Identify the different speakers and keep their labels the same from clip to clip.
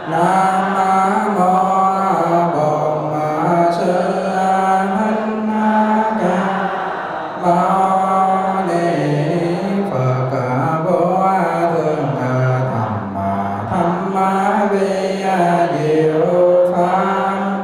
Speaker 1: Nam mô Bổn Sư Thích Ca Mâu Ni Phật. Vô thượng thầm vi diệu pháp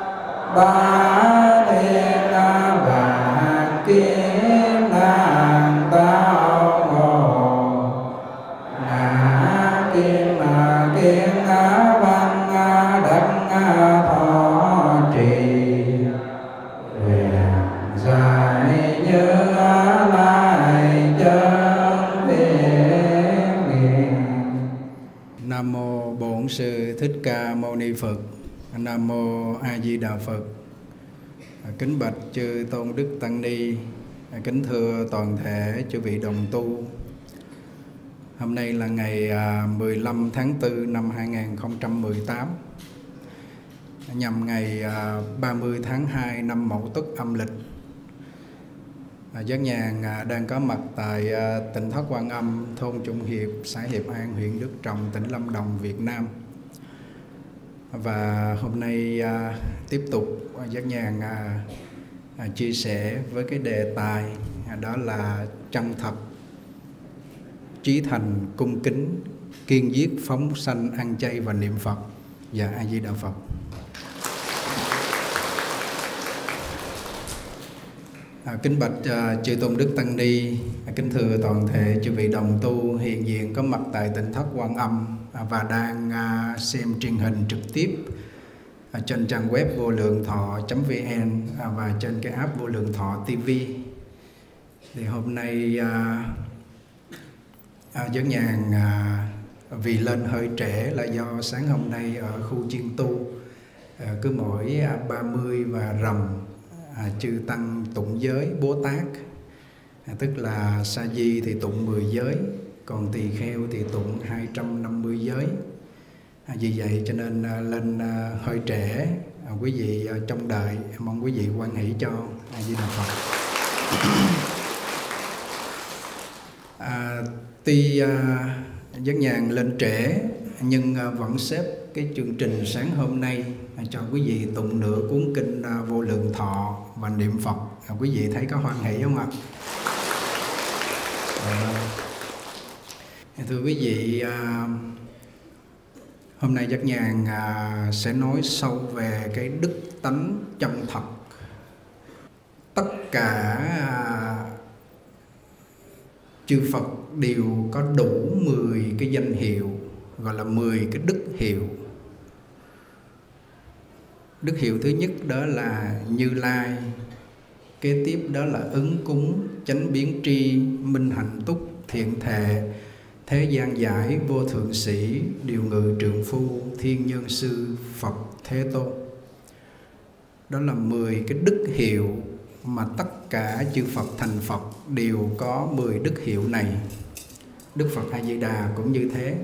Speaker 1: ba thiên vạn kiếp nạn tao ngộ ngã kim kiến văn đắc thọ trì huyền giải như lai chân thiên. Nam mô Bổn Sư Thích Ca Mâu Ni Phật. Nam mô A Di Đà Phật. Kính bạch chư tôn đức tăng ni, kính thưa toàn thể chư vị đồng tu. Hôm nay là ngày 15 tháng 4 năm 2018, nhằm ngày 30 tháng 2 năm Mậu Tuất âm lịch. Giác Nhàn đang có mặt tại tỉnh Thất Quan Âm, thôn Trung Hiệp, xã Hiệp An, huyện Đức Trọng, tỉnh Lâm Đồng, Việt Nam. Và hôm nay tiếp tục Giác Nhàn chia sẻ với cái đề tài đó là chân thật, chí thành, cung kính, kiên giết, phóng sanh, ăn chay và niệm Phật. Và A Di Đà Phật. Kính bạch chư tôn đức tăng ni, kính thưa toàn thể chư vị đồng tu hiện diện có mặt tại tỉnh Thất Quan Âm và đang xem truyền hình trực tiếp trên trang web vô lượng thọ.vn và trên cái app Vô Lượng Thọ TV. Thì hôm nay Giác Nhàn vì lên hơi trễ là do sáng hôm nay ở khu chiên tu cứ mỗi 30 và rằm chư tăng tụng giới Bố Tát, tức là sa di thì tụng 10 giới, còn tỳ kheo thì tụng 250 giới. Vì vậy cho nên lên hơi trễ. Quý vị trong đợi, mong quý vị hoan hỷ cho. A Di Đà Phật. Tuy Giác Nhàn lên trễ nhưng vẫn xếp cái chương trình sáng hôm nay cho quý vị tụng nửa cuốn kinh Vô Lượng Thọ và niệm Phật. Quý vị thấy có hoan hỷ không ạ? Thưa quý vị, hôm nay Giác Nhàn sẽ nói sâu về cái đức tánh chân thật. Tất cả chư Phật đều có đủ 10 cái danh hiệu, gọi là 10 cái đức hiệu. Đức hiệu thứ nhất đó là Như Lai, kế tiếp đó là Ứng Cúng, Chánh Biến Tri, Minh Hạnh Túc, Thiện Thệ, Thế Gian Giải, Vô Thượng Sĩ, Điều Ngự Trượng Phu, Thiên Nhân Sư, Phật Thế Tôn. Đó là 10 cái đức hiệu mà tất cả chư Phật thành Phật đều có 10 đức hiệu này. Đức Phật A Di Đà cũng như thế.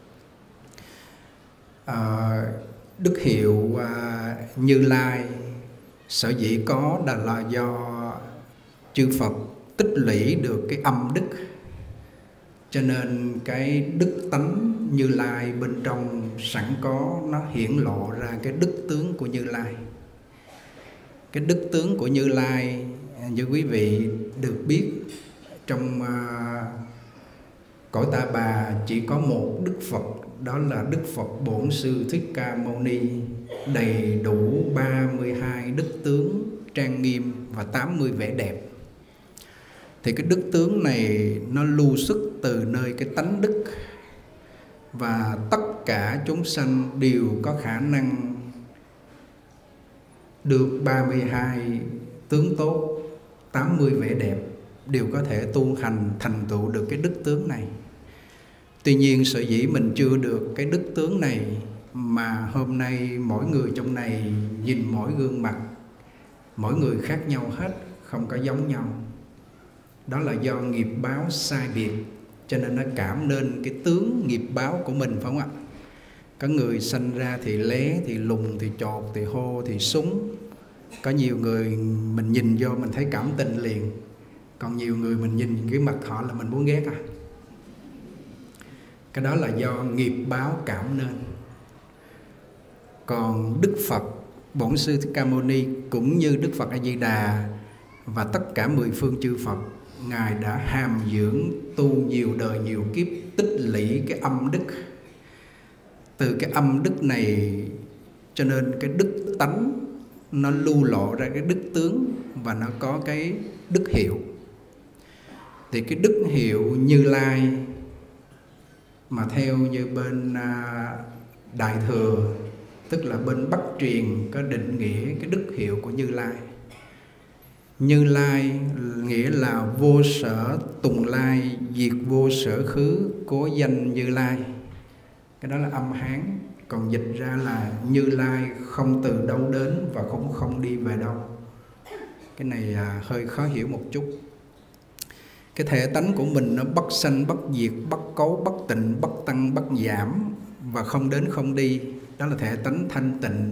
Speaker 1: Đức hiệu Như Lai sở dĩ có là do chư Phật tích lũy được cái âm đức, cho nên cái đức tánh Như Lai bên trong sẵn có, nó hiển lộ ra cái đức tướng của Như Lai. Cái đức tướng của Như Lai như quý vị được biết, trong cõi Ta Bà chỉ có một Đức Phật, đó là Đức Phật Bổn Sư Thích Ca Mâu Ni, đầy đủ 32 đức tướng trang nghiêm và 80 vẻ đẹp. Thì cái đức tướng này nó lưu xuất từ nơi cái tánh đức, và tất cả chúng sanh đều có khả năng được 32 tướng tốt, 80 vẻ đẹp, đều có thể tu hành thành tựu được cái đức tướng này. Tuy nhiên sở dĩ mình chưa được cái đức tướng này, mà hôm nay mỗi người trong này nhìn mỗi gương mặt, mỗi người khác nhau hết, không có giống nhau. Đó là do nghiệp báo sai biệt, cho nên nó cảm nên cái tướng nghiệp báo của mình, phải không ạ? Có người sanh ra thì lé, thì lùng, thì chột, thì hô, thì súng. Có nhiều người mình nhìn vô mình thấy cảm tình liền, còn nhiều người mình nhìn cái mặt họ là mình muốn ghét à. Cái đó là do nghiệp báo cảm nên. Còn Đức Phật Bổn Sư Thích Ca Mâu Ni cũng như Đức Phật A Di Đà và tất cả 10 phương chư Phật, Ngài đã hàm dưỡng tu nhiều đời nhiều kiếp, tích lũy cái âm đức. Từ cái âm đức này cho nên cái đức tánh nó lưu lộ ra cái đức tướng và nó có cái đức hiệu. Thì cái đức hiệu Như Lai mà theo như bên Đại Thừa, tức là bên Bắc truyền có định nghĩa cái đức hiệu của Như Lai. Như Lai nghĩa là vô sở tùng lai, diệt vô sở khứ, cố danh Như Lai. Cái đó là âm Hán. Còn dịch ra là Như Lai không từ đâu đến và cũng không đi về đâu. Cái này hơi khó hiểu một chút. Cái thể tánh của mình nó bất sanh bất diệt, bất cấu bất tịnh, bất tăng bất giảm và không đến không đi. Đó là thể tánh thanh tịnh.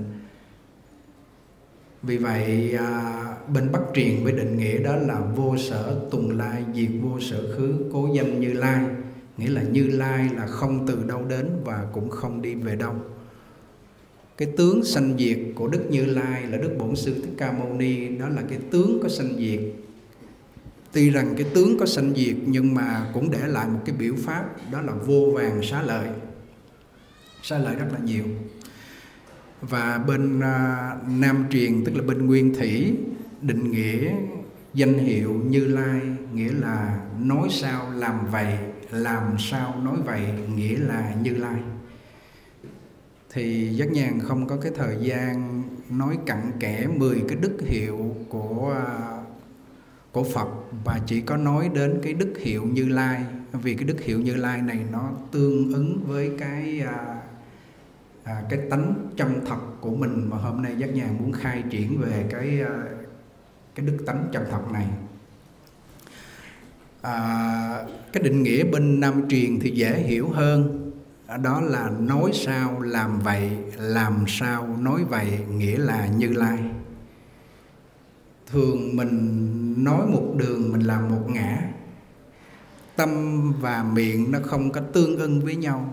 Speaker 1: Vì vậy bên Bắc truyền với định nghĩa đó là vô sở tùng lai, diệt vô sở khứ, cố danh Như Lai. Nghĩa là Như Lai là không từ đâu đến và cũng không đi về đâu. Cái tướng sanh diệt của Đức Như Lai là Đức Bổn Sư Thích Ca Mâu Ni, đó là cái tướng có sanh diệt. Tuy rằng cái tướng có sanh diệt nhưng mà cũng để lại một cái biểu pháp, đó là vô vàn xá lợi. Xá lợi rất là nhiều. Và bên Nam truyền, tức là bên Nguyên Thủy, định nghĩa danh hiệu Như Lai nghĩa là nói sao làm vậy, làm sao nói vậy, nghĩa là Như Lai. Thì Giác Nhàn không có cái thời gian nói cặn kẽ 10 cái đức hiệu của Phật, và chỉ có nói đến cái đức hiệu Như Lai. Vì cái đức hiệu Như Lai này nó tương ứng với cái tánh chân thật của mình mà hôm nay Giác Nhàn muốn khai triển về cái đức tánh chân thật này. Cái định nghĩa bên Nam truyền thì dễ hiểu hơn, đó là nói sao làm vậy, làm sao nói vậy, nghĩa là Như Lai. Thường mình nói một đường, mình làm một ngã. Tâm và miệng nó không có tương ưng với nhau.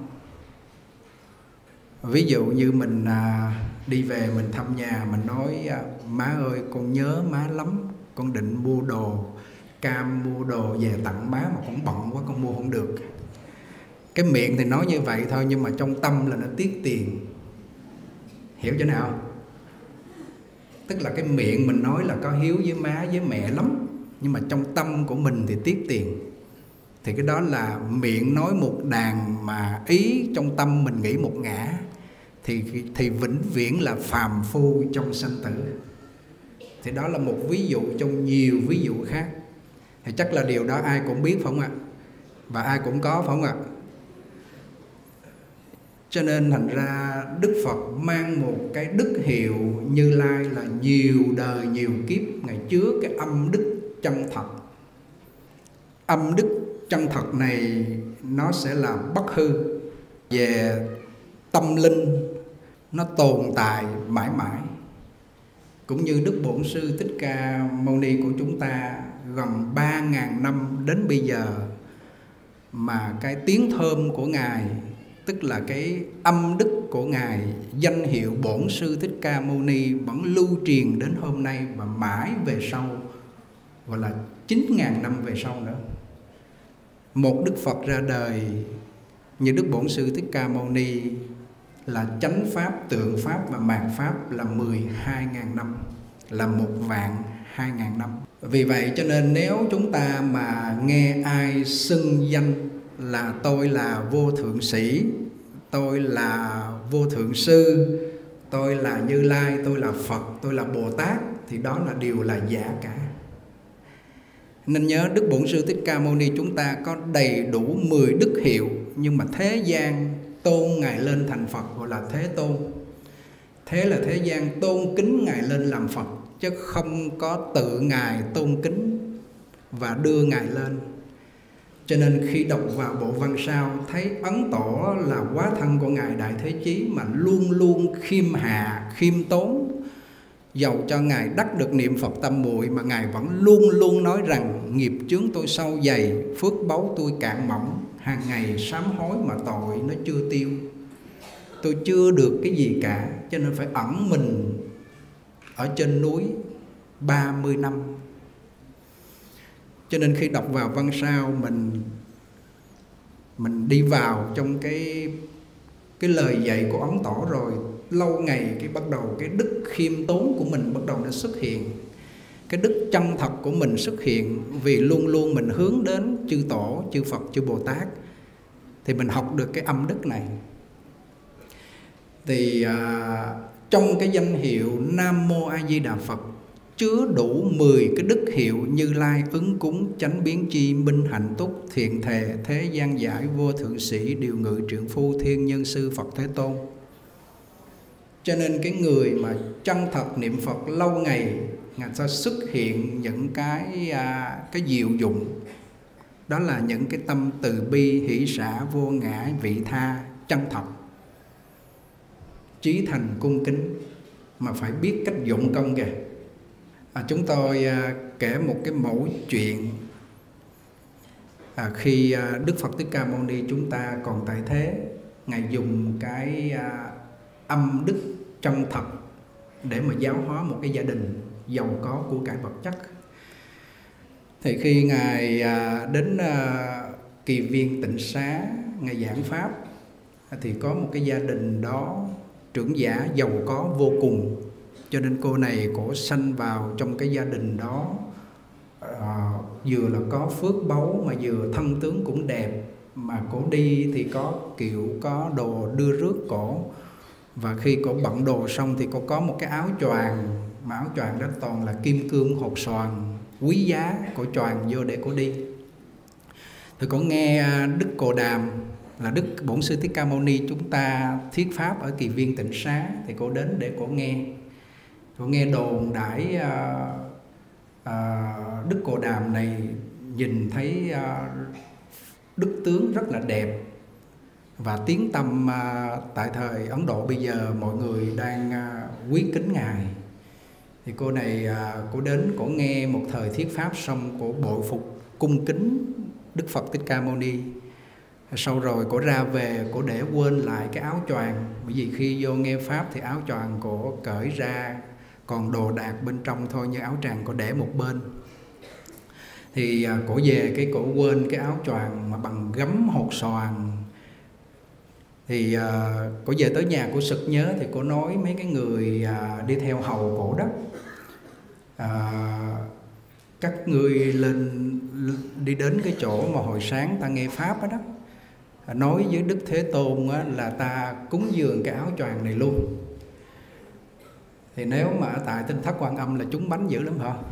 Speaker 1: Ví dụ như mình đi về mình thăm nhà, mình nói má ơi con nhớ má lắm, con định mua đồ cam, mua đồ về tặng má mà con bận quá con mua không được. Cái miệng thì nói như vậy thôi, nhưng mà trong tâm là nó tiếc tiền. Hiểu chỗ nào? Tức là cái miệng mình nói là có hiếu với má với mẹ lắm, nhưng mà trong tâm của mình thì tiếc tiền. Thì cái đó là miệng nói một đàn mà ý trong tâm mình nghĩ một ngã, thì vĩnh viễn là phàm phu trong sanh tử. Thì đó là một ví dụ trong nhiều ví dụ khác. Thì chắc là điều đó ai cũng biết phải không ạ? Và ai cũng có phải không ạ? Cho nên thành ra Đức Phật mang một cái đức hiệu Như Lai là nhiều đời nhiều kiếp, Ngài chứa cái âm đức chân thật. Âm đức chân thật này nó sẽ là bất hư, về tâm linh nó tồn tại mãi mãi. Cũng như Đức Bổn Sư Thích Ca Mâu Ni của chúng ta gần 3.000 năm đến bây giờ, mà cái tiếng thơm của Ngài, tức là cái âm đức của Ngài, danh hiệu Bổn Sư Thích Ca Mâu Ni vẫn lưu truyền đến hôm nay và mãi về sau, gọi là 9.000 năm về sau nữa. Một Đức Phật ra đời như Đức Bổn Sư Thích Ca Mâu Ni là chánh pháp, tượng pháp và mạt pháp là 12.000 năm, là 1.002.000 năm. Vì vậy cho nên nếu chúng ta mà nghe ai xưng danh là tôi là vô thượng sĩ, tôi là vô thượng sư, tôi là Như Lai, tôi là Phật, tôi là Bồ Tát, thì đó là điều là giả cả. Nên nhớ Đức Bổn Sư Thích Ca Mâu Ni chúng ta có đầy đủ 10 đức hiệu, nhưng mà thế gian tôn Ngài lên thành Phật gọi là Thế Tôn. Thế là thế gian tôn kính Ngài lên làm Phật, chứ không có tự Ngài tôn kính và đưa Ngài lên. Cho nên khi đọc vào bộ văn sao thấy Ấn Tổ là hóa thân của Ngài Đại Thế Chí, mà luôn luôn khiêm hạ, khiêm tốn. Dầu cho Ngài đắc được niệm Phật tâm muội mà Ngài vẫn luôn luôn nói rằng nghiệp chướng tôi sâu dày, phước báu tôi cạn mỏng, hàng ngày sám hối mà tội nó chưa tiêu. tôi chưa được cái gì cả, cho nên phải ẩn mình ở trên núi 30 năm. Cho nên khi đọc vào văn sao, mình đi vào trong cái lời dạy của Ấn Tổ rồi, lâu ngày cái bắt đầu cái đức khiêm tốn của mình bắt đầu nó xuất hiện, cái đức chân thật của mình xuất hiện, vì luôn luôn mình hướng đến chư Tổ, chư Phật, chư Bồ Tát, thì mình học được cái âm đức này. Thì trong cái danh hiệu Nam Mô A Di Đà Phật chứa đủ 10 cái đức hiệu Như Lai, ứng cúng, chánh biến chi, minh hạnh túc, thiện thề, thế gian giải, vô thượng sĩ, điều ngự, trượng phu, thiên nhân sư, Phật Thế Tôn. Cho nên cái người mà chân thật niệm Phật lâu ngày, người ta xuất hiện những cái diệu dụng. Đó là những cái tâm từ bi, hỷ xả, vô ngã, vị tha, chân thật, chí thành, cung kính, mà phải biết cách dụng công kìa. Chúng tôi kể một cái mẫu chuyện khi Đức Phật Thích Ca Mâu Ni chúng ta còn tại thế, Ngài dùng cái âm đức chân thật để mà giáo hóa một cái gia đình giàu có của cải vật chất. Thì khi Ngài đến Kỳ Viên Tịnh Xá, Ngài giảng Pháp, thì có một cái gia đình đó trưởng giả giàu có vô cùng. Cho nên cô này cổ sanh vào trong cái gia đình đó, vừa là có phước báu mà vừa thân tướng cũng đẹp, mà cổ đi thì có kiệu, có đồ đưa rước cổ. Và khi cổ bận đồ xong thì cổ có một cái áo choàng, mà áo choàng đó toàn là kim cương hột xoàn quý giá, cổ choàng vô để cổ đi. Thì cổ nghe Đức Cồ Đàm là Đức Bổn Sư Thích Ca Mâu Ni chúng ta thuyết pháp ở Kỳ Viên Tịnh Xá, thì cổ đến để cổ nghe. Cổ nghe đồn đãi Đức Cồ Đàm này nhìn thấy đức tướng rất là đẹp, và tiếng tăm tại thời Ấn Độ bây giờ mọi người đang quý kính Ngài. Thì cô này cô đến, cô nghe một thời thuyết pháp xong, cô bội phục cung kính Đức Phật Thích Ca Mâu Ni. Sau rồi cô ra về, cô để quên lại cái áo choàng, bởi vì khi vô nghe pháp thì áo choàng cô cởi ra, còn đồ đạc bên trong thôi, như áo tràng cô để một bên. Thì cổ về cái cổ quên cái áo choàng mà bằng gấm hột xoàn. Thì cổ về tới nhà, cổ sực nhớ, thì cổ nói mấy cái người đi theo hầu cổ đó, các ngươi lên đi đến cái chỗ mà hồi sáng ta nghe pháp đó, nói với Đức Thế Tôn là ta cúng dường cái áo choàng này luôn. Thì nếu mà tại Tinh Thất Quan Âm là trúng bánh dữ lắm hả?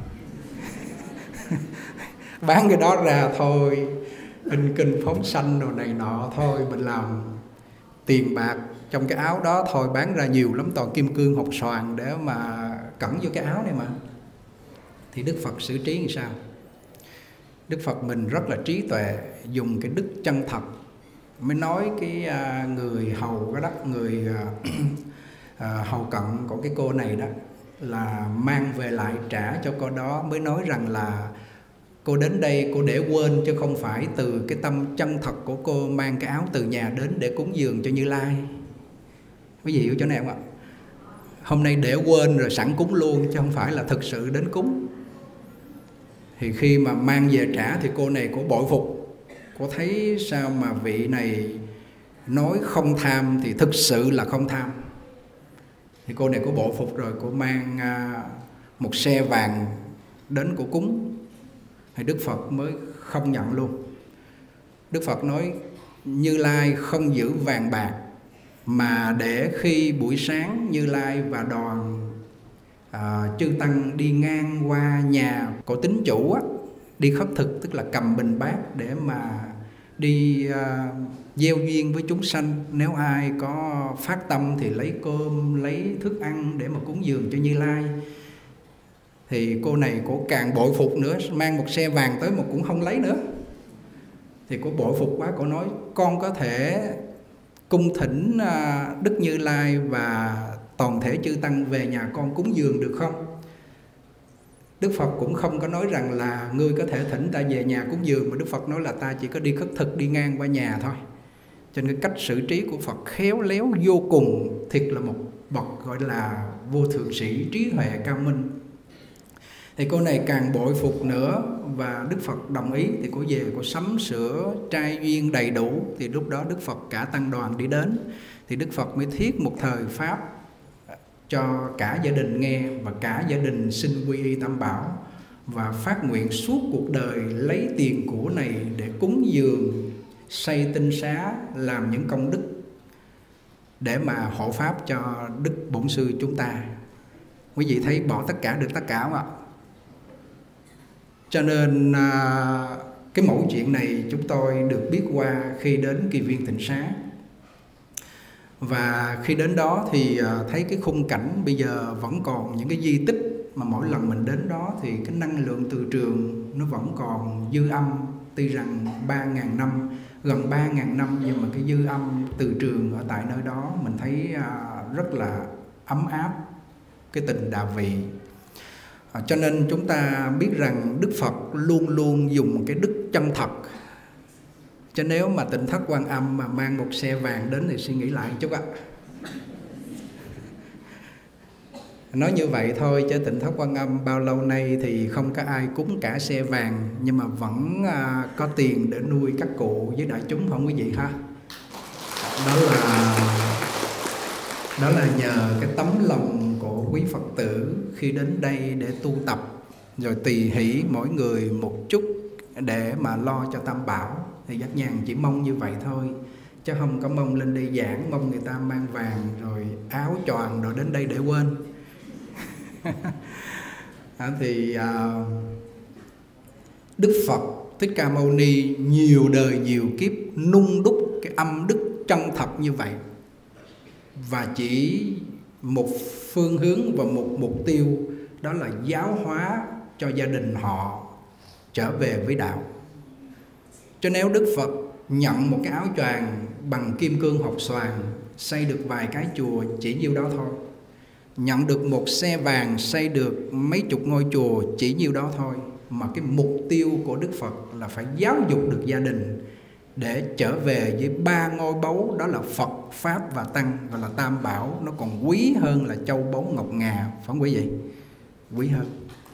Speaker 1: Bán cái đó ra thôi, in kinh phóng sanh đồ này nọ thôi, mình làm tiền bạc trong cái áo đó thôi, bán ra nhiều lắm, toàn kim cương hột xoàn để mà cẩn vô cái áo này mà. Thì Đức Phật xử trí làm sao? Đức Phật mình rất là trí tuệ, dùng cái đức chân thật mới nói cái người hầu đó, người hầu cận của cái cô này đó, là mang về lại trả cho cô đó, mới nói rằng là cô đến đây cô để quên, chứ không phải từ cái tâm chân thật của cô mang cái áo từ nhà đến để cúng dường cho Như Lai. Quý vị hiểu chỗ này không ạ? Hôm nay để quên rồi sẵn cúng luôn, chứ không phải là thực sự đến cúng. Thì khi mà mang về trả thì cô này cô bội phục. Cô thấy sao mà vị này nói không tham thì thực sự là không tham. Thì cô này cô bội phục rồi, cô mang một xe vàng đến cô cúng. Thì Đức Phật mới không nhận luôn. Đức Phật nói Như Lai không giữ vàng bạc, mà để khi buổi sáng Như Lai và đoàn chư tăng đi ngang qua nhà của tín chủ á, đi khất thực, tức là cầm bình bát để mà đi gieo duyên với chúng sanh. Nếu ai có phát tâm thì lấy cơm, lấy thức ăn để mà cúng dường cho Như Lai. Thì cô này cô càng bội phục nữa, mang một xe vàng tới mà cũng không lấy nữa. Thì cô bội phục quá, cô nói con có thể cung thỉnh Đức Như Lai và toàn thể chư tăng về nhà con cúng dường được không? Đức Phật cũng không có nói rằng là ngươi có thể thỉnh ta về nhà cúng dường, mà Đức Phật nói là ta chỉ có đi khất thực, đi ngang qua nhà thôi. Cho nên cái cách xử trí của Phật khéo léo vô cùng, thiệt là một bậc gọi là vô thượng sĩ, trí huệ cao minh. Thì cô này càng bội phục nữa, và Đức Phật đồng ý thì cô về cô sắm sửa trai duyên đầy đủ. Thì lúc đó Đức Phật cả tăng đoàn đi đến, thì Đức Phật mới thuyết một thời pháp cho cả gia đình nghe, và cả gia đình xin quy y Tam Bảo và phát nguyện suốt cuộc đời lấy tiền của này để cúng dường, xây tinh xá, làm những công đức để mà hộ pháp cho Đức Bổn Sư chúng ta. Quý vị thấy bỏ tất cả được tất cả không ạ? Cho nên cái mẫu chuyện này chúng tôi được biết qua khi đến Kỳ Viên Tịnh Xá. Và khi đến đó thì thấy cái khung cảnh bây giờ vẫn còn những cái di tích mà mỗi lần mình đến đó thì cái năng lượng từ trường nó vẫn còn dư âm. Tuy rằng 3.000 năm, gần 3.000 năm, nhưng mà cái dư âm từ trường ở tại nơi đó mình thấy rất là ấm áp cái tình đạo vị. Cho nên chúng ta biết rằng Đức Phật luôn luôn dùng cái đức chân thật. Cho nếu mà Tịnh Thất Quan Âm mà mang một xe vàng đến thì suy nghĩ lại một chút ạ. Nói như vậy thôi, chứ Tịnh Thất Quan Âm bao lâu nay thì không có ai cúng cả xe vàng, nhưng mà vẫn có tiền để nuôi các cụ với đại chúng, không quý vị ha? Đó là nhờ cái tấm lòng của quý Phật tử khi đến đây để tu tập, rồi tùy hỷ mỗi người một chút để mà lo cho Tam Bảo. Thì Giác Nhàn chỉ mong như vậy thôi, chứ không có mong lên đây giảng, mong người ta mang vàng rồi áo choàng rồi đến đây để quên. Thì Đức Phật Thích Ca Mâu Ni nhiều đời nhiều kiếp nung đúc cái âm đức chân thật như vậy, và chỉ một phương hướng và một mục tiêu, đó là giáo hóa cho gia đình họ trở về với đạo. Cho nếu Đức Phật nhận một cái áo choàng bằng kim cương hột xoàn, xây được vài cái chùa chỉ nhiêu đó thôi, nhận được một xe vàng xây được mấy chục ngôi chùa chỉ nhiêu đó thôi, mà cái mục tiêu của Đức Phật là phải giáo dục được gia đình để trở về với ba ngôi báu, đó là Phật, Pháp và Tăng, và là Tam Bảo. Nó còn quý hơn là châu báu ngọc ngà, phải không quý vị? Quý hơn.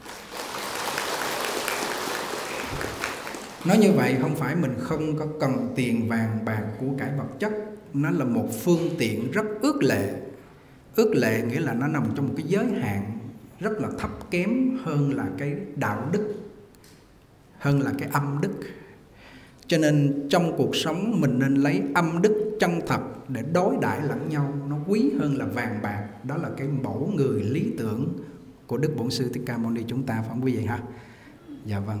Speaker 1: Nói như vậy không phải mình không có cần tiền vàng bạc của cải vật chất, nó là một phương tiện rất ước lệ. Ước lệ nghĩa là nó nằm trong một cái giới hạn rất là thấp kém hơn là cái đạo đức, hơn là cái âm đức. Cho nên trong cuộc sống mình nên lấy âm đức chân thật để đối đãi lẫn nhau, nó quý hơn là vàng bạc. Đó là cái mẫu người lý tưởng của Đức Bổn Sư Thích Ca Mâu Ni chúng ta, phải không quý vị ha? Dạ vâng.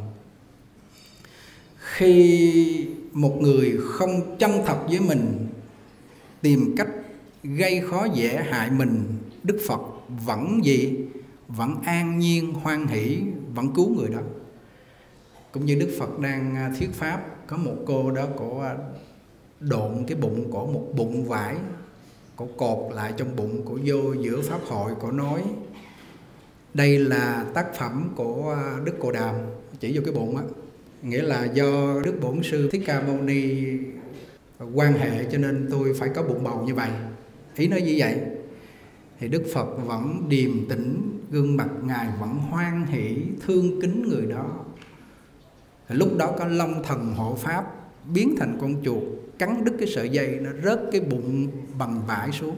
Speaker 1: Khi một người không chân thật với mình, tìm cách gây khó dễ hại mình, Đức Phật vẫn gì? Vẫn an nhiên, hoan hỷ, vẫn cứu người đó. Cũng như Đức Phật đang thuyết pháp, có một cô đó, cổ độn cái bụng, cổ một bụng vải, cổ cột lại trong bụng, cổ vô giữa pháp hội, cổ nói đây là tác phẩm của Đức Cồ Đàm, chỉ vô cái bụng á, nghĩa là do Đức Bổn Sư Thích Ca Mâu Ni quan hệ cho nên tôi phải có bụng bầu như vậy. Ý nói như vậy. Thì Đức Phật vẫn điềm tĩnh, gương mặt Ngài vẫn hoan hỷ, thương kính người đó. Lúc đó có Long Thần hộ pháp biến thành con chuột, cắn đứt cái sợi dây, nó rớt cái bụng bằng vải xuống.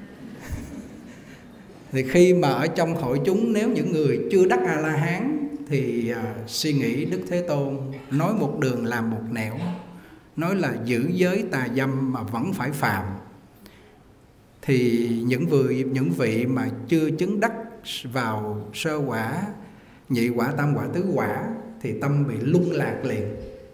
Speaker 1: Thì khi mà ở trong hội chúng, nếu những người chưa đắc A-la-hán thì suy nghĩ Đức Thế Tôn nói một đường làm một nẻo, nói là giữ giới tà dâm mà vẫn phải phạm. Thì những vị mà chưa chứng đắc vào sơ quả, nhị quả, tam quả, tứ quả thì tâm bị lung lạc liền.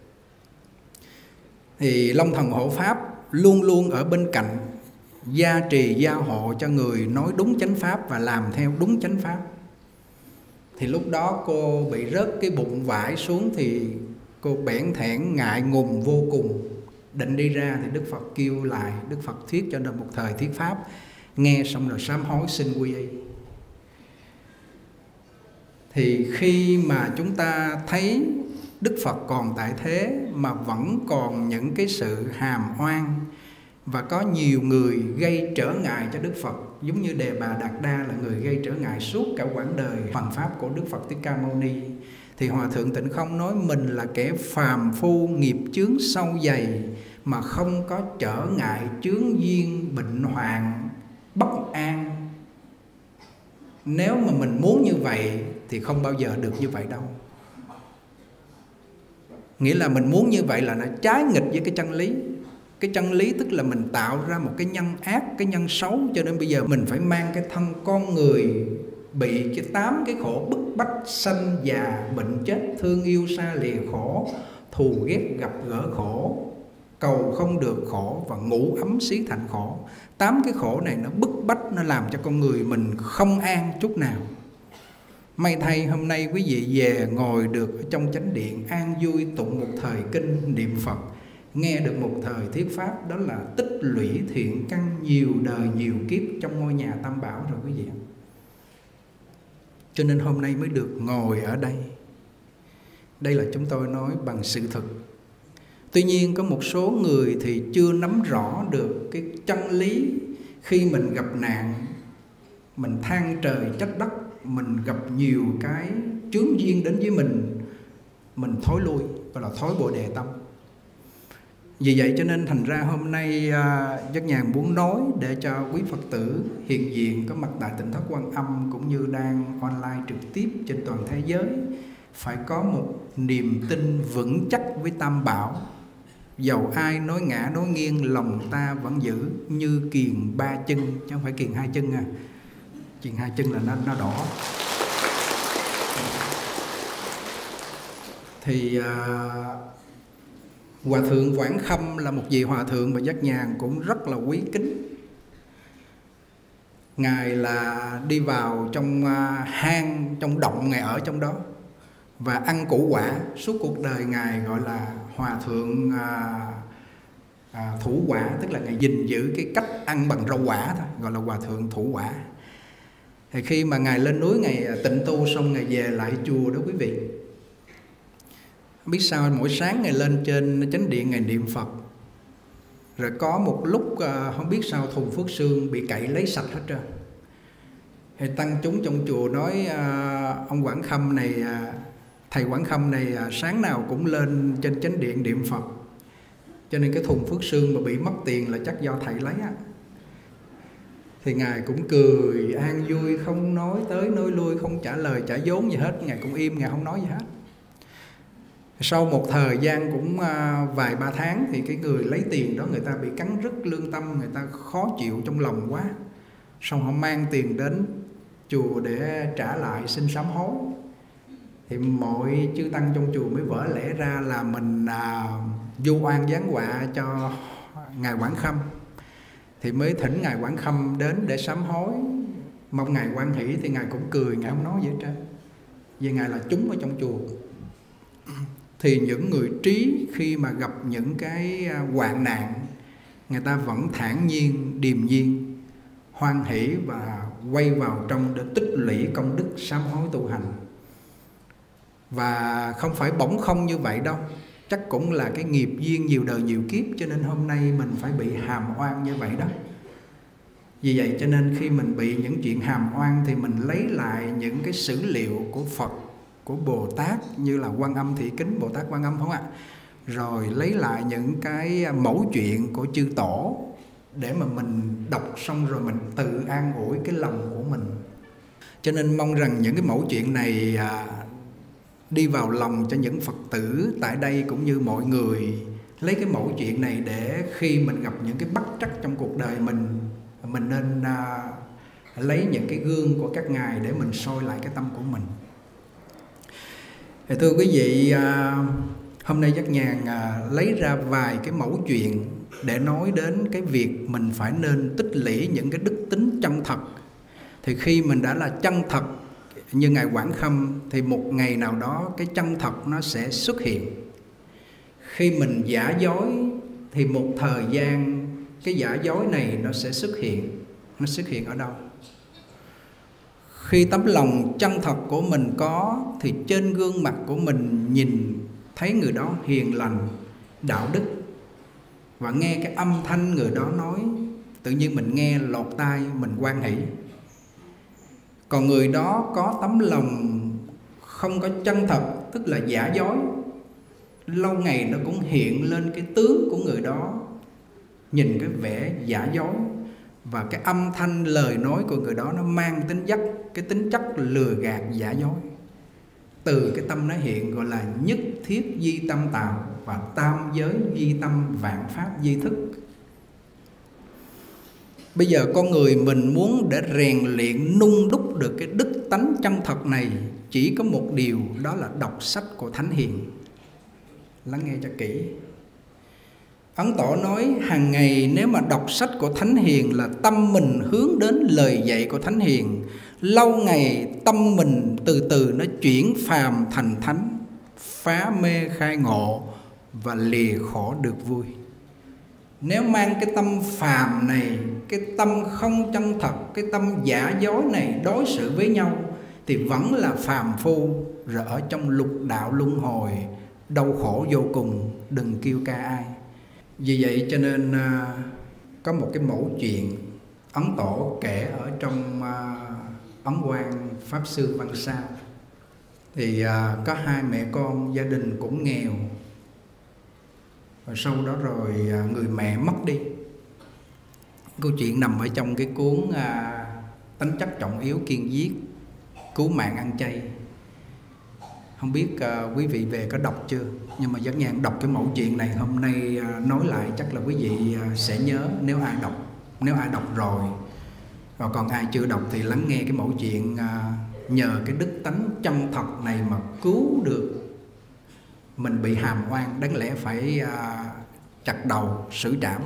Speaker 1: Thì Long Thần hộ pháp luôn luôn ở bên cạnh, gia trì gia hộ cho người nói đúng chánh pháp và làm theo đúng chánh pháp. Thì lúc đó cô bị rớt cái bụng vải xuống thì cô bẽn thẽn ngại ngùng vô cùng, định đi ra thì Đức Phật kêu lại. Đức Phật thuyết cho được một thời thuyết pháp, nghe xong rồi sám hối xin quy y. Thì khi mà chúng ta thấy Đức Phật còn tại thế mà vẫn còn những cái sự hàm oan, Và có nhiều người gây trở ngại cho Đức Phật, giống như Đề Bà Đạt Đa là người gây trở ngại suốt cả quãng đời hoằng pháp của Đức Phật Thích Ca Mâu Ni. Thì Hòa Thượng Tịnh Không nói mình là kẻ phàm phu, nghiệp chướng sâu dày, mà không có trở ngại chướng duyên, bệnh hoạn, bất an. Nếu mà mình muốn như vậy thì không bao giờ được như vậy đâu. Nghĩa là mình muốn như vậy là nó trái nghịch với cái chân lý. Cái chân lý tức là mình tạo ra một cái nhân ác, cái nhân xấu, cho nên bây giờ mình phải mang cái thân con người bị cái 8 cái khổ bức bách: sanh, già, bệnh, chết, thương yêu, xa lìa khổ, thù ghét, gặp gỡ khổ, cầu không được khổ, và ngủ ấm xí thành khổ. 8 cái khổ này nó bức bách, nó làm cho con người mình không an chút nào. May thay hôm nay quý vị về ngồi được ở trong chánh điện an vui, tụng một thời kinh niệm Phật, nghe được một thời thuyết pháp, đó là tích lũy thiện căn nhiều đời nhiều kiếp trong ngôi nhà Tam Bảo rồi quý vị. Cho nên hôm nay mới được ngồi ở đây. Đây là chúng tôi nói bằng sự thực. Tuy nhiên có một số người thì chưa nắm rõ được cái chân lý. Khi mình gặp nạn, mình than trời trách đất, mình gặp nhiều cái chướng duyên đến với mình thối lui, gọi là thối Bồ Đề tâm. Vì vậy cho nên thành ra hôm nay Giác Nhàn muốn nói để cho quý Phật tử hiện diện có mặt tại Tỉnh Thất Quan Âm cũng như đang online trực tiếp trên toàn thế giới phải có một niềm tin vững chắc với Tam Bảo. Dầu ai nói ngã nói nghiêng, lòng ta vẫn giữ như kiền 3 chân, chứ không phải kiền 2 chân à. Kiền 2 chân là nó đỏ. Thì Hòa Thượng Quảng Khâm là một vị hòa thượng mà Giác Nhàn cũng rất là quý kính. Ngài là đi vào trong hang, trong động, Ngài ở trong đó và ăn củ quả. Suốt cuộc đời Ngài gọi là Hòa Thượng thủ quả, tức là Ngài gìn giữ cái cách ăn bằng rau quả thôi, gọi là Hòa Thượng thủ quả. Thì khi mà Ngài lên núi, Ngài tịnh tu xong, Ngài về lại chùa đó quý vị. Biết sao, mỗi sáng Ngài lên trên chánh điện Ngài niệm Phật. Rồi có một lúc không biết sao thùng phước sương bị cậy lấy sạch hết trơn. Thì tăng chúng trong chùa nói ông Quảng Khâm này, thầy Quảng Khâm này sáng nào cũng lên trên chánh điện niệm Phật, cho nên cái thùng phước sương mà bị mất tiền là chắc do thầy lấy á. Thì Ngài cũng cười an vui, không nói tới nói lui, không trả lời trả vốn gì hết. Ngài cũng im, Ngài không nói gì hết. Sau một thời gian cũng vài ba tháng thì cái người lấy tiền đó người ta bị cắn rứt lương tâm, người ta khó chịu trong lòng quá. Xong họ mang tiền đến chùa để trả lại, xin sám hối. Thì mọi chư tăng trong chùa mới vỡ lẽ ra là mình vu oan giáng họa cho Ngài Quảng Khâm. Thì mới thỉnh Ngài Quảng Khâm đến để sám hối, mong Ngài hoan hỷ. Thì Ngài cũng cười, Ngài không nói gì hết trơn, vì Ngài là chúng ở trong chùa. Thì những người trí khi mà gặp những cái hoạn nạn, người ta vẫn thản nhiên, điềm nhiên, hoan hỷ và quay vào trong để tích lũy công đức sám hối tu hành. Và không phải bỗng không như vậy đâu, chắc cũng là cái nghiệp duyên nhiều đời nhiều kiếp, cho nên hôm nay mình phải bị hàm oan như vậy đó. Vì vậy cho nên khi mình bị những chuyện hàm oan thì mình lấy lại những cái sử liệu của Phật, của Bồ Tát, như là Quan Âm Thị Kính, Bồ Tát Quan Âm, không ạ? Rồi lấy lại những cái mẫu chuyện của chư tổ để mà mình đọc xong rồi mình tự an ủi cái lòng của mình. Cho nên mong rằng những cái mẫu chuyện này đi vào lòng cho những Phật tử tại đây cũng như mọi người, lấy cái mẫu chuyện này để khi mình gặp những cái bất trắc trong cuộc đời mình nên lấy những cái gương của các ngài để mình soi lại cái tâm của mình. Thì thưa quý vị, hôm nay Giác Nhàn lấy ra vài cái mẫu chuyện để nói đến cái việc mình phải nên tích lũy những cái đức tính chân thật. Thì khi mình đã là chân thật như Ngài Quảng Khâm thì một ngày nào đó cái chân thật nó sẽ xuất hiện. Khi mình giả dối thì một thời gian cái giả dối này nó sẽ xuất hiện. Nó xuất hiện ở đâu? Khi tấm lòng chân thật của mình có thì trên gương mặt của mình nhìn thấy người đó hiền lành, đạo đức. và nghe cái âm thanh người đó nói, tự nhiên mình nghe lọt tai, mình hoan hỷ. Còn người đó có tấm lòng không có chân thật, tức là giả dối, lâu ngày nó cũng hiện lên cái tướng của người đó, nhìn cái vẻ giả dối, và cái âm thanh lời nói của người đó nó mang tính chất lừa gạt giả dối. Từ cái tâm nó hiện gọi là nhất thiết di tâm tạo, và tam giới di tâm vạn pháp di thức. Bây giờ con người mình muốn để rèn luyện nung đúc được cái đức tánh chân thật này, chỉ có một điều, đó là đọc sách của Thánh Hiền. Lắng nghe cho kỹ. Ấn Tổ nói hàng ngày nếu mà đọc sách của Thánh Hiền là tâm mình hướng đến lời dạy của Thánh Hiền, lâu ngày tâm mình từ từ nó chuyển phàm thành thánh, phá mê khai ngộ và lìa khổ được vui. Nếu mang cái tâm phàm này, cái tâm không chân thật, cái tâm giả dối này đối xử với nhau thì vẫn là phàm phu, rồi ở trong lục đạo luân hồi đau khổ vô cùng, đừng kêu ca ai. Vì vậy cho nên có một cái mẫu chuyện Ấn Tổ kể ở trong Ấn Quang Pháp Sư Văn Sao. Thì có hai mẹ con, gia đình cũng nghèo, và sau đó rồi người mẹ mất đi. Câu chuyện nằm ở trong cái cuốn Tánh chất trọng yếu kiên giết, cứu mạng ăn chay. Không biết quý vị về có đọc chưa, nhưng mà Giác Nhàn đọc cái mẫu chuyện này hôm nay nói lại chắc là quý vị sẽ nhớ, nếu ai đọc rồi. Và còn ai chưa đọc thì lắng nghe cái mẫu chuyện, nhờ cái đức tánh chân thật này mà cứu được mình bị hàm oan, đáng lẽ phải chặt đầu xử trảm.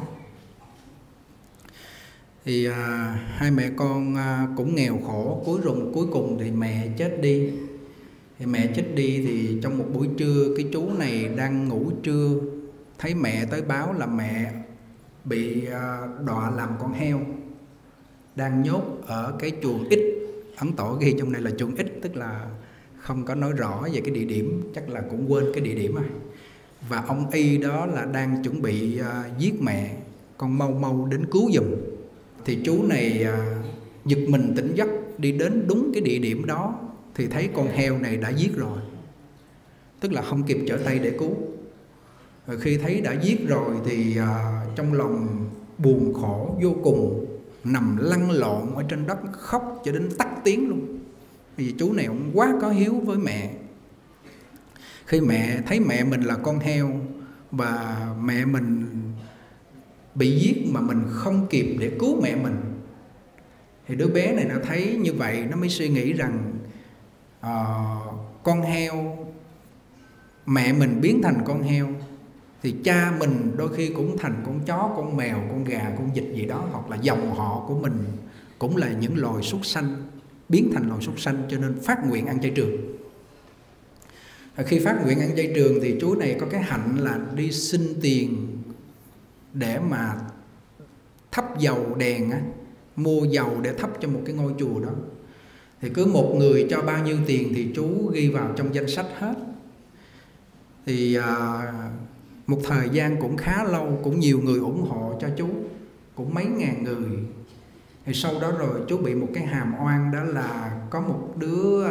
Speaker 1: Thì hai mẹ con cũng nghèo khổ, cuối cùng thì mẹ chết đi. Thì mẹ chết đi thì trong một buổi trưa, cái chú này đang ngủ trưa, thấy mẹ tới báo là mẹ bị đọa làm con heo, đang nhốt ở cái chuồng X. Ấn Tổ ghi trong này là chuồng X, tức là không có nói rõ về cái địa điểm, chắc là cũng quên cái địa điểm rồi. Và ông Y đó là đang chuẩn bị giết mẹ, con mau đến cứu giùm. Thì chú này giật mình tỉnh giấc, đi đến đúng cái địa điểm đó thì thấy con heo này đã giết rồi, tức là không kịp trở tay để cứu. Rồi khi thấy đã giết rồi thì trong lòng buồn khổ vô cùng, nằm lăn lộn ở trên đất khóc cho đến tắt tiếng luôn. Vì chú này ông quá có hiếu với mẹ. Khi mẹ thấy mẹ mình là con heo và mẹ mình bị giết mà mình không kịp để cứu mẹ mình, thì đứa bé này nó thấy như vậy, nó mới suy nghĩ rằng con heo, mẹ mình biến thành con heo thì cha mình đôi khi cũng thành con chó, con mèo, con gà, con vịt gì đó, hoặc là dòng họ của mình cũng là những loài súc sanh, biến thành loài súc sanh, cho nên phát nguyện ăn chay trường. Khi phát nguyện ăn chay trường thì chú này có cái hạnh là đi xin tiền để mà thắp dầu đèn á, mua dầu để thắp cho một cái ngôi chùa đó. Thì cứ một người cho bao nhiêu tiền thì chú ghi vào trong danh sách hết. Thì một thời gian cũng khá lâu, cũng nhiều người ủng hộ cho chú, cũng mấy ngàn người. Thì sau đó rồi chú bị một cái hàm oan, đó là có một đứa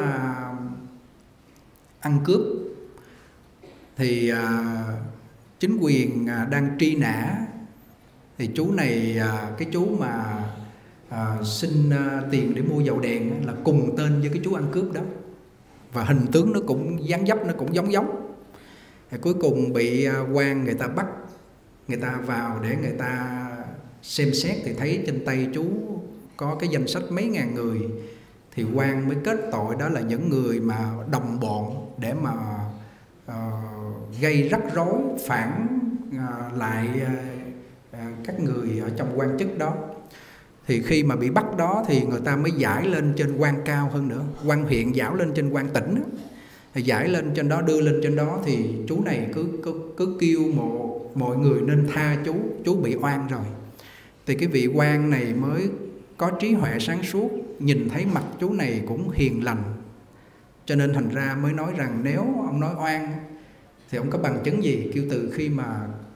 Speaker 1: ăn cướp. Thì chính quyền đang truy nã. Thì chú này, cái chú mà xin tiền để mua dầu đèn là cùng tên với cái chú ăn cướp đó, và hình tướng nó cũng dáng dấp nó cũng giống. Thì cuối cùng bị quan người ta bắt, người ta vào để người ta xem xét thì thấy trên tay chú có cái danh sách mấy ngàn người. Thì quan mới kết tội đó là những người mà đồng bọn để mà gây rắc rối, phản lại các người ở trong quan chức đó. Thì khi mà bị bắt đó thì người ta mới giải lên trên quan cao hơn nữa, quan huyện giải lên trên quan tỉnh đó. Thì giải lên trên đó, đưa lên trên đó thì chú này cứ kêu mọi người nên tha chú bị oan rồi. Thì cái vị quan này mới có trí huệ sáng suốt, nhìn thấy mặt chú này cũng hiền lành, cho nên thành ra mới nói rằng nếu ông nói oan thì ông có bằng chứng gì. Kêu từ khi mà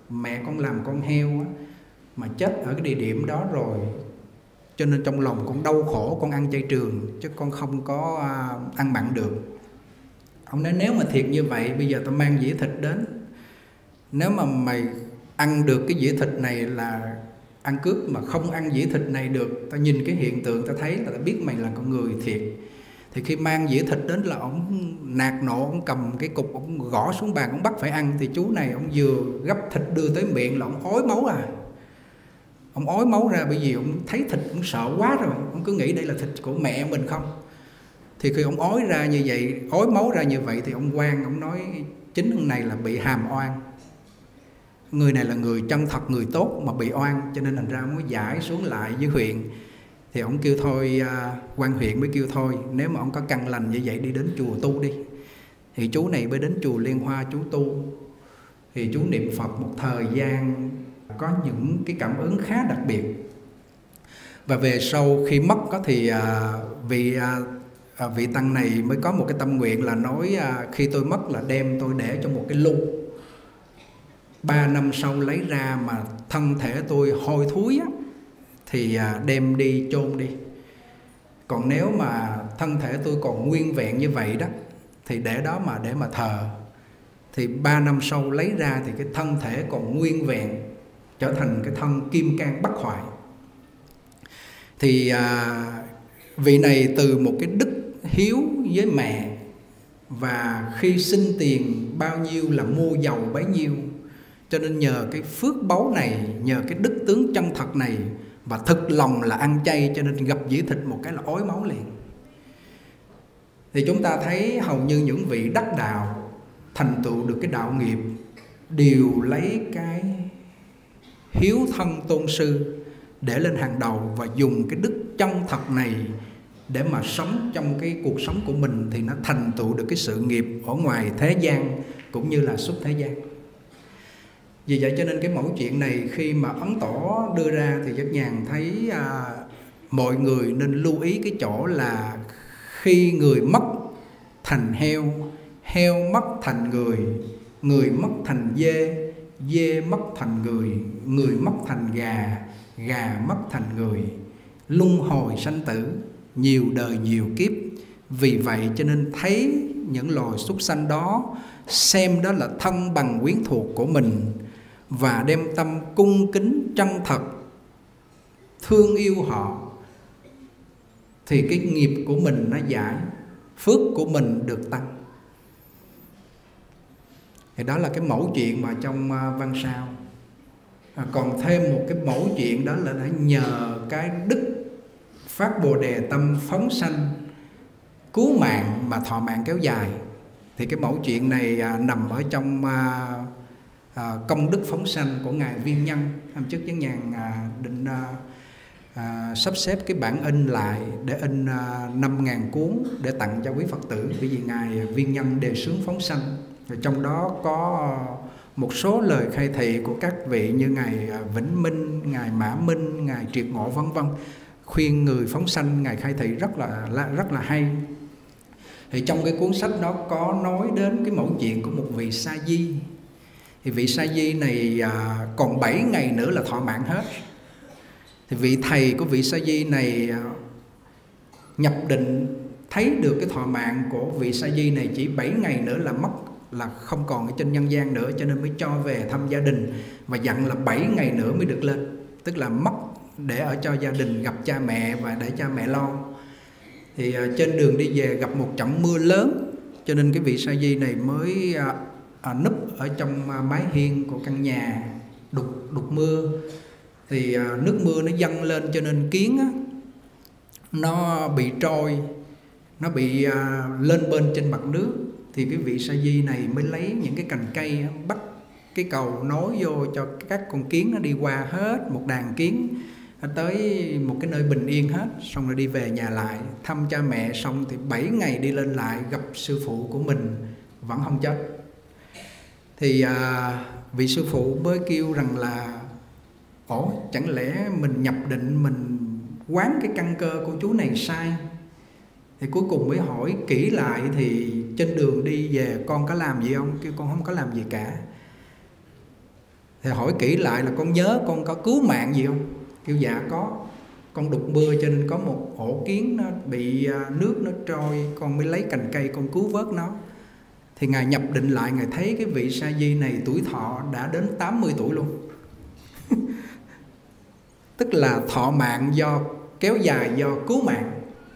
Speaker 1: mẹ con làm con heo á, mà chết ở cái địa điểm đó rồi, cho nên trong lòng con đau khổ, con ăn chay trường chứ con không có ăn mặn được. Ông nói nếu mà thiệt như vậy, bây giờ tao mang dĩa thịt đến, nếu mà mày ăn được cái dĩa thịt này là ăn cướp, mà không ăn dĩa thịt này được, tao nhìn cái hiện tượng tao thấy là tao biết mày là con người thiệt. Thì khi mang dĩa thịt đến là ông nạt nộ, ông cầm cái cục, ông gõ xuống bàn, ông bắt phải ăn. Thì chú này ông vừa gắp thịt đưa tới miệng là ông ói máu ông ói máu ra, bởi vì ông thấy thịt ông sợ quá rồi, ông cứ nghĩ đây là thịt của mẹ mình không. Thì khi ông ói ra như vậy, ói máu ra như vậy, thì ông quan ông nói chính ông này là bị hàm oan, người này là người chân thật, người tốt mà bị oan, cho nên thành ra ông mới giải xuống lại với huyện. Thì ông kêu thôi, quan huyện mới kêu thôi, nếu mà ông có căn lành như vậy đi đến chùa tu đi. Thì chú này mới đến chùa Liên Hoa chú tu. Thì chú niệm Phật một thời gian, có những cái cảm ứng khá đặc biệt. Và về sau khi mất thì vị tăng này mới có một cái tâm nguyện là nói khi tôi mất là đem tôi để trong một cái lu, 3 năm sau lấy ra mà thân thể tôi hôi thối á, thì đem đi chôn đi. Còn nếu mà thân thể tôi còn nguyên vẹn như vậy đó, thì để đó mà để mà thờ. Thì 3 năm sau lấy ra thì cái thân thể còn nguyên vẹn, trở thành cái thân kim cang bất hoại. Thì vị này từ một cái đức hiếu với mẹ, và khi sinh tiền bao nhiêu là mua giàu bấy nhiêu. Cho nên nhờ cái phước báu này, nhờ cái đức tướng chân thật này, và thực lòng là ăn chay, cho nên gặp dĩa thịt một cái là ói máu liền. Thì chúng ta thấy hầu như những vị đắc đạo thành tựu được cái đạo nghiệp đều lấy cái hiếu thân tôn sư để lên hàng đầu, và dùng cái đức chân thật này để mà sống trong cái cuộc sống của mình, thì nó thành tựu được cái sự nghiệp ở ngoài thế gian cũng như là xuất thế gian. Vì vậy cho nên cái mẫu chuyện này khi mà Ấn Tổ đưa ra thì Giác Nhàn thấy mọi người nên lưu ý cái chỗ là khi người mất thành heo, heo mất thành người, người mất thành dê, dê mất thành người, người mất thành gà, gà mất thành người, luân hồi sanh tử, nhiều đời nhiều kiếp. Vì vậy cho nên thấy những loài súc sanh đó, xem đó là thân bằng quyến thuộc của mình, và đem tâm cung kính chân thật thương yêu họ, thì cái nghiệp của mình nó giải, phước của mình được tăng. Thì đó là cái mẫu chuyện mà trong văn sao. Còn thêm một cái mẫu chuyện đó là đã nhờ cái đức phát bồ đề tâm phóng sanh cứu mạng mà thọ mạng kéo dài. Thì cái mẫu chuyện này nằm ở trong công đức phóng sanh của Ngài Viên Nhân. Hôm trước Giác Nhàn định sắp xếp cái bản in lại để in 5.000 cuốn để tặng cho quý Phật tử, bởi vì Ngài Viên Nhân đề xướng phóng sanh. Rồi trong đó có một số lời khai thị của các vị như Ngài Vĩnh Minh, Ngài Mã Minh, Ngài Triệt Ngộ vân vân, khuyên người phóng sanh. Ngài khai thị rất là hay. Thì trong cái cuốn sách đó có nói đến cái mẫu chuyện của một vị sa di. Thì vị sa di này còn 7 ngày nữa là thọ mạng hết. Thì vị thầy của vị sa di này nhập định thấy được cái thọ mạng của vị sa di này chỉ 7 ngày nữa là mất, là không còn ở trên nhân gian nữa, cho nên mới cho về thăm gia đình, và dặn là 7 ngày nữa mới được lên, tức là mất để ở cho gia đình gặp cha mẹ và để cha mẹ lo. Thì trên đường đi về gặp một trận mưa lớn, cho nên cái vị sa di này mới núp ở trong mái hiên của căn nhà đục mưa. Thì nước mưa nó dâng lên, cho nên kiến á, nó bị trôi, nó bị lên bên trên mặt nước. Thì cái vị sa di này mới lấy những cái cành cây bắt cái cầu nối vô cho các con kiến nó đi qua hết, một đàn kiến tới một cái nơi bình yên hết, xong rồi đi về nhà lại thăm cha mẹ. Xong thì 7 ngày đi lên lại gặp sư phụ của mình vẫn không chết. Thì vị sư phụ mới kêu rằng là chẳng lẽ mình nhập định mình quán cái căn cơ của chú này sai. Thì cuối cùng mới hỏi kỹ lại, thì trên đường đi về con có làm gì không? Kêu con không có làm gì cả. Thì hỏi kỹ lại là con nhớ con có cứu mạng gì không? Kêu dạ có. Con đục mưa cho nên có một ổ kiến nó bị nước nó trôi, con mới lấy cành cây con cứu vớt nó. Thì Ngài nhập định lại, Ngài thấy cái vị sa di này tuổi thọ đã đến 80 tuổi luôn. Tức là thọ mạng do kéo dài do cứu mạng.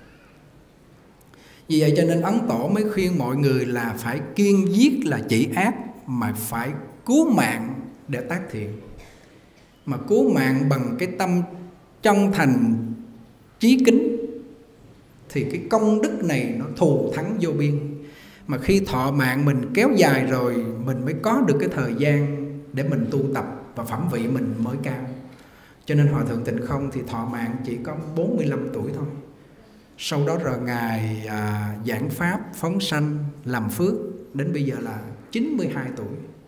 Speaker 1: Vì vậy cho nên Ấn Tổ mới khuyên mọi người là phải kiêng giết là chỉ ác, mà phải cứu mạng để tác thiện. Mà cứu mạng bằng cái tâm chân thành chí kính thì cái công đức này nó thù thắng vô biên. Mà khi thọ mạng mình kéo dài rồi, mình mới có được cái thời gian để mình tu tập và phẩm vị mình mới cao. Cho nên Hòa Thượng Tịnh Không thì thọ mạng chỉ có 45 tuổi thôi. Sau đó rồi Ngài giảng pháp, phóng sanh, làm phước, đến bây giờ là 92 tuổi.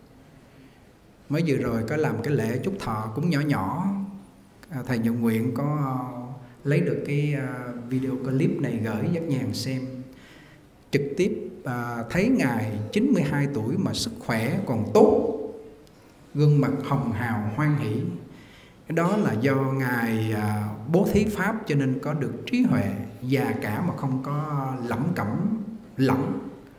Speaker 1: Mới vừa rồi có làm cái lễ chúc thọ cũng nhỏ nhỏ. Thầy Nhuận Nguyện có lấy được cái video clip này gửi Giác Nhàn xem. Trực tiếp thấy Ngài 92 tuổi mà sức khỏe còn tốt, gương mặt hồng hào hoan hỷ. Cái đó là do Ngài bố thí pháp cho nên có được trí huệ, già cả mà không có lẩm cẩm lẫn.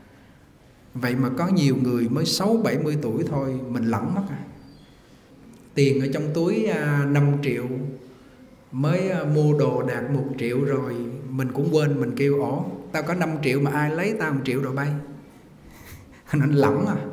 Speaker 1: Vậy mà có nhiều người mới 60-70 tuổi thôi mình lẫn mất à. Tiền ở trong túi 5 triệu, mới mua đồ đạt 1 triệu rồi mình cũng quên, mình kêu ổ tao có 5 triệu mà ai lấy tao 1 triệu rồi bay. Nên lẫn à.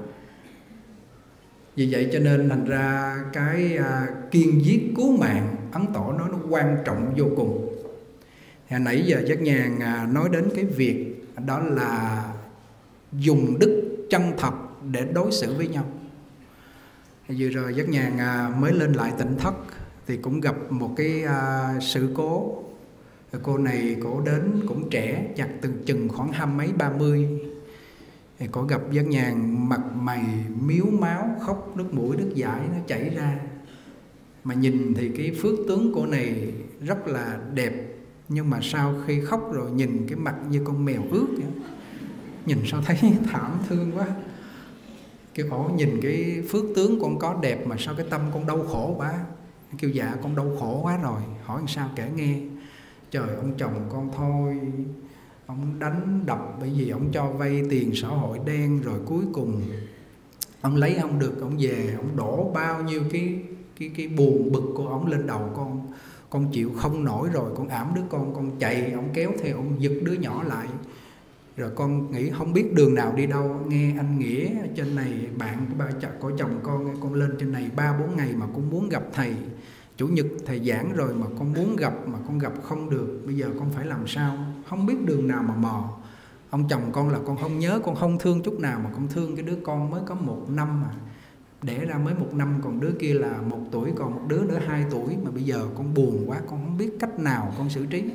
Speaker 1: Vì vậy cho nên thành ra cái kiêng giết cứu mạng, Ấn Tổ nói nó quan trọng vô cùng. Hồi nãy giờ Giác Nhàn nói đến cái việc đó là dùng đức chân thật để đối xử với nhau. Vừa rồi Giác Nhàn mới lên lại Tỉnh Thất thì cũng gặp một cái sự cố. Cô này cổ đến cũng trẻ, chặt từng chừng khoảng 20 mấy 30. Thì cổ gặp Giác Nhàn mặt mày miếu máu, khóc nước mũi nước dãi nó chảy ra. Mà nhìn thì cái phước tướng cô này rất là đẹp, nhưng mà sau khi khóc rồi nhìn cái mặt như con mèo ướt vậy. Nhìn sao thấy thảm thương quá. Kêu ổ nhìn cái phước tướng con có đẹp mà sao cái tâm con đau khổ quá. Kêu dạ con đau khổ quá rồi. Hỏi làm sao kể nghe. Trời, ông chồng con thôi, ông đánh đập bởi vì ông cho vay tiền xã hội đen, rồi cuối cùng ông lấy không được, ông về ông đổ bao nhiêu cái buồn bực của ông lên đầu con chịu không nổi rồi, con ẵm đứa con chạy, ông kéo theo, ông giật đứa nhỏ lại. Rồi con nghĩ không biết đường nào đi đâu, nghe anh Nghĩa ở trên này, bạn của chồng con lên trên này 3-4 ngày mà con muốn gặp thầy. Chủ nhật thầy giảng rồi mà con muốn gặp mà con gặp không được, bây giờ con phải làm sao, không biết đường nào mà mò. Ông chồng con là con không nhớ, con không thương chút nào, mà con thương cái đứa con mới có 1 năm mà đẻ ra mới 1 năm, còn đứa kia là 1 tuổi, còn một đứa nữa 2 tuổi, mà bây giờ con buồn quá, con không biết cách nào con xử trí.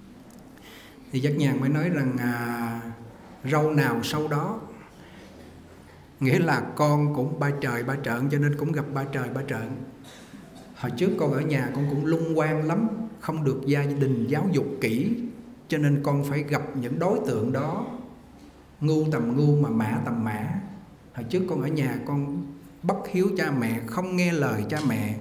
Speaker 1: Thì Giác Nhàn mới nói rằng râu nào sâu đó, nghĩa là con cũng ba trời ba trợn, cho nên cũng gặp ba trời ba trợn. Hồi trước con ở nhà con cũng lung quan lắm, không được gia đình giáo dục kỹ, cho nên con phải gặp những đối tượng đó, ngu tầm ngu mà mã tầm mã. Hồi trước con ở nhà con bất hiếu cha mẹ, không nghe lời cha mẹ,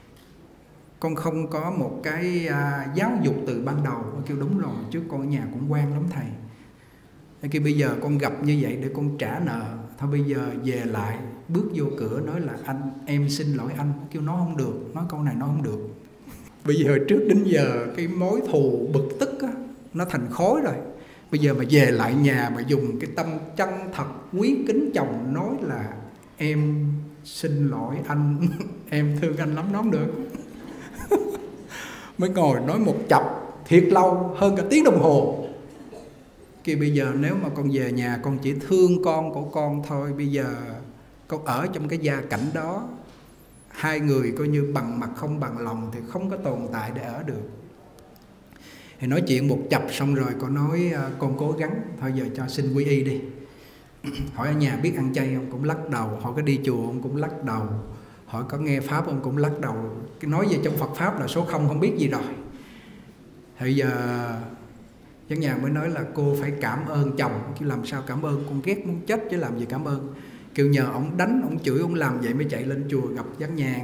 Speaker 1: con không có một cái giáo dục từ ban đầu. Con kêu đúng rồi, trước con ở nhà cũng quan lắm thầy. Khi bây giờ con gặp như vậy để con trả nợ, thôi bây giờ về lại bước vô cửa nói là anh, em xin lỗi anh. Kêu nói không được, nói câu này nói không được. Bây giờ trước đến giờ cái mối thù bực tức á, nó thành khối rồi. Bây giờ mà về lại nhà mà dùng cái tâm chân thật quý kính chồng nói là em xin lỗi anh, em thương anh lắm, nói không được. Mới ngồi nói một chập thiệt lâu, hơn cả tiếng đồng hồ. Khi bây giờ nếu mà con về nhà con chỉ thương con của con thôi, bây giờ con ở trong cái gia cảnh đó, hai người coi như bằng mặt không bằng lòng thì không có tồn tại để ở được. Thì nói chuyện một chập xong rồi con nói con cố gắng, thôi giờ cho xin quy y đi. Hỏi ở nhà biết ăn chay không, cũng lắc đầu. Hỏi có đi chùa ông cũng lắc đầu. Hỏi có nghe pháp ông cũng lắc đầu. Cái nói về trong Phật pháp là số 0 không biết gì rồi. Thì giờ Giác Nhàn mới nói là cô phải cảm ơn chồng. Chứ làm sao cảm ơn, con ghét muốn chết chứ làm gì cảm ơn. kêu nhờ ông đánh, ông chửi, ông làm vậy mới chạy lên chùa gặp Giác Nhàn.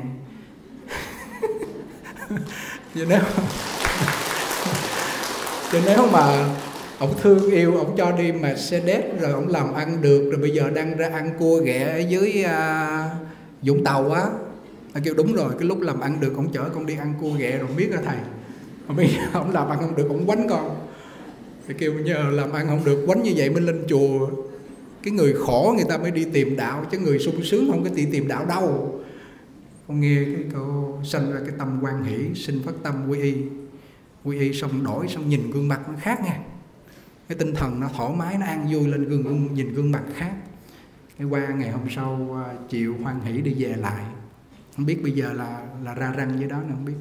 Speaker 1: Chứ nếu mà ông thương yêu, ông cho đi Mercedes rồi ông làm ăn được, rồi bây giờ đang ra ăn cua ghẹ ở dưới Vũng Tàu á, anh kêu đúng rồi, cái lúc làm ăn được ông chở con đi ăn cua ghẹ rồi biết hả thầy. Bây giờ ông làm ăn không được ông quánh con, thì kêu nhờ làm ăn không được quánh như vậy mới lên chùa. Cái người khổ người ta mới đi tìm đạo, chứ người sung sướng không có đi tìm đạo đâu. Con nghe cái câu sanh ra cái tâm hoan hỷ, sinh phát tâm quy y xong đổi, xong nhìn gương mặt nó khác nha. Cái tinh thần nó thoải mái, nó an vui lên, nhìn gương mặt khác. Cái qua ngày hôm sau chiều hoan hỷ đi về lại, không biết bây giờ là ra răng với đó nữa không biết.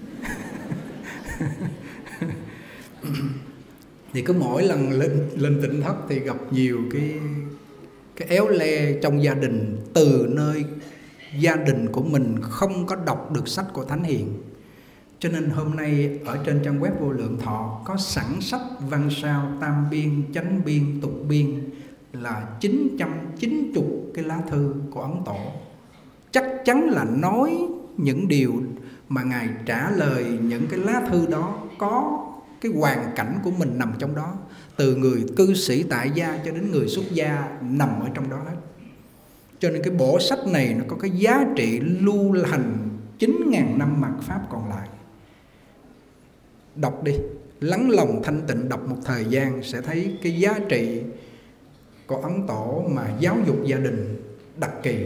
Speaker 1: Thì cứ mỗi lần lên Tịnh Thất thì gặp nhiều cái éo le trong gia đình, từ nơi gia đình của mình không có đọc được sách của Thánh Hiền. Cho nên hôm nay ở trên trang web Vô Lượng Thọ có sẵn sách văn sao tam biên, chánh biên, tục biên là 990 cái lá thư của Ấn Tổ. Chắc chắn là nói những điều mà Ngài trả lời những cái lá thư đó có cái hoàn cảnh của mình nằm trong đó. Từ người cư sĩ tại gia cho đến người xuất gia nằm ở trong đó hết. Cho nên cái bộ sách này nó có cái giá trị lưu hành 9.000 năm mạt Pháp còn lại. Đọc đi, lắng lòng thanh tịnh đọc một thời gian sẽ thấy cái giá trị của Ấn Tổ mà giáo dục gia đình đặc kỳ.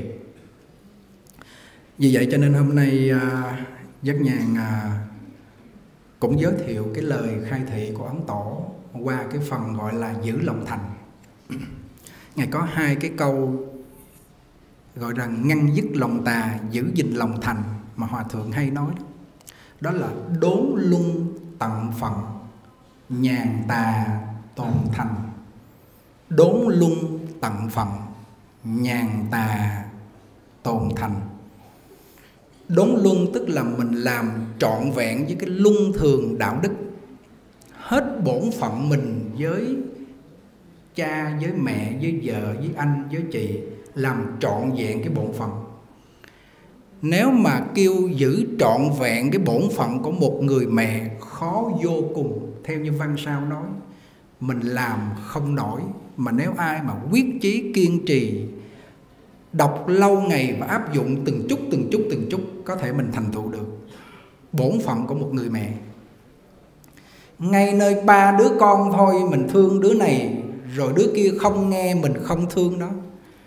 Speaker 1: Vì vậy cho nên hôm nay Giác Nhàn cũng giới thiệu cái lời khai thị của Ấn Tổ qua cái phần gọi là giữ lòng thành. Ngài có 2 cái câu gọi rằng ngăn dứt lòng tà, giữ gìn lòng thành mà Hòa Thượng hay nói đó. Đó là đốn luân tận phận, nhàn tà tồn thành. Đốn luân tận phận, nhàn tà tồn thành. Đốn luân tức là mình làm trọn vẹn với cái luân thường đạo đức, hết bổn phận mình với cha, với mẹ, với vợ, với anh, với chị, làm trọn vẹn cái bổn phận. Nếu mà kêu giữ trọn vẹn cái bổn phận của một người mẹ khó vô cùng. Theo như văn sao nói, mình làm không nổi. Mà nếu ai mà quyết chí kiên trì, đọc lâu ngày và áp dụng từng chút có thể mình thành tựu được bổn phận của một người mẹ. Ngay nơi 3 đứa con thôi mình thương đứa này, rồi đứa kia không nghe, mình không thương nó.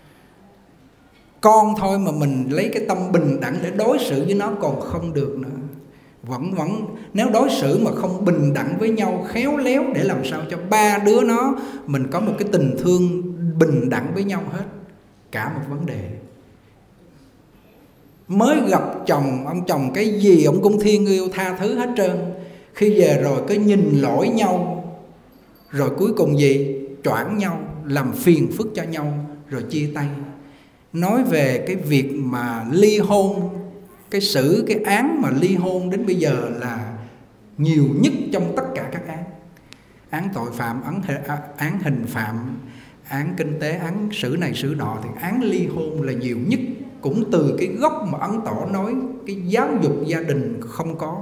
Speaker 1: Con thôi mà mình lấy cái tâm bình đẳng để đối xử với nó còn không được nữa. Vẫn nếu đối xử mà không bình đẳng với nhau, khéo léo để làm sao cho 3 đứa nó mình có một cái tình thương bình đẳng với nhau hết, cả một vấn đề. Mới gặp chồng, ông chồng cái gì ông cũng thương yêu tha thứ hết trơn. Khi về rồi cứ nhìn lỗi nhau, rồi cuối cùng gì? Choảng nhau, làm phiền phức cho nhau, rồi chia tay. Nói về cái việc mà ly hôn, cái án mà ly hôn đến bây giờ là nhiều nhất trong tất cả các án. Án tội phạm, án hình phạm, án kinh tế, án xử này xử nọ, thì án ly hôn là nhiều nhất. Cũng từ cái gốc mà Ấn Tổ nói cái giáo dục gia đình không có.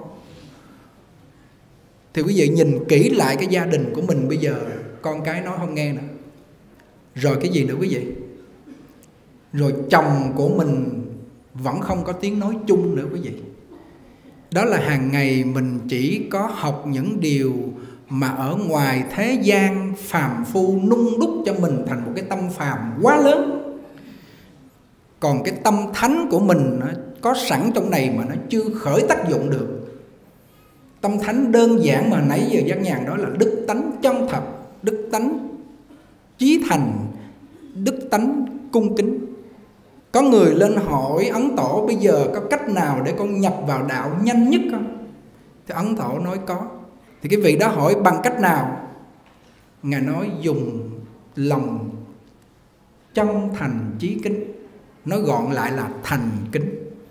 Speaker 1: Thì quý vị nhìn kỹ lại cái gia đình của mình bây giờ, con cái nói không nghe nữa. Rồi cái gì nữa quý vị? Rồi chồng của mình vẫn không có tiếng nói chung nữa quý vị. Đó là hàng ngày mình chỉ có học những điều mà ở ngoài thế gian phàm phu nung đúc cho mình thành một cái tâm phàm quá lớn. Còn cái tâm thánh của mình nó có sẵn trong này mà nó chưa khởi tác dụng được. Tâm thánh đơn giản mà nãy giờ Giác Nhàn đó là đức tánh chân thật, đức tánh chí thành, đức tánh cung kính. Có người lên hỏi Ấn Tổ bây giờ có cách nào để con nhập vào đạo nhanh nhất không? Thì Ấn Tổ nói có. Thì cái vị đó hỏi bằng cách nào? Ngài nói dùng lòng chân thành chí kính. Nói gọn lại là thành kính.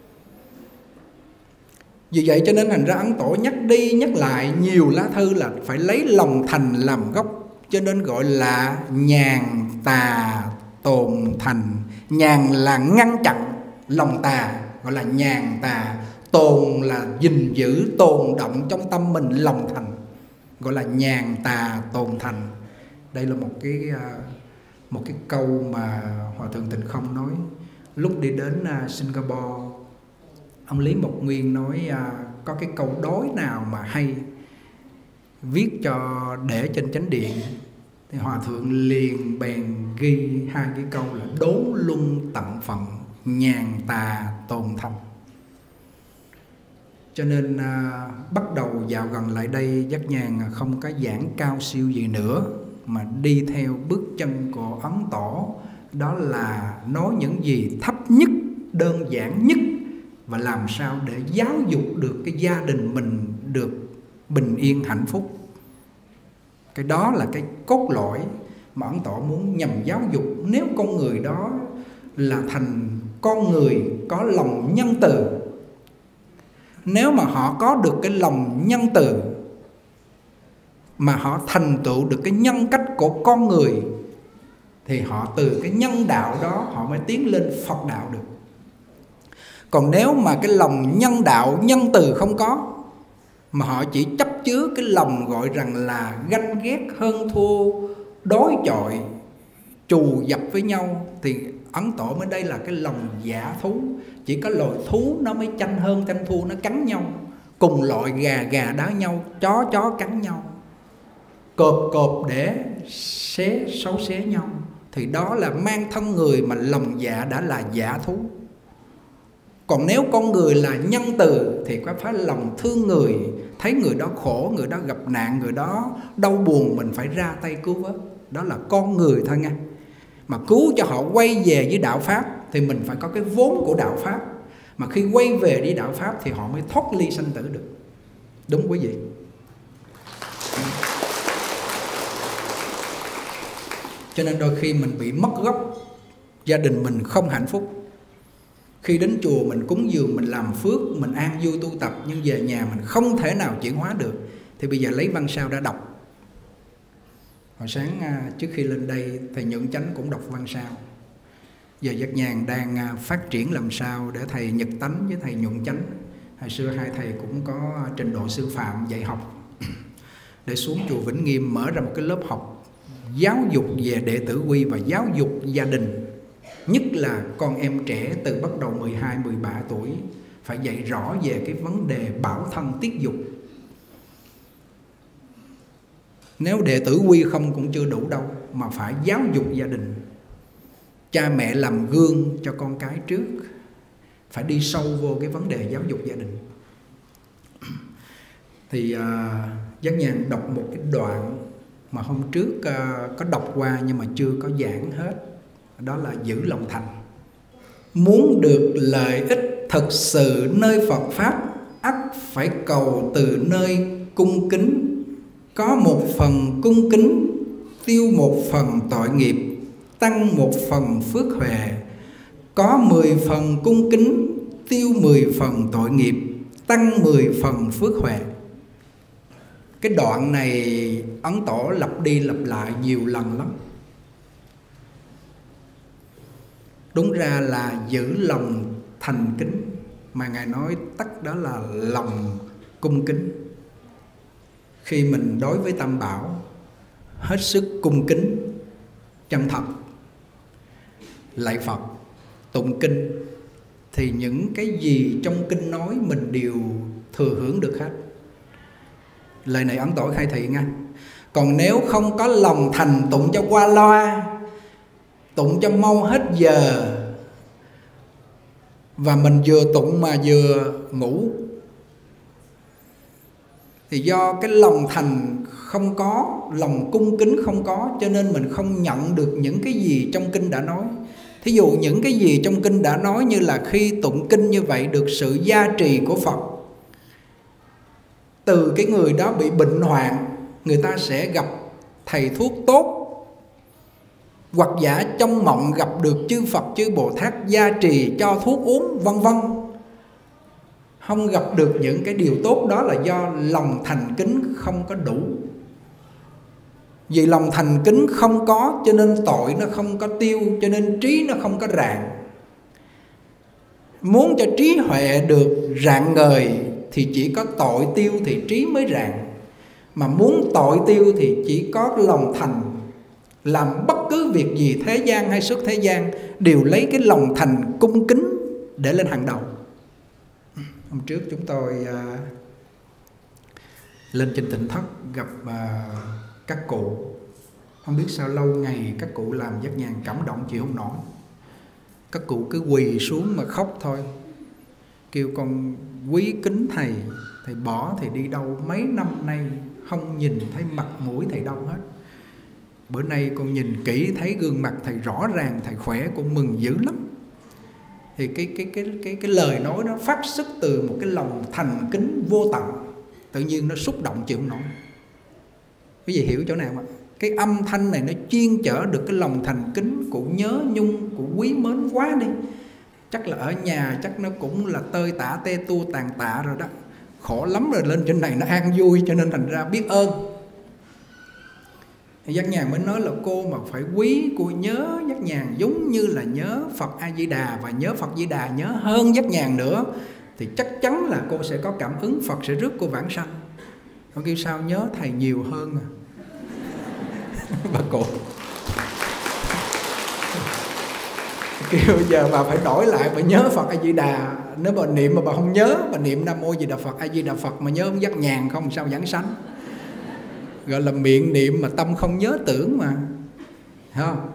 Speaker 1: Vì vậy cho nên thành ra Ấn Tổ nhắc đi nhắc lại nhiều lá thư là phải lấy lòng thành làm gốc. Cho nên gọi là nhàn tà tồn thành. Nhàn là ngăn chặn lòng tà, gọi là nhàn tà. Tồn là gìn giữ, tồn động trong tâm mình lòng thành, gọi là nhàn tà tồn thành. Đây là một cái câu mà Hòa Thượng Tịnh Không nói lúc đi đến Singapore. Ông Lý Mộc Nguyên nói có cái câu đối nào mà hay viết để trên chánh điện, thì Hòa Thượng liền bèn ghi hai cái câu là đốn luân tận phận, nhàn tà tồn thành. Cho nên bắt đầu dạo gần lại đây, Giác Nhàn không có giảng cao siêu gì nữa, mà đi theo bước chân của Ấn Tổ. Đó là nói những gì thấp nhất, đơn giản nhất, và làm sao để giáo dục được cái gia đình mình được bình yên hạnh phúc. Cái đó là cái cốt lõi mà Ấn Tổ muốn nhằm giáo dục. Nếu con người đó là thành con người có lòng nhân từ, nếu mà họ có được cái lòng nhân từ, mà họ thành tựu được cái nhân cách của con người, thì họ từ cái nhân đạo đó họ mới tiến lên Phật đạo được. Còn nếu mà cái lòng nhân đạo, nhân từ không có, mà họ chỉ chấp chứa cái lòng gọi rằng là ganh ghét, hơn thua, đối chọi, trù dập với nhau, thì Ấn Tổ mới đây là cái lòng giả thú. Chỉ có loài thú nó mới tranh hơn tranh thua, nó cắn nhau. Cùng loại gà đá nhau, chó cắn nhau, cọp để xấu xé nhau, thì đó là mang thân người mà lòng dạ đã là giả thú. Còn nếu con người là nhân từ thì có phải lòng thương người, thấy người đó khổ, người đó gặp nạn, người đó đau buồn, mình phải ra tay cứu vớt. Đó là con người thôi nha. Mà cứu cho họ quay về với đạo Pháp thì mình phải có cái vốn của đạo Pháp. Mà khi quay về đi đạo Pháp thì họ mới thoát ly sanh tử được. Đúng quý vị. Cho nên đôi khi mình bị mất gốc, gia đình mình không hạnh phúc. Khi đến chùa mình cúng dường, mình làm phước, mình an vui tu tập, nhưng về nhà mình không thể nào chuyển hóa được, thì bây giờ lấy văn sao ra đọc. Hồi sáng trước khi lên đây, thầy Nhuận Chánh cũng đọc văn sao. Giờ Giác Nhàn đang phát triển làm sao để thầy Nhật Tánh với thầy Nhuận Chánh, hồi xưa hai thầy cũng có trình độ sư phạm dạy học, để xuống chùa Vĩnh Nghiêm mở ra một cái lớp học giáo dục về đệ tử quy và giáo dục gia đình. Nhất là con em trẻ từ bắt đầu 12, 13 tuổi, phải dạy rõ về cái vấn đề bảo thân tiết dục. Nếu đệ tử quy không cũng chưa đủ đâu, mà phải giáo dục gia đình. Cha mẹ làm gương cho con cái trước, phải đi sâu vô cái vấn đề giáo dục gia đình. Thì Giác Nhàn đọc một cái đoạn mà hôm trước có đọc qua nhưng mà chưa có giảng hết. Đó là giữ lòng thành. Muốn được lợi ích thật sự nơi Phật Pháp, ắt phải cầu từ nơi cung kính. Có một phần cung kính, tiêu một phần tội nghiệp, tăng một phần phước huệ. Có 10 phần cung kính, tiêu 10 phần tội nghiệp, tăng 10 phần phước huệ. Cái đoạn này Ấn Tổ lặp đi lặp lại nhiều lần lắm. Đúng ra là giữ lòng thành kính, mà Ngài nói tắt đó là lòng cung kính. Khi mình đối với Tam Bảo hết sức cung kính, chân thật, lạy Phật, tụng kinh, thì những cái gì trong kinh nói mình đều thừa hưởng được hết. Lời này Ấn Tổ khai thị nha. Còn nếu không có lòng thành tụng cho qua loa, tụng cho mau hết giờ, và mình vừa tụng mà vừa ngủ, thì do cái lòng thành không có, lòng cung kính không có, cho nên mình không nhận được những cái gì trong kinh đã nói. Thí dụ những cái gì trong kinh đã nói, như là khi tụng kinh như vậy được sự gia trì của Phật, từ cái người đó bị bệnh hoạn, người ta sẽ gặp thầy thuốc tốt, hoặc giả trong mộng gặp được chư Phật chư Bồ Tát gia trì cho thuốc uống, vân vân. Không gặp được những cái điều tốt đó là do lòng thành kính không có đủ. Vì lòng thành kính không có cho nên tội nó không có tiêu, cho nên trí nó không có rạng. Muốn cho trí huệ được rạng ngời thì chỉ có tội tiêu thì trí mới rạng. Mà muốn tội tiêu thì chỉ có lòng thành. Làm bất cứ việc gì thế gian hay xuất thế gian đều lấy cái lòng thành cung kính để lên hàng đầu. Hôm trước chúng tôi lên trên Tỉnh Thất gặp các cụ. Không biết sao lâu ngày các cụ làm Giác Nhàn cảm động chịu không nổi. Các cụ cứ quỳ xuống mà khóc thôi. Kêu con quý kính thầy, thầy bỏ thầy đi đâu mấy năm nay không nhìn thấy mặt mũi thầy đâu hết. Bữa nay con nhìn kỹ thấy gương mặt thầy rõ ràng, thầy khỏe, con mừng dữ lắm. Thì cái lời nói nó phát xuất từ một cái lòng thành kính vô tận, tự nhiên nó xúc động chịu không nổi. Quý vị hiểu chỗ nào không ạ? Cái âm thanh này nó chuyên chở được cái lòng thành kính của nhớ nhung, của quý mến quá đi. Chắc là ở nhà chắc nó cũng là tơi tả tê tua tàn tạ rồi đó. Khổ lắm rồi, lên trên này nó an vui cho nên thành ra biết ơn. Giác Nhàn mới nói là cô mà phải quý, cô nhớ Giác Nhàn giống như là nhớ Phật A Di Đà, và nhớ Phật Di Đà nhớ hơn Giác Nhàn nữa, thì chắc chắn là cô sẽ có cảm ứng Phật sẽ rước cô vãng sanh. Con kêu sao nhớ thầy nhiều hơn à? Bà cụ kêu giờ bà phải đổi lại, bà nhớ Phật A Di Đà. Nếu bà niệm mà bà không nhớ, bà niệm Nam Mô Di Đà Phật A Di Đà Phật mà nhớ ông Giác Nhàn không sao vãng sanh. Gọi là miệng niệm mà tâm không nhớ tưởng mà, thấy không?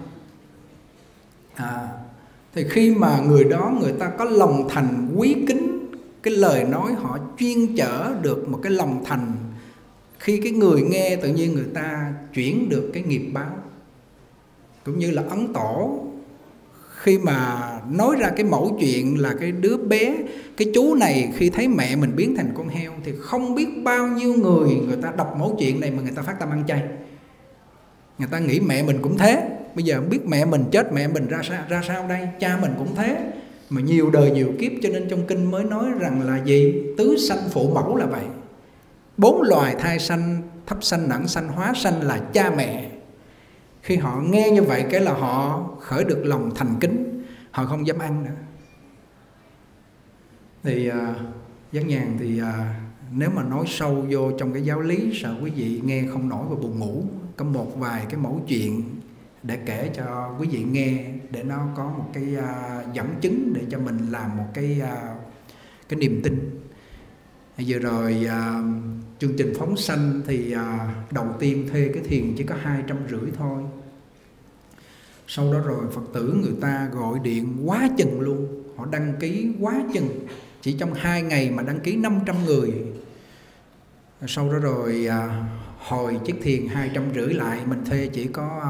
Speaker 1: Thì khi mà người đó người ta có lòng thành quý kính, cái lời nói họ chuyên chở được một cái lòng thành. Khi cái người nghe tự nhiên người ta chuyển được cái nghiệp báo. Cũng như là Ấn Tổ, khi mà nói ra cái mẫu chuyện là cái đứa bé, cái chú này khi thấy mẹ mình biến thành con heo, thì không biết bao nhiêu người ta đọc mẫu chuyện này mà người ta phát tâm ăn chay. Người ta nghĩ mẹ mình cũng thế. Bây giờ không biết mẹ mình chết, mẹ mình ra sao đây, cha mình cũng thế. Mà nhiều đời nhiều kiếp, cho nên trong kinh mới nói rằng là gì? Tứ sanh phụ mẫu là vậy. 4 loài thai sanh, thấp sanh, nặng sanh, hóa sanh là cha mẹ. Khi họ nghe như vậy cái là họ khởi được lòng thành kính, họ không dám ăn nữa. Thì Giác Nhàn thì nếu mà nói sâu vô trong cái giáo lý sợ quý vị nghe không nổi và buồn ngủ. Có một vài cái mẫu chuyện để kể cho quý vị nghe, để nó có một cái dẫn chứng để cho mình làm một cái niềm tin. Vừa rồi chương trình phóng sanh thì đầu tiên thuê cái thiền chỉ có 250 thôi. Sau đó rồi Phật tử người ta gọi điện quá chừng luôn. Họ đăng ký quá chừng. Chỉ trong 2 ngày mà đăng ký 500 người. Sau đó rồi hồi chiếc thiền 250 lại, mình thuê chỉ có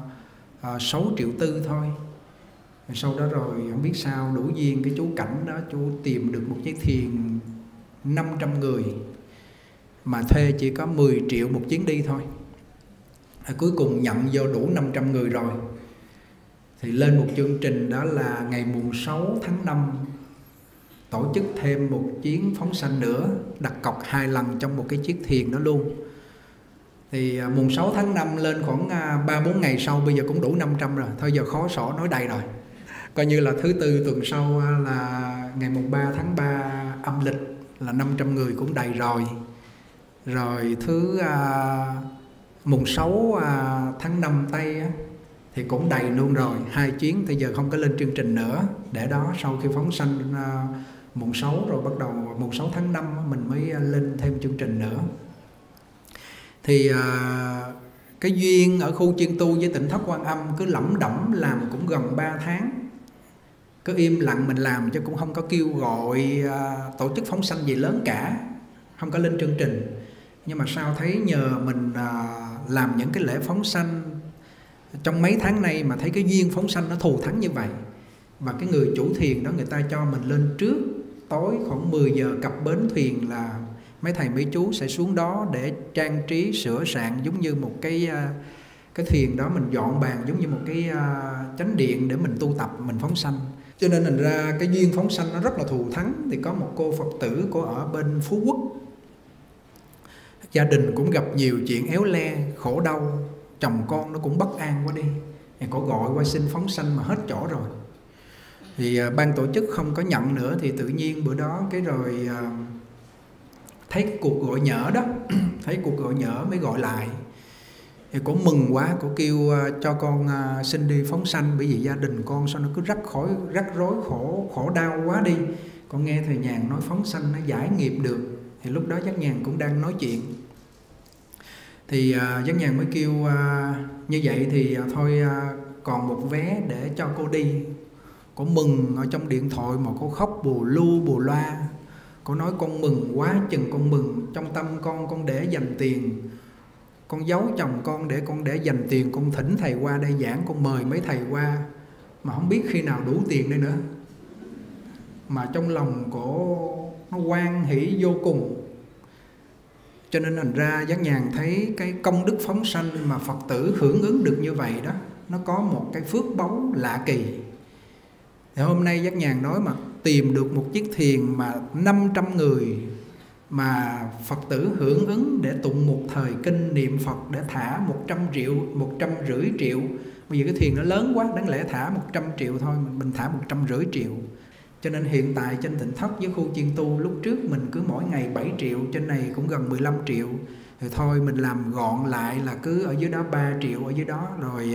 Speaker 1: 6 triệu tư thôi. Sau đó rồi không biết sao đủ duyên cái chú Cảnh đó, chú tìm được một chiếc thiền 500 người mà thuê chỉ có 10 triệu một chuyến đi thôi. Cuối cùng nhận vô đủ 500 người rồi thì lên một chương trình, đó là ngày mùng 6 tháng 5 tổ chức thêm một chuyến phóng sanh nữa, đặt cọc 2 lần trong một cái chiếc thiền đó luôn. Thì mùng 6 tháng 5 lên khoảng 3-4 ngày sau, bây giờ cũng đủ 500 rồi. Thôi giờ khó sổ nói đầy rồi. Coi như là thứ Tư tuần sau là ngày mùng 3 tháng 3 âm lịch là 500 người cũng đầy rồi. Rồi thứ mùng 6 tháng 5 Tây thì cũng đầy luôn rồi. 2 chuyến thì giờ không có lên chương trình nữa. Để đó sau khi phóng sanh mùng 6 rồi bắt đầu mùng 6 tháng 5 mình mới lên thêm chương trình nữa. Thì cái duyên ở khu chuyên tu với Tỉnh Thất Quan Âm cứ lẩm đẩm làm cũng gần 3 tháng. Cứ im lặng mình làm chứ cũng không có kêu gọi tổ chức phóng sanh gì lớn cả, không có lên chương trình. Nhưng mà sao thấy nhờ mình làm những cái lễ phóng sanh trong mấy tháng nay mà thấy cái duyên phóng sanh nó thù thắng như vậy. Và cái người chủ thiền đó người ta cho mình lên trước, tối khoảng 10 giờ cập bến thuyền là mấy thầy mấy chú sẽ xuống đó để trang trí sửa soạn giống như một cái thuyền đó, mình dọn bàn giống như một cái chánh điện để mình tu tập, mình phóng sanh. Cho nên thành ra cái duyên phóng sanh nó rất là thù thắng. Thì có một cô Phật tử cô ở bên Phú Quốc, gia đình cũng gặp nhiều chuyện éo le, khổ đau. chồng con nó cũng bất an quá đi, thì cổ gọi qua xin phóng sanh mà hết chỗ rồi. Thì ban tổ chức không có nhận nữa, thì tự nhiên bữa đó cái rồi thấy cái cuộc gọi nhỡ đó thấy cuộc gọi nhỡ mới gọi lại. Thì cổ mừng quá, cổ kêu cho con xin đi phóng sanh, bởi vì gia đình con sao nó cứ rắc rối khổ đau quá đi. Con nghe thầy Nhàn nói phóng sanh nó giải nghiệp được. Thì lúc đó Giác Nhàn cũng đang nói chuyện. Thì Giác Nhàn mới kêu như vậy thì thôi còn một vé để cho cô đi. Cô mừng ở trong điện thoại mà cô khóc bù lu bù loa. Cô nói con mừng quá chừng con mừng, trong tâm con để dành tiền, con giấu chồng con để con để dành tiền, con thỉnh thầy qua đây giảng, con mời mấy thầy qua mà không biết khi nào đủ tiền đây nữa. Mà trong lòng cổ nó hoan hỷ vô cùng. Cho nên thành ra Giác Nhàn thấy cái công đức phóng sanh mà Phật tử hưởng ứng được như vậy đó, nó có một cái phước báu lạ kỳ. Thì hôm nay Giác Nhàn nói mà tìm được một chiếc thuyền mà 500 người mà Phật tử hưởng ứng để tụng một thời kinh niệm Phật, để thả 100 triệu, 150 triệu. Bây giờ cái thuyền nó lớn quá, đáng lẽ thả 100 triệu thôi, mình thả 150 triệu. Cho nên hiện tại trên Tịnh Thất với khu chiên tu, lúc trước mình cứ mỗi ngày 7 triệu, trên này cũng gần 15 triệu. Thì thôi mình làm gọn lại là cứ ở dưới đó 3 triệu ở dưới đó, rồi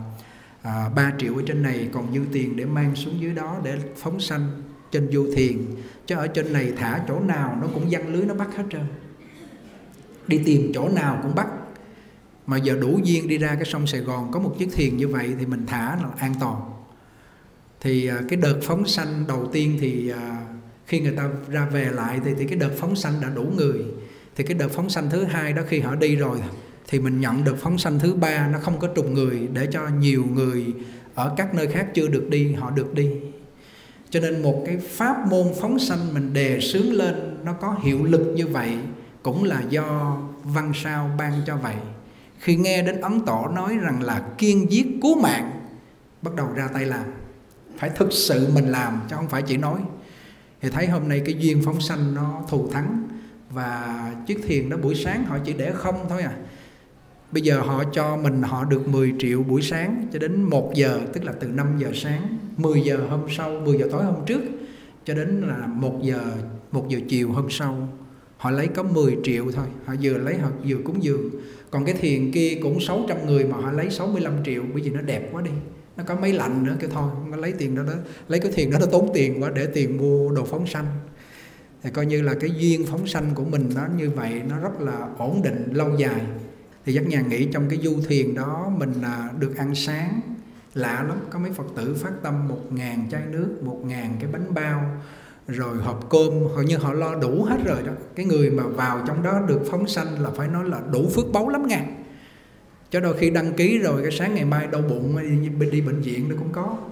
Speaker 1: 3 triệu ở trên này, còn dư tiền để mang xuống dưới đó để phóng sanh trên du thuyền. Chứ ở trên này thả chỗ nào nó cũng giăng lưới nó bắt hết trơn, đi tìm chỗ nào cũng bắt. Mà giờ đủ duyên đi ra cái sông Sài Gòn có một chiếc thuyền như vậy thì mình thả là an toàn. Thì cái đợt phóng sanh đầu tiên thì khi người ta ra về lại thì cái đợt phóng sanh đã đủ người. Thì cái đợt phóng sanh thứ hai đó khi họ đi rồi thì mình nhận đợt phóng sanh thứ ba, nó không có trùng người, để cho nhiều người ở các nơi khác chưa được đi họ được đi. Cho nên một cái pháp môn phóng sanh mình đề xướng lên nó có hiệu lực như vậy cũng là do văn sao ban cho vậy. Khi nghe đến Ấn Tổ nói rằng là kiên giết cứu mạng, bắt đầu ra tay làm, phải thực sự mình làm chứ không phải chỉ nói. Thì thấy hôm nay cái duyên phóng sanh nó thù thắng. Và chiếc thuyền đó buổi sáng họ chỉ để không thôi à. Bây giờ họ cho mình họ được 10 triệu buổi sáng cho đến 1 giờ, tức là từ 5 giờ sáng, 10 giờ hôm sau, 10 giờ tối hôm trước cho đến là 1 giờ chiều hôm sau. Họ lấy có 10 triệu thôi, họ vừa lấy họ vừa cúng dường. Còn cái thuyền kia cũng 600 người mà họ lấy 65 triệu, bởi vì nó đẹp quá đi. Nó có máy lạnh nữa, cái thôi nó lấy tiền đó, lấy cái thuyền đó nó tốn tiền quá, để tiền mua đồ phóng sanh. Thì coi như là cái duyên phóng sanh của mình nó như vậy, nó rất là ổn định lâu dài. Thì Giác Nhàn nghĩ trong cái du thuyền đó mình được ăn sáng lạ lắm. Có mấy Phật tử phát tâm 1000 chai nước, 1000 cái bánh bao, rồi hộp cơm, hầu như họ lo đủ hết rồi đó. Cái người mà vào trong đó được phóng sanh là phải nói là đủ phước báu lắm nha. Cho đôi khi đăng ký rồi cái sáng ngày mai đau bụng đi bệnh viện nó cũng có.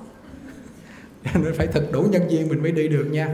Speaker 1: Nên phải thật đủ nhân viên mình mới đi được nha.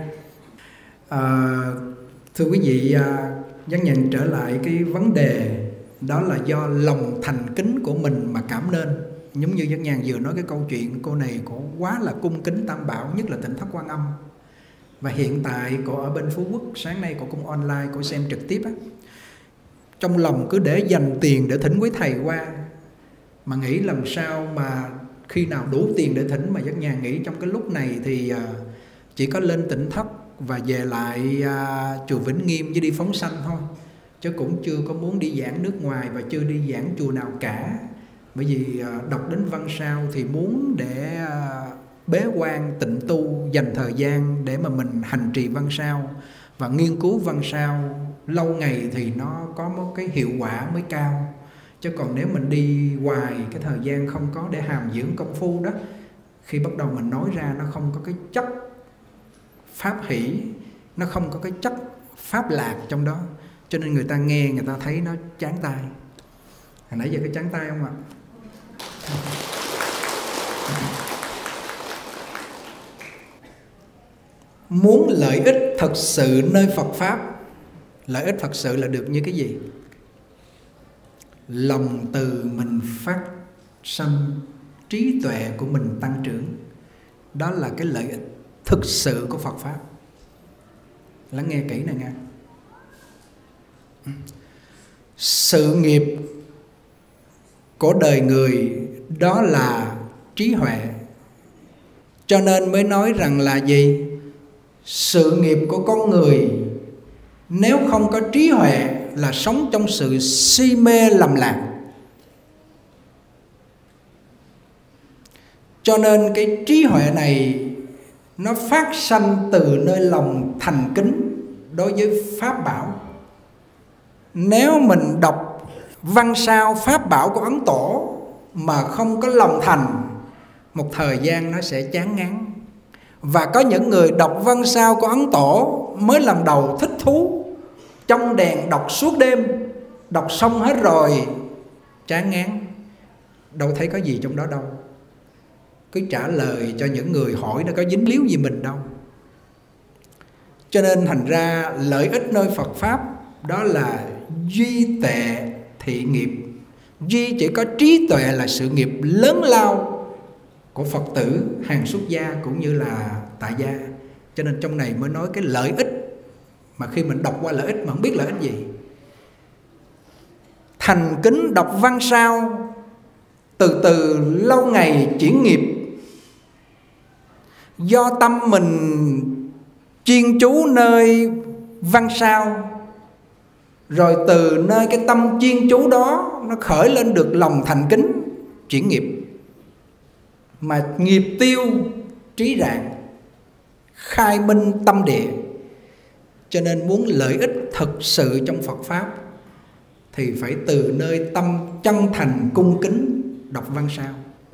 Speaker 1: Thưa quý vị, Giác Nhàn trở lại cái vấn đề đó là do lòng thành kính của mình mà cảm nên. Giống như Giác Nhàn vừa nói cái câu chuyện, cô này cổ quá là cung kính Tam Bảo, nhất là Tịnh Thất Quan Âm. Và hiện tại cô ở bên Phú Quốc, sáng nay cô cũng online, cô xem trực tiếp á. Trong lòng cứ để dành tiền để thỉnh quý thầy qua, mà nghĩ làm sao mà khi nào đủ tiền để thỉnh. Mà Giác Nhàn nghĩ trong cái lúc này thì chỉ có lên Tịnh Thất và về lại chùa Vĩnh Nghiêm với đi phóng sanh thôi, chứ cũng chưa có muốn đi giảng nước ngoài và chưa đi giảng chùa nào cả. Bởi vì đọc đến văn sao thì muốn để bế quan tịnh tu, dành thời gian để mà mình hành trì văn sao và nghiên cứu văn sao lâu ngày thì nó có một cái hiệu quả mới cao. Chứ còn nếu mình đi hoài, cái thời gian không có để hàm dưỡng công phu đó, khi bắt đầu mình nói ra nó không có cái chất pháp hỷ, nó không có cái chất pháp lạc trong đó, cho nên người ta nghe, người ta thấy nó chán tai. Hồi nãy giờ cái chán tai không ạ? Muốn lợi ích thật sự nơi Phật Pháp, lợi ích thật sự là được như cái gì? Lòng từ mình phát sanh, trí tuệ của mình tăng trưởng. Đó là cái lợi ích thực sự của Phật Pháp. Lắng nghe kỹ này nha. Sự nghiệp của đời người đó là trí huệ. Cho nên mới nói rằng là gì? Sự nghiệp của con người nếu không có trí huệ là sống trong sự si mê lầm lạc. Cho nên cái trí huệ này nó phát sanh từ nơi lòng thành kính đối với Pháp bảo. Nếu mình đọc văn sao Pháp bảo của Ấn Tổ mà không có lòng thành, một thời gian nó sẽ chán ngán. Và có những người đọc văn sao của Ấn Tổ mới lần đầu thích thú, trong đèn đọc suốt đêm, đọc xong hết rồi chán ngán, đâu thấy có gì trong đó đâu. Cứ trả lời cho những người hỏi nó có dính líu gì mình đâu. Cho nên thành ra lợi ích nơi Phật Pháp đó là duy tệ thị nghiệp. Duy chỉ có trí tuệ là sự nghiệp lớn lao của Phật tử, hàng xuất gia cũng như là tại gia. Cho nên trong này mới nói cái lợi ích, mà khi mình đọc qua lợi ích mà không biết lợi ích gì. Thành kính đọc văn sao, từ từ lâu ngày chuyển nghiệp. Do tâm mình chuyên chú nơi văn sao, rồi từ nơi cái tâm chuyên chú đó nó khởi lên được lòng thành kính, chuyển nghiệp. Mà nghiệp tiêu trí rạng, khai minh tâm địa. Cho nên muốn lợi ích thực sự trong Phật Pháp thì phải từ nơi tâm chân thành cung kính đọc văn sao.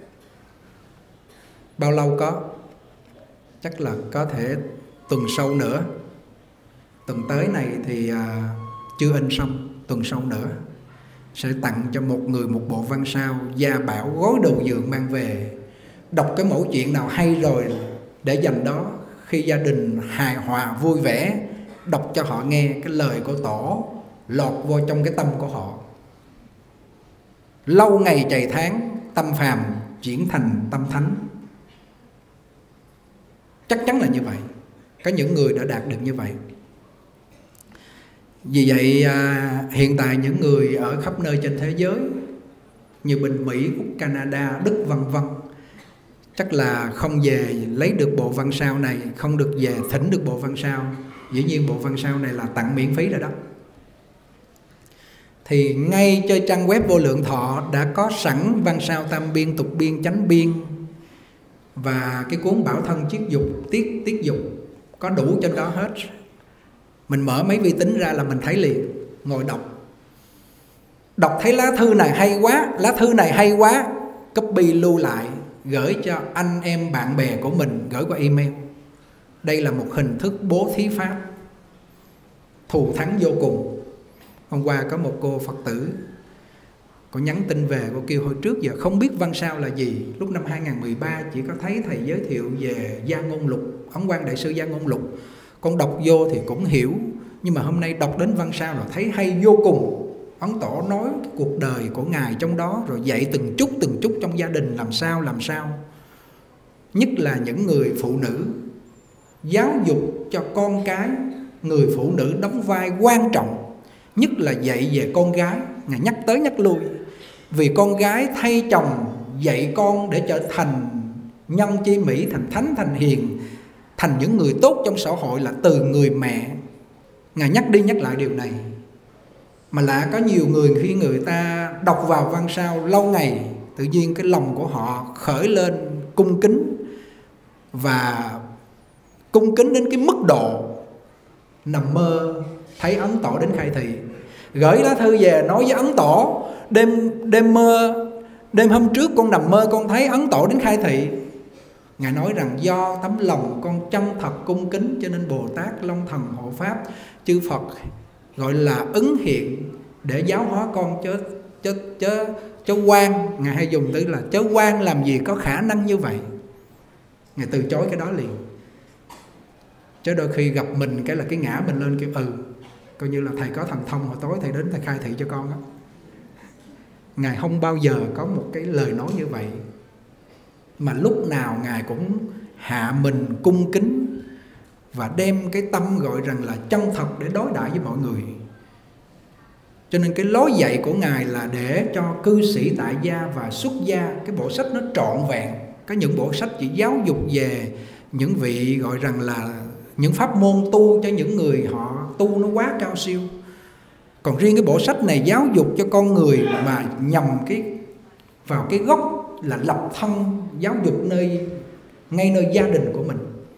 Speaker 1: Bao lâu có? Chắc là có thể tuần sau nữa. Tuần tới này thì chưa in xong, tuần sau nữa sẽ tặng cho một người một bộ văn sao, gia bảo gói đồ dường mang về. Đọc cái mẫu chuyện nào hay rồi để dành đó, khi gia đình hài hòa vui vẻ, đọc cho họ nghe cái lời của Tổ lọt vô trong cái tâm của họ. Lâu ngày trầy tháng, tâm phàm chuyển thành tâm thánh. Chắc chắn là như vậy. Có những người đã đạt được như vậy. Vì vậy hiện tại những người ở khắp nơi trên thế giới như bên Mỹ, Úc, Canada, Đức vân vân, chắc là không về lấy được bộ văn sao này, không được về thỉnh được bộ văn sao. Dĩ nhiên bộ văn sao này là tặng miễn phí rồi đó. Thì ngay trên trang web Vô Lượng Thọ đã có sẵn văn sao tam biên, tục biên, chánh biên và cái cuốn Bảo Thân Chiết Dục, Tiết Dục, có đủ trên đó hết. Mình mở mấy vi tính ra là mình thấy liền, ngồi đọc thấy lá thư này hay quá, lá thư này hay quá, copy lưu lại gửi cho anh em bạn bè của mình, gửi qua email. Đây là một hình thức bố thí pháp thù thắng vô cùng. Hôm qua có một cô Phật tử, cô nhắn tin về, cô kêu hồi trước giờ không biết văn sao là gì. Lúc năm 2013 chỉ có thấy thầy giới thiệu về Gia Ngôn Lục, Ấn Quang Đại Sư Gia Ngôn Lục. Con đọc vô thì cũng hiểu, nhưng mà hôm nay đọc đến văn sao là thấy hay vô cùng. Ấn Tổ nói cái cuộc đời của Ngài trong đó, rồi dạy từng chút trong gia đình làm sao. Nhất là những người phụ nữ, giáo dục cho con cái. Người phụ nữ đóng vai quan trọng, nhất là dạy về con gái. Ngài nhắc tới nhắc lui. Vì con gái thay chồng dạy con để trở thành nhân chi mỹ, thành thánh, thành hiền, thành những người tốt trong xã hội là từ người mẹ. Ngài nhắc đi nhắc lại điều này. Mà lạ có nhiều người khi người ta đọc vào văn sao lâu ngày, tự nhiên cái lòng của họ khởi lên cung kính. Và cung kính đến cái mức độ nằm mơ thấy Ấn Tổ đến khai thị. Gửi lá thư về nói với Ấn Tổ, đêm hôm trước con nằm mơ con thấy Ấn Tổ đến khai thị. Ngài nói rằng do tấm lòng con chân thật cung kính cho nên Bồ Tát Long Thần hộ Pháp chư Phật gọi là ứng hiện để giáo hóa con, chớ quan. Ngài hay dùng từ là chớ quan làm gì có khả năng như vậy. Ngài từ chối cái đó liền. Chứ đôi khi gặp mình cái là cái ngã mình lên kêu coi như là thầy có thần thông, hồi tối thầy đến thầy khai thị cho con đó. Ngài không bao giờ có một cái lời nói như vậy, mà lúc nào Ngài cũng hạ mình cung kính và đem cái tâm gọi rằng là chân thật để đối đãi với mọi người. Cho nên cái lối dạy của Ngài là để cho cư sĩ tại gia và xuất gia, cái bộ sách nó trọn vẹn. Có những bộ sách chỉ giáo dục về những vị gọi rằng là những pháp môn tu cho những người họ tu nó quá cao siêu. Còn riêng cái bộ sách này giáo dục cho con người mà nhằm vào cái gốc là lập thân, giáo dục ngay nơi gia đình của mình.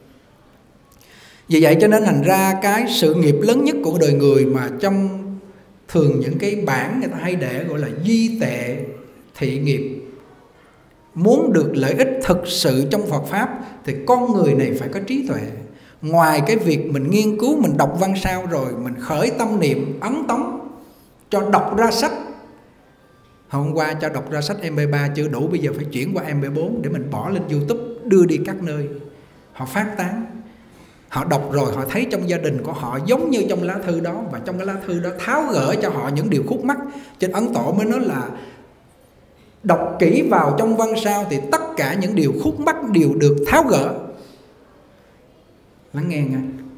Speaker 1: Vì vậy cho nên thành ra cái sự nghiệp lớn nhất của đời người mà trong thường những cái bản người ta hay để gọi là duy tệ thị nghiệp. Muốn được lợi ích thực sự trong Phật Pháp thì con người này phải có trí tuệ. Ngoài cái việc mình nghiên cứu, mình đọc văn sao rồi mình khởi tâm niệm ấn tống cho đọc ra sách. Hôm qua cho đọc ra sách MP3 chưa đủ, bây giờ phải chuyển qua MP4 để mình bỏ lên YouTube đưa đi các nơi. Họ phát tán. Họ đọc rồi họ thấy trong gia đình của họ giống như trong lá thư đó, và trong cái lá thư đó tháo gỡ cho họ những điều khúc mắc. Trên Ấn Tổ mới nói là đọc kỹ vào trong văn sao thì tất cả những điều khúc mắc đều được tháo gỡ. Lắng nghe nghe.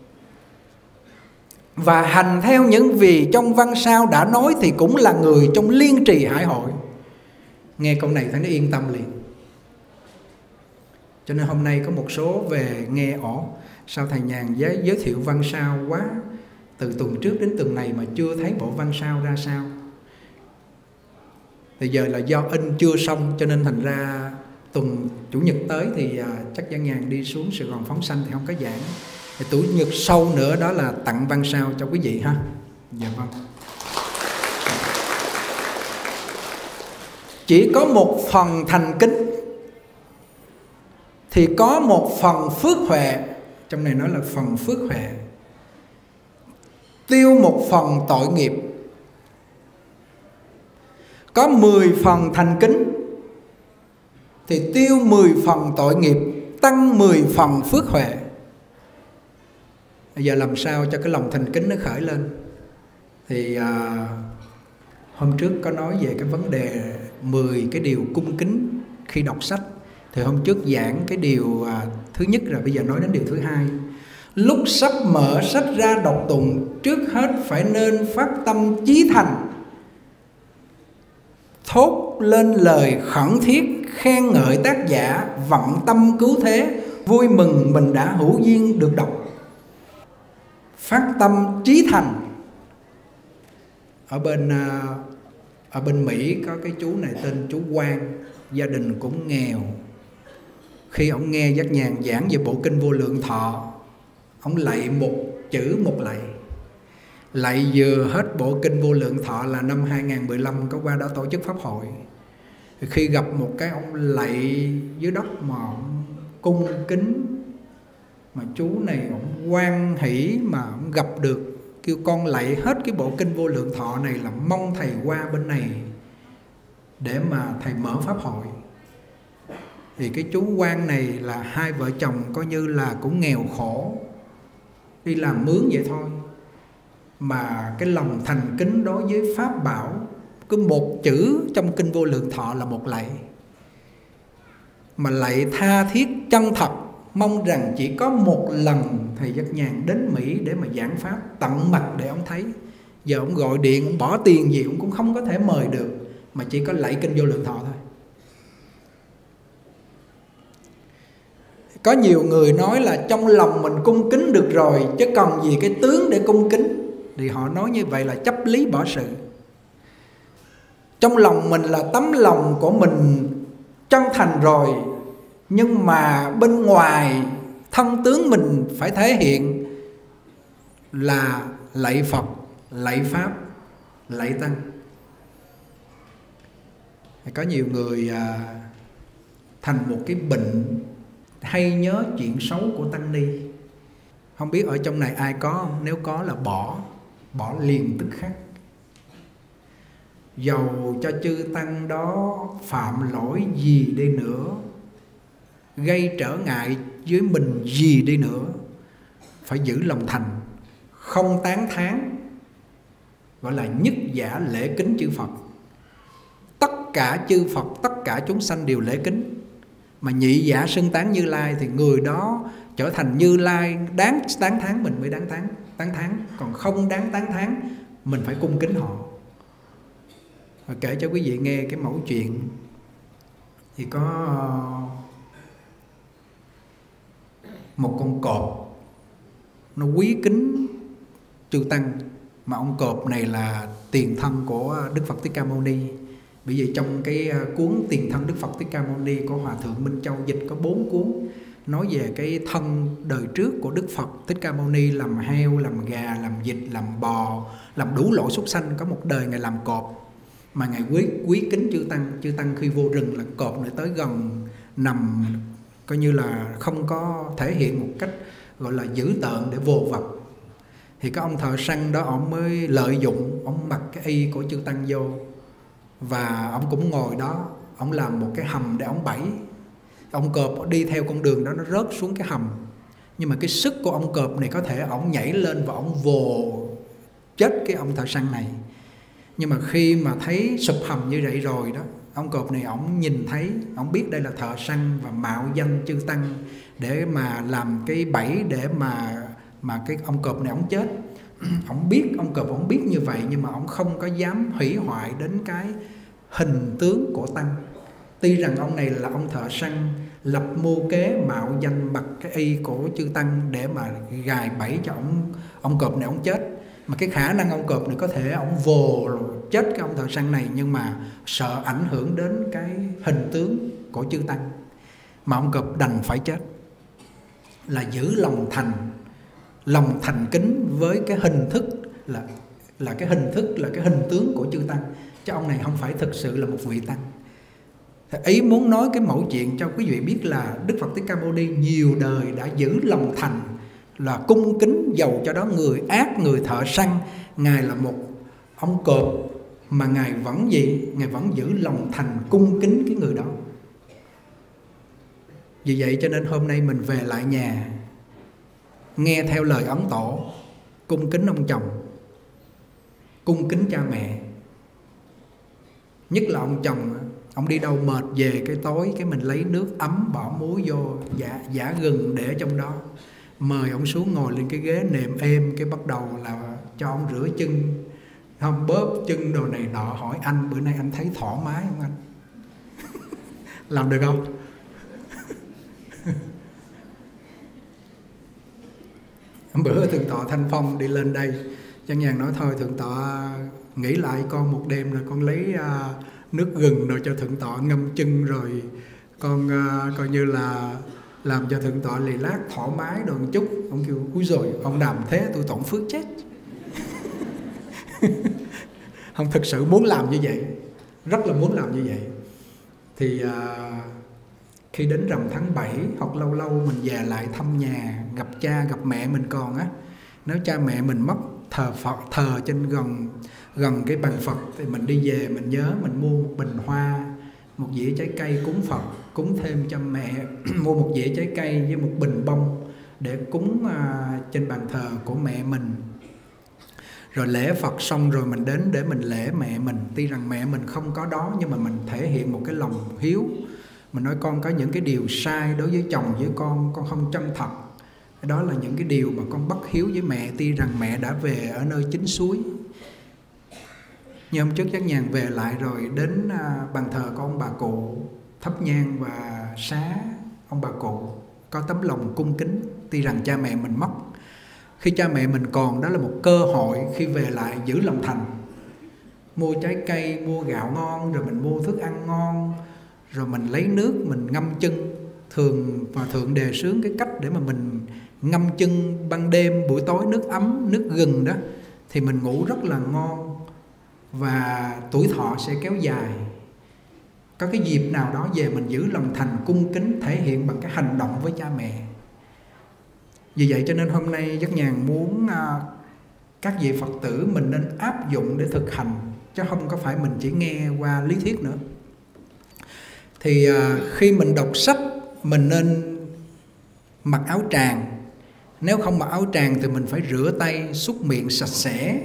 Speaker 1: Và hành theo những gì trong văn sao đã nói thì cũng là người trong liên trì hải hội. Nghe câu này thấy nó yên tâm liền. Cho nên hôm nay có một số về nghe sao thầy Nhàn giới thiệu văn sao quá, từ tuần trước đến tuần này mà chưa thấy bộ văn sao ra sao. Thì giờ là do in chưa xong, cho nên thành ra tuần Chủ nhật tới thì chắc Giang Nhàn đi xuống Sài Gòn phóng sanh thì không có giảng. Thì Chủ nhật sau nữa đó là tặng văn sao cho quý vị ha. Dạ vâng. Chỉ có một phần thành kính thì có một phần phước huệ. Trong này nói là phần phước huệ. Tiêu một phần tội nghiệp. Có 10 phần thành kính thì tiêu 10 phần tội nghiệp, tăng 10 phần phước huệ. Bây giờ làm sao cho cái lòng thành kính nó khởi lên. Thì hôm trước có nói về cái vấn đề 10 cái điều cung kính khi đọc sách. Thì hôm trước giảng cái điều thứ nhất rồi, bây giờ nói đến điều thứ hai. Lúc sắp mở sách ra đọc tụng, trước hết phải nên phát tâm chí thành, thốt lên lời khẩn thiết khen ngợi tác giả, vận tâm cứu thế, vui mừng mình đã hữu duyên được đọc. Phát tâm chí thành. Ở bên Mỹ có cái chú này tên chú Quang, gia đình cũng nghèo. Khi ông nghe Giác Nhàn giảng về bộ kinh Vô Lượng Thọ, ông lạy một chữ một lạy. Lạy vừa hết bộ kinh Vô Lượng Thọ là năm 2015 có qua đó tổ chức pháp hội. Khi gặp một cái ông lạy dưới đất mà ông cung kính, mà chú này ông hoan hỷ mà ông gặp được, kêu con lạy hết cái bộ kinh Vô Lượng Thọ này là mong thầy qua bên này để mà thầy mở pháp hội. Thì cái chú Quang này là hai vợ chồng coi như là cũng nghèo khổ, đi làm mướn vậy thôi, mà cái lòng thành kính đối với pháp bảo, cứ một chữ trong kinh Vô Lượng Thọ là một lạy, mà lạy tha thiết chân thật, mong rằng chỉ có một lần thầy Giác Nhàn đến Mỹ để mà giảng pháp tận mặt để ông thấy. Giờ ông gọi điện, ông bỏ tiền gì ông cũng không có thể mời được, mà chỉ có lạy kinh Vô Lượng Thọ thôi. Có nhiều người nói là trong lòng mình cung kính được rồi, chứ còn gì cái tướng để cung kính. Thì họ nói như vậy là chấp lý bỏ sự. Trong lòng mình là tấm lòng của mình chân thành rồi, nhưng mà bên ngoài thân tướng mình phải thể hiện là lạy Phật, lạy Pháp, lạy Tăng. Có nhiều người thành một cái bệnh hay nhớ chuyện xấu của tăng ni. Không biết ở trong này ai có không? Nếu có là bỏ liền tức khắc. Dầu cho chư tăng đó phạm lỗi gì đi nữa, gây trở ngại với mình gì đi nữa, phải giữ lòng thành, không tán thán, gọi là nhất giả lễ kính chư Phật. Tất cả chư Phật, tất cả chúng sanh đều lễ kính. Mà nhị giả xưng tán Như Lai thì người đó trở thành Như Lai, đáng tán thán mình mới đáng tán thán. Còn không đáng tán thán, mình phải cung kính họ. Và kể cho quý vị nghe cái mẫu chuyện. Thì có một con cọp nó quý kính chư tăng, mà ông cọp này là tiền thân của Đức Phật Thích Ca Mâu Ni. Bởi vì trong cái cuốn Tiền thân Đức Phật Thích Ca Mâu Ni của Hòa thượng Minh Châu dịch có 4 cuốn nói về cái thân đời trước của Đức Phật Thích Ca Mâu Ni, làm heo, làm gà, làm vịt, làm bò, làm đủ loại súc sanh. Có một đời Ngài làm cọp, mà Ngài quý kính chư tăng khi vô rừng là cọp này tới gần nằm coi như là không có thể hiện một cách gọi là dữ tợn để vồ vập. Thì cái ông thợ săn đó ông mới lợi dụng, ông mặc cái y của chư tăng vô, và ông cũng ngồi đó, ông làm một cái hầm để ông bẫy. Ông cọp đi theo con đường đó, nó rớt xuống cái hầm. Nhưng mà cái sức của ông cọp này có thể ông nhảy lên và ông vồ chết cái ông thợ săn này. Nhưng mà khi mà thấy sụp hầm như vậy rồi đó, ông cọp này ông nhìn thấy, ông biết đây là thợ săn và mạo danh chư tăng để mà làm cái bẫy để mà cái ông cọp này ông chết. Ông cọp ông biết như vậy, nhưng mà ông không có dám hủy hoại đến cái hình tướng của tăng. Tuy rằng ông này là ông thợ săn lập mưu kế mạo danh mặc cái y của chư tăng để mà gài bẫy cho ông cọp này ông chết, mà cái khả năng ông cọp này có thể ông vồ chết cái ông thợ săn này, nhưng mà sợ ảnh hưởng đến cái hình tướng của chư tăng, mà ông cọp đành phải chết, là giữ lòng thành kính với cái hình thức là cái hình thức, là cái hình tướng của chư tăng, chứ ông này không phải thực sự là một vị tăng. Ý muốn nói cái mẫu chuyện cho quý vị biết là Đức Phật Thích Ca Mâu Ni nhiều đời đã giữ lòng thành, là cung kính, dầu cho đó người ác, người thợ săn, Ngài là một ông cọp mà Ngài vẫn gì? Ngài vẫn giữ lòng thành cung kính cái người đó. Vì vậy cho nên hôm nay mình về lại nhà, nghe theo lời Ấn Tổ, cung kính ông chồng, cung kính cha mẹ. Nhất là ông chồng, ông đi đâu mệt về cái tối, cái mình lấy nước ấm bỏ muối vô, giả gừng để trong đó, mời ông xuống ngồi lên cái ghế nệm êm, cái bắt đầu là cho ông rửa chân, không bóp chân đồ này nọ, hỏi anh bữa nay anh thấy thoải mái không anh? Làm được không? Bữa Thượng tọa Thanh Phong đi lên đây, Chân Nhàn nói thôi Thượng tọa nghĩ lại con một đêm rồi con lấy nước gừng rồi cho Thượng tọa ngâm chân, rồi con coi như là làm cho Thượng tọa lì lát thoải mái đồ một chút. Ông kêu úi rồi ông làm thế tôi tổn phước chết. Không thực sự muốn làm như vậy, rất là muốn làm như vậy. Thì khi đến rằm tháng 7 hoặc lâu lâu mình về lại thăm nhà, gặp cha gặp mẹ mình còn á, nếu cha mẹ mình mất thờ Phật, thờ trên gần cái bàn Phật, thì mình đi về mình nhớ mình mua một bình hoa, một dĩa trái cây cúng Phật, cúng thêm cho mẹ. Mua một dĩa trái cây với một bình bông để cúng trên bàn thờ của mẹ mình. Rồi lễ Phật xong rồi mình đến để mình lễ mẹ mình. Tuy rằng mẹ mình không có đó, nhưng mà mình thể hiện một cái lòng hiếu. Mình nói con có những cái điều sai đối với chồng với con không chân thật. Đó là những cái điều mà con bất hiếu với mẹ, tuy rằng mẹ đã về ở nơi chính suối. Nhưng hôm trước Giác Nhàn về lại rồi đến bàn thờ của ông bà cụ, thắp nhang và xá ông bà cụ, có tấm lòng cung kính. Tuy rằng cha mẹ mình mất, khi cha mẹ mình còn, đó là một cơ hội khi về lại giữ lòng thành. Mua trái cây, mua gạo ngon, rồi mình mua thức ăn ngon, rồi mình lấy nước mình ngâm chân. Hòa thượng đề xướng cái cách để mà mình ngâm chân ban đêm, buổi tối nước ấm, nước gừng đó, thì mình ngủ rất là ngon và tuổi thọ sẽ kéo dài. Có cái dịp nào đó về mình giữ lòng thành cung kính, thể hiện bằng cái hành động với cha mẹ. Vì vậy cho nên hôm nay Giác Nhàn muốn các vị Phật tử mình nên áp dụng để thực hành, chứ không có phải mình chỉ nghe qua lý thuyết nữa. Thì khi mình đọc sách mình nên mặc áo tràng. Nếu không mặc áo tràng thì mình phải rửa tay, súc miệng sạch sẽ.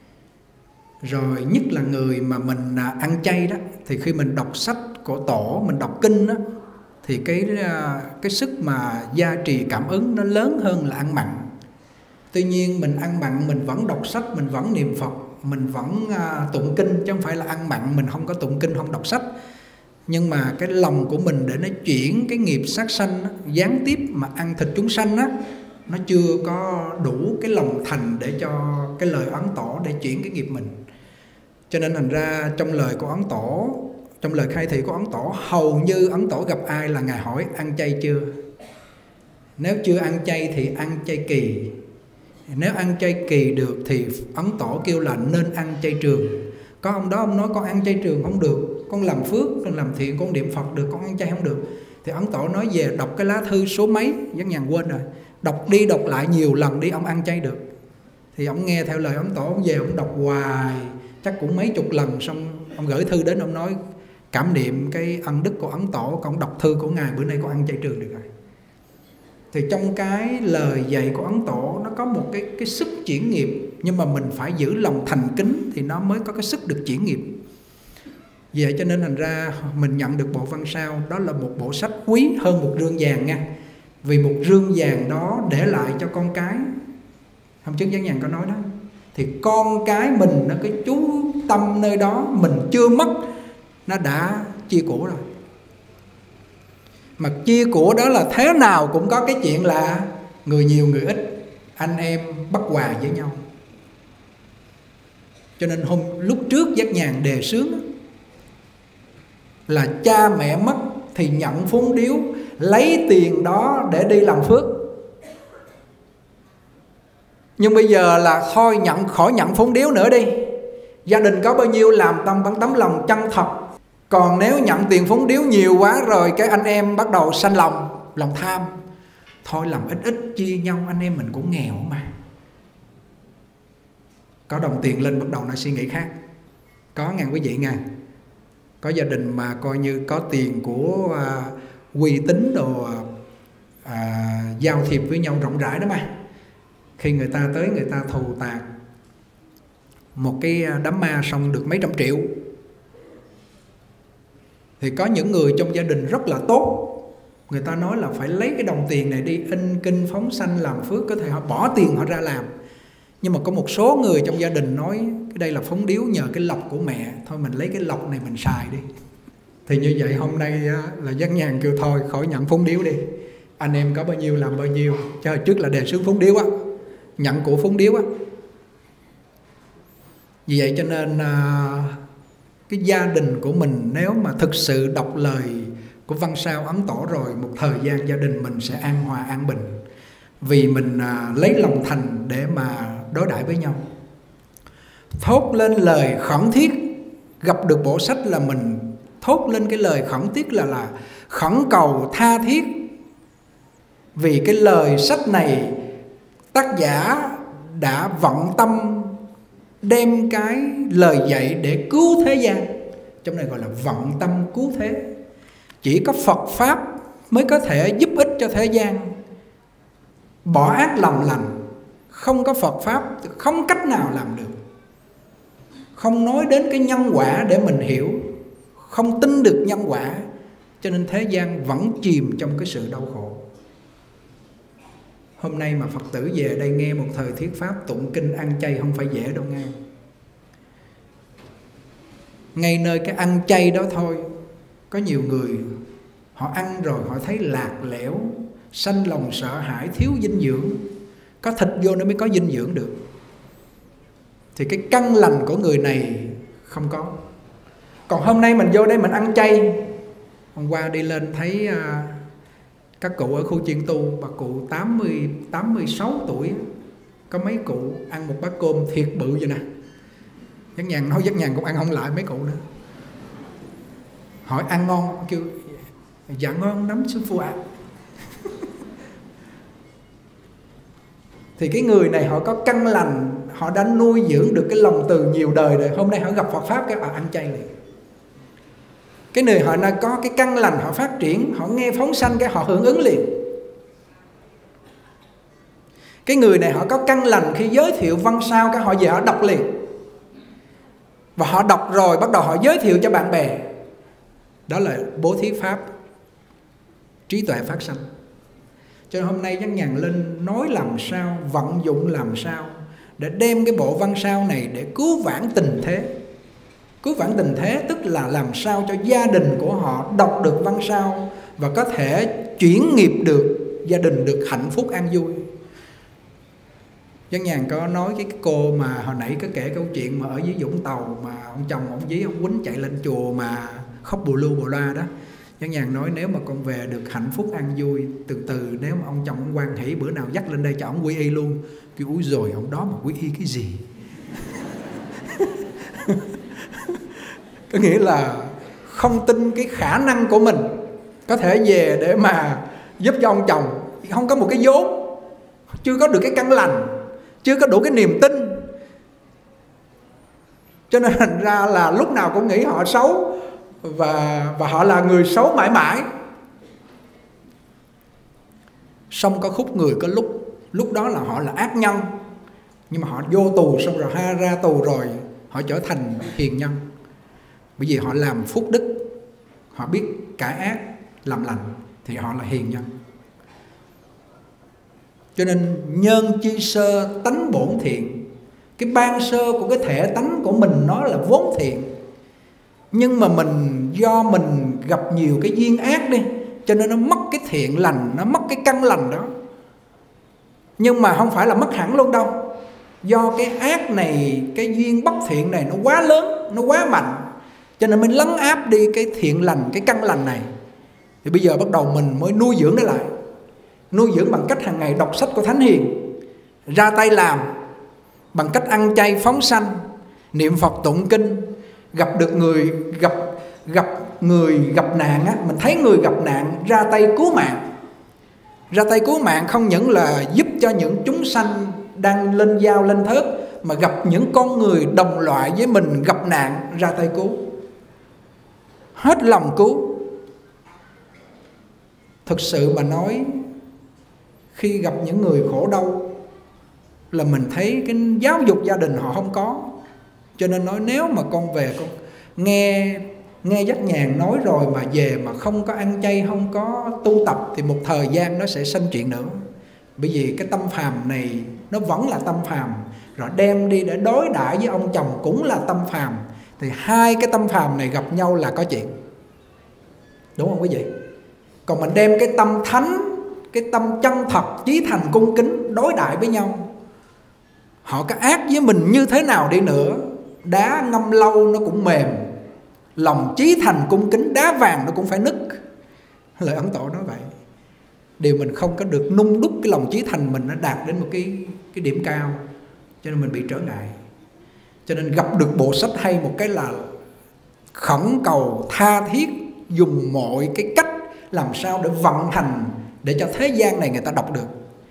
Speaker 1: Rồi nhất là người mà mình ăn chay đó, thì khi mình đọc sách của tổ, mình đọc kinh đó, thì cái sức mà gia trì cảm ứng nó lớn hơn là ăn mặn. Tuy nhiên mình ăn mặn, mình vẫn đọc sách, mình vẫn niệm Phật, mình vẫn tụng kinh, chứ không phải là ăn mặn mình không có tụng kinh, không đọc sách. Nhưng mà cái lòng của mình để nó chuyển cái nghiệp sát sanh á, gián tiếp mà ăn thịt chúng sanh á, nó chưa có đủ cái lòng thành để cho cái lời Ấn Tổ để chuyển cái nghiệp mình. Cho nên thành ra trong lời của Ấn Tổ, trong lời khai thị của Ấn Tổ, hầu như Ấn Tổ gặp ai là Ngài hỏi ăn chay chưa. Nếu chưa ăn chay thì ăn chay kỳ. Nếu ăn chay kỳ được thì Ấn Tổ kêu là nên ăn chay trường. Có ông đó ông nói con ăn chay trường không được, con làm phước, con làm thiện, con niệm Phật được, con ăn chay không được. Thì Ấn Tổ nói về đọc cái lá thư số mấy, Văn Nhàn quên rồi, đọc đi đọc lại nhiều lần đi, ông ăn chay được. Thì ông nghe theo lời Ấn Tổ, ông về ông đọc hoài, chắc cũng mấy chục lần. Xong ông gửi thư đến, ông nói cảm niệm cái ân đức của Ấn Tổ, con đọc thư của Ngài, bữa nay con ăn chay trường được rồi. Thì trong cái lời dạy của Ấn Tổ nó có một cái sức chuyển nghiệp, nhưng mà mình phải giữ lòng thành kính thì nó mới có cái sức được chuyển nghiệp. Vậy cho nên thành ra mình nhận được bộ Văn Sao, đó là một bộ sách quý hơn một rương vàng nha. Vì một rương vàng đó để lại cho con cái. Hôm trước Văn Nhàn có nói đó, thì con cái mình nó cái chú tâm nơi đó, mình chưa mất nó đã chia của rồi. Mà chia của đó là thế nào cũng có cái chuyện là người nhiều người ít, anh em bất hòa với nhau. Cho nên lúc trước Giác Nhàn đề xướng là cha mẹ mất thì nhận phúng điếu, lấy tiền đó để đi làm phước. Nhưng bây giờ là thôi khỏi nhận phúng điếu nữa đi. Gia đình có bao nhiêu làm bằng tấm lòng chân thật. Còn nếu nhận tiền phúng điếu nhiều quá rồi, cái anh em bắt đầu sanh lòng tham. Thôi làm ít ít chia nhau, anh em mình cũng nghèo mà. Có đồng tiền lên bắt đầu nó suy nghĩ khác. Có ngàn quý vị nha. Có gia đình mà coi như có tiền của uy tín đồ giao thiệp với nhau rộng rãi đó mà. Khi người ta tới người ta thù tạc một cái đám ma xong được mấy trăm triệu. Thì có những người trong gia đình rất là tốt, người ta nói là phải lấy cái đồng tiền này đi in kinh phóng sanh làm phước, có thể họ bỏ tiền họ ra làm. Nhưng mà có một số người trong gia đình nói cái đây là phóng điếu nhờ cái lộc của mẹ, thôi mình lấy cái lộc này mình xài đi. Thì như vậy hôm nay là Văn Nhàn kêu thôi khỏi nhận phóng điếu đi, anh em có bao nhiêu làm bao nhiêu. Chứ hồi trước là đề xướng phóng điếu á, nhận của phóng điếu á. Vì vậy cho nên cái gia đình của mình nếu mà thực sự đọc lời của Văn Sao Ấn Tổ rồi, một thời gian gia đình mình sẽ an hòa an bình. Vì mình lấy lòng thành để mà đối đãi với nhau. Thốt lên lời khẩn thiết, gặp được bộ sách là mình thốt lên cái lời khẩn thiết là khẩn cầu tha thiết. Vì cái lời sách này tác giả đã vận tâm đem cái lời dạy để cứu thế gian. Trong này gọi là vận tâm cứu thế. Chỉ có Phật Pháp mới có thể giúp ích cho thế gian, bỏ ác làm lành. Không có Phật Pháp không cách nào làm được. Không nói đến cái nhân quả để mình hiểu, không tin được nhân quả, cho nên thế gian vẫn chìm trong cái sự đau khổ. Hôm nay mà Phật tử về đây nghe một thời thuyết Pháp tụng kinh ăn chay không phải dễ đâu nghe. Ngay nơi cái ăn chay đó thôi, có nhiều người họ ăn rồi họ thấy lạc lẽo, sanh lòng sợ hãi, thiếu dinh dưỡng. Có thịt vô nó mới có dinh dưỡng được. Thì cái căn lành của người này không có. Còn hôm nay mình vô đây mình ăn chay. Hôm qua đi lên thấy các cụ ở khu chiên tu, bà cụ 86 tuổi, có mấy cụ ăn một bát cơm thiệt bự vậy nè. Giác Nhàn nói Giác Nhàn cũng ăn không lại mấy cụ nữa. Hỏi ăn ngon, kêu dạ ngon lắm sư phụ ạ. Thì cái người này họ có căn lành, họ đã nuôi dưỡng được cái lòng từ nhiều đời rồi. Hôm nay họ gặp Phật Pháp cái ăn chay liền. Cái người họ đã có cái căn lành, họ phát triển, họ nghe phóng sanh cái họ hưởng ứng liền. Cái người này họ có căn lành, khi giới thiệu Văn Sao cái họ về họ đọc liền. Và họ đọc rồi bắt đầu họ giới thiệu cho bạn bè. Đó là bố thí Pháp, trí tuệ phát sanh. Cho nên hôm nay Văn Nhàn lên nói làm sao, vận dụng làm sao để đem cái bộ văn sao này để cứu vãn tình thế. Cứu vãn tình thế tức là làm sao cho gia đình của họ đọc được văn sao và có thể chuyển nghiệp được, gia đình được hạnh phúc an vui. Văn Nhàn có nói cái cô mà hồi nãy có kể câu chuyện mà ở dưới Vũng Tàu mà ông chồng ông dí ông quýnh chạy lên chùa mà khóc bù lu bù loa đó. Văn Nhàn nói nếu mà con về được hạnh phúc an vui, từ từ nếu mà ông chồng ông hoan hỷ bữa nào dắt lên đây cho ông quy y luôn. Kêu úi rồi ông đó mà quy y cái gì. Có nghĩa là không tin cái khả năng của mình có thể về để mà giúp cho ông chồng. Không có một cái vốn, chưa có được cái căn lành, chưa có đủ cái niềm tin. Cho nên thành ra là lúc nào cũng nghĩ họ xấu, và họ là người xấu mãi mãi. Xong có khúc người có lúc đó là họ là ác nhân, nhưng mà họ vô tù xong rồi ra tù rồi họ trở thành hiền nhân. Bởi vì họ làm phúc đức, họ biết cải ác làm lành thì họ là hiền nhân. Cho nên nhân chi sơ tánh bổn thiện. Cái ban sơ của cái thể tánh của mình nó là vốn thiện, nhưng mà do mình gặp nhiều cái duyên ác đi, cho nên nó mất cái thiện lành, nó mất cái căn lành đó. Nhưng mà không phải là mất hẳn luôn đâu. Do cái ác này, cái duyên bất thiện này nó quá lớn, nó quá mạnh, cho nên mới lấn áp đi cái thiện lành, cái căn lành này. Thì bây giờ bắt đầu mình mới nuôi dưỡng nó lại. Nuôi dưỡng bằng cách hàng ngày đọc sách của Thánh Hiền, ra tay làm, bằng cách ăn chay phóng sanh, niệm Phật tụng kinh. Gặp được người gặp nạn á, mình thấy người gặp nạn ra tay cứu mạng. Ra tay cứu mạng không những là giúp cho những chúng sanh đang lên dao lên thớt, mà gặp những con người đồng loại với mình gặp nạn ra tay cứu, hết lòng cứu. Thực sự mà nói, khi gặp những người khổ đau là mình thấy cái giáo dục gia đình họ không có. Cho nên nói nếu mà con về con nghe Giác Nhàn nói rồi mà về mà không có ăn chay, không có tu tập thì một thời gian nó sẽ sanh chuyện nữa. Bởi vì cái tâm phàm này nó vẫn là tâm phàm, rồi đem đi để đối đãi với ông chồng cũng là tâm phàm, thì hai cái tâm phàm này gặp nhau là có chuyện, đúng không quý vị? Còn mình đem cái tâm thánh, cái tâm chân thật, chí thành, cung kính đối đãi với nhau, họ có ác với mình như thế nào đi nữa, đá ngâm lâu nó cũng mềm, lòng chí thành cung kính đá vàng nó cũng phải nứt. Lời Ấn Tổ nói vậy. Điều mình không có được nung đúc cái lòng chí thành mình, nó đạt đến một cái điểm cao, cho nên mình bị trở ngại. Cho nên gặp được bộ sách hay một cái là khẩn cầu tha thiết, dùng mọi cái cách làm sao để vận hành, để cho thế gian này người ta đọc được.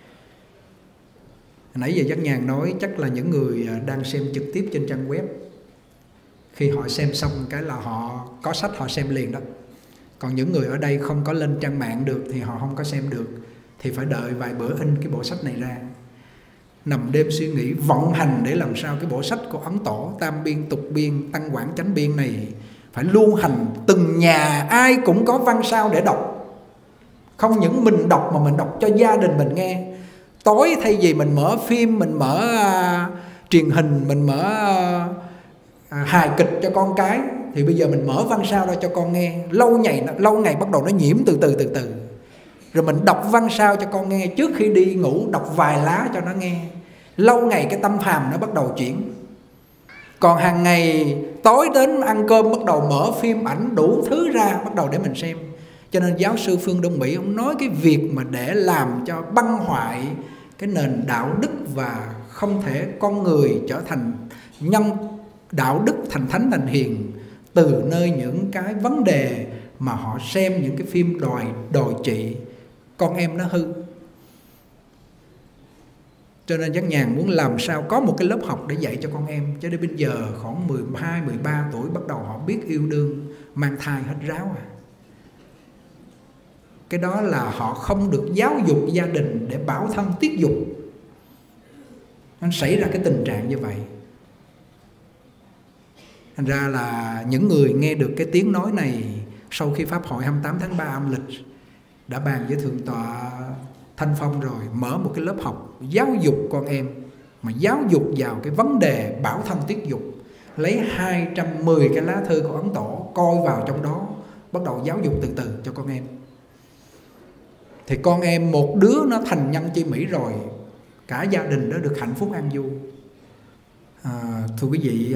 Speaker 1: Nãy giờ Giác Nhàn nói chắc là những người đang xem trực tiếp trên trang web, khi họ xem xong cái là họ có sách họ xem liền đó. Còn những người ở đây không có lên trang mạng được thì họ không có xem được, thì phải đợi vài bữa in cái bộ sách này ra. Nằm đêm suy nghĩ vận hành để làm sao cái bộ sách của Ấn Tổ Tam Biên, Tục Biên, Tăng Quảng, Chánh Biên này phải lưu hành, từng nhà ai cũng có văn sao để đọc. Không những mình đọc mà mình đọc cho gia đình mình nghe. Tối thay vì mình mở phim, mình mở truyền hình, mình mở hài kịch cho con cái, thì bây giờ mình mở văn sao ra cho con nghe. Lâu ngày bắt đầu nó nhiễm từ từ. Rồi mình đọc văn sao cho con nghe, trước khi đi ngủ đọc vài lá cho nó nghe. Lâu ngày cái tâm phàm nó bắt đầu chuyển. Còn hàng ngày tối đến ăn cơm bắt đầu mở phim ảnh đủ thứ ra, bắt đầu để mình xem. Cho nên giáo sư Phương Đông Mỹ ông nói cái việc mà để làm cho băng hoại cái nền đạo đức và không thể con người trở thành nhân đạo đức, thành thánh, thành hiền, từ nơi những cái vấn đề mà họ xem những cái phim đòi trị con em nó hư. Cho nên Giác Nhàn muốn làm sao có một cái lớp học để dạy cho con em. Cho đến bây giờ khoảng 12, 13 tuổi bắt đầu họ biết yêu đương, mang thai hết ráo à. Cái đó là họ không được giáo dục gia đình để bảo thân tiết dục. Nó xảy ra cái tình trạng như vậy. Thành ra là những người nghe được cái tiếng nói này sau khi Pháp hội 28 tháng 3 âm lịch đã bàn với Thượng tọa Thanh Phong rồi, mở một cái lớp học giáo dục con em mà giáo dục vào cái vấn đề bảo thân tiết dục, lấy 210 cái lá thư của Ấn Tổ coi vào trong đó, bắt đầu giáo dục từ từ cho con em. Thì con em một đứa nó thành nhân chi mỹ rồi, cả gia đình đó được hạnh phúc an vui. Thưa quý vị,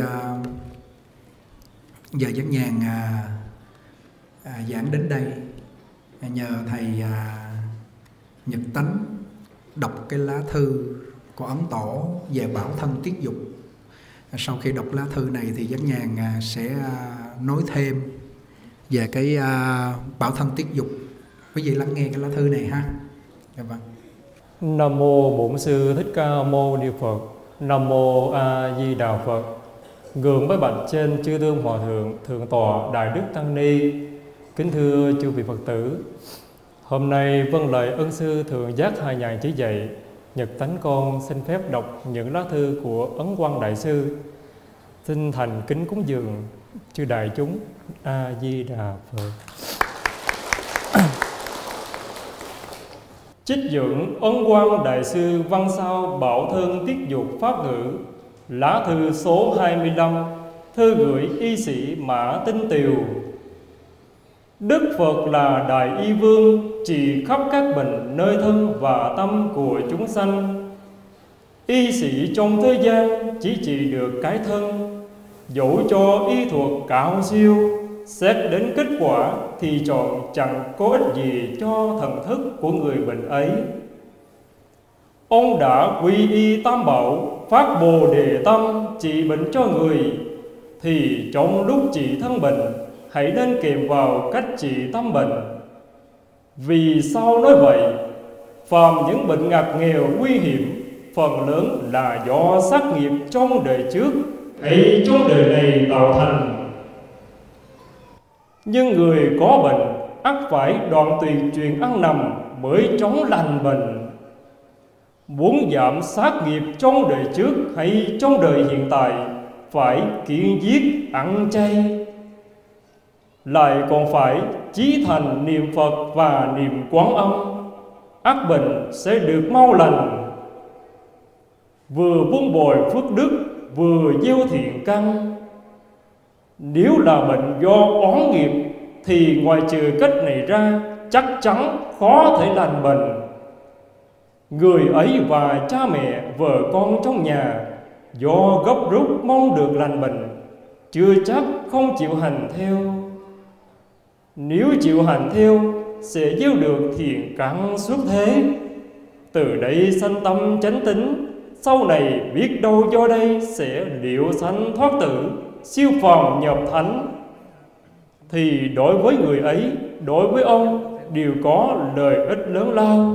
Speaker 1: giờ Giác Nhàn giảng đến đây, nhờ thầy Nhật Tánh đọc cái lá thư của Ấn Tổ về bảo thân tiết dục. Sau khi đọc lá thư này thì Giác Nhàn sẽ nói thêm về cái bảo thân tiết dục. Quý vị lắng nghe cái lá thư này ha. Dạ vâng.
Speaker 2: Nam mô Bổn Sư Thích Ca Mâu Ni Phật. Nam mô A Di Đà Phật. Gượng bái bạch trên chư tôn hòa thượng, thượng tọa Đại Đức Tăng Ni. Kính thưa chư vị Phật tử, hôm nay vâng lời ân sư Thượng Giác Hà Nhàn chỉ dạy, Nhật Tánh con xin phép đọc những lá thư của Ấn Quang Đại Sư. Xin thành kính cúng dường chư đại chúng. A Di Đà Phật. Trích dẫn Ấn Quang Đại Sư văn sao bảo thân tiết dục pháp ngữ, lá thư số 25, thư gửi y sĩ Mã Tinh Tiều. Đức Phật là Đại Y Vương, trị khắp các bệnh nơi thân và tâm của chúng sanh. Y sĩ trong thế gian chỉ trị được cái thân, dẫu cho y thuật cao siêu, xét đến kết quả thì chọn chẳng có ích gì cho thần thức của người bệnh ấy. Ông đã quy y tam bảo, phát bồ đề tâm trị bệnh cho người, thì trong lúc trị thân bệnh hãy nên kèm vào cách trị tâm bệnh. Vì sao nói vậy? Phàm những bệnh ngặt nghèo nguy hiểm, phần lớn là do sát nghiệp trong đời trước hay trong đời này tạo thành. Nhưng người có bệnh ắt phải đoạn tuyệt chuyện ăn nằm mới chóng lành bệnh. Muốn giảm sát nghiệp trong đời trước hay trong đời hiện tại, phải kiêng giết ăn chay, lại còn phải chí thành niệm Phật và niệm Quán Âm, ắt bệnh sẽ được mau lành. Vừa buông bồi phước đức, vừa gieo thiện căn. Nếu là bệnh do oán nghiệp thì ngoài trừ cách này ra, chắc chắn khó thể lành bệnh. Người ấy và cha mẹ, vợ con trong nhà do gấp rút mong được lành bệnh, chưa chắc không chịu hành theo. Nếu chịu hành theo sẽ gieo được thiện căn suốt thế. Từ đây sanh tâm chánh tín, sau này biết đâu do đây sẽ liệu sanh thoát tử, siêu phàm nhập thánh. Thì đối với người ấy, đối với ông đều có lợi ích lớn lao.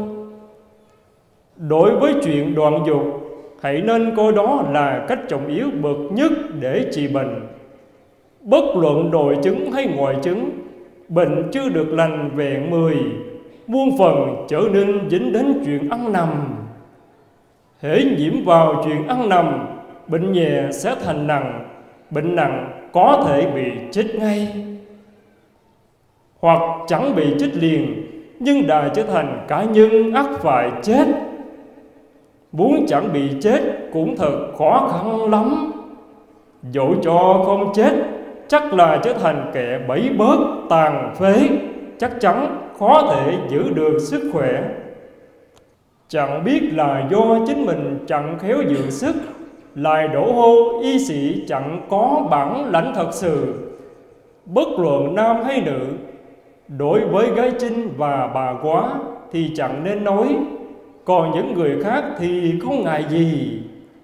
Speaker 2: Đối với chuyện đoạn dục, hãy nên coi đó là cách trọng yếu bậc nhất để trị bệnh. Bất luận nội chứng hay ngoại chứng, bệnh chưa được lành vẹn 10, muôn phần trở nên dính đến chuyện ăn nằm. Hễ nhiễm vào chuyện ăn nằm, bệnh nhẹ sẽ thành nặng, bệnh nặng có thể bị chết ngay, hoặc chẳng bị chết liền, nhưng đã trở thành cá nhân ắt phải chết. Muốn chẳng bị chết cũng thật khó khăn lắm. Dẫu cho không chết, chắc là trở thành kẻ bẫy bớt tàn phế, chắc chắn khó thể giữ được sức khỏe. Chẳng biết là do chính mình chẳng khéo dưỡng sức, lại đổ hô y sĩ chẳng có bản lãnh thật sự. Bất luận nam hay nữ, đối với gái trinh và bà quá thì chẳng nên nói, còn những người khác thì không ngại gì.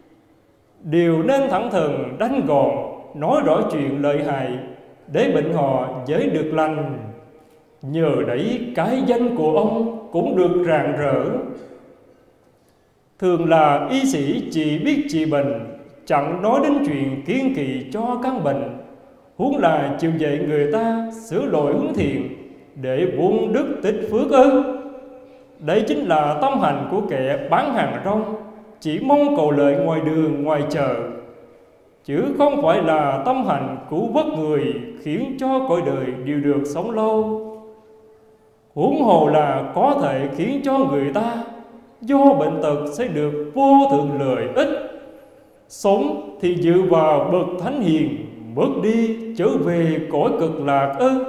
Speaker 2: Đều nên thẳng thừng đánh gọn, nói rõ chuyện lợi hại, để bệnh họ dễ được lành. Nhờ đấy cái danh của ông cũng được rạng rỡ. Thường là y sĩ chỉ biết trị bệnh, chẳng nói đến chuyện kiêng kỵ cho căn bệnh, huống là chịu dạy người ta sửa lỗi hướng thiện để buông đức tích phước ư? Đấy chính là tâm hành của kẻ bán hàng rong, chỉ mong cầu lợi ngoài đường ngoài chợ, chứ không phải là tâm hành cứu vớt người, khiến cho cõi đời đều được sống lâu. Huống hồ là có thể khiến cho người ta do bệnh tật sẽ được vô thượng lợi ích, sống thì dựa vào bậc thánh hiền, mất đi trở về cõi cực lạc ư?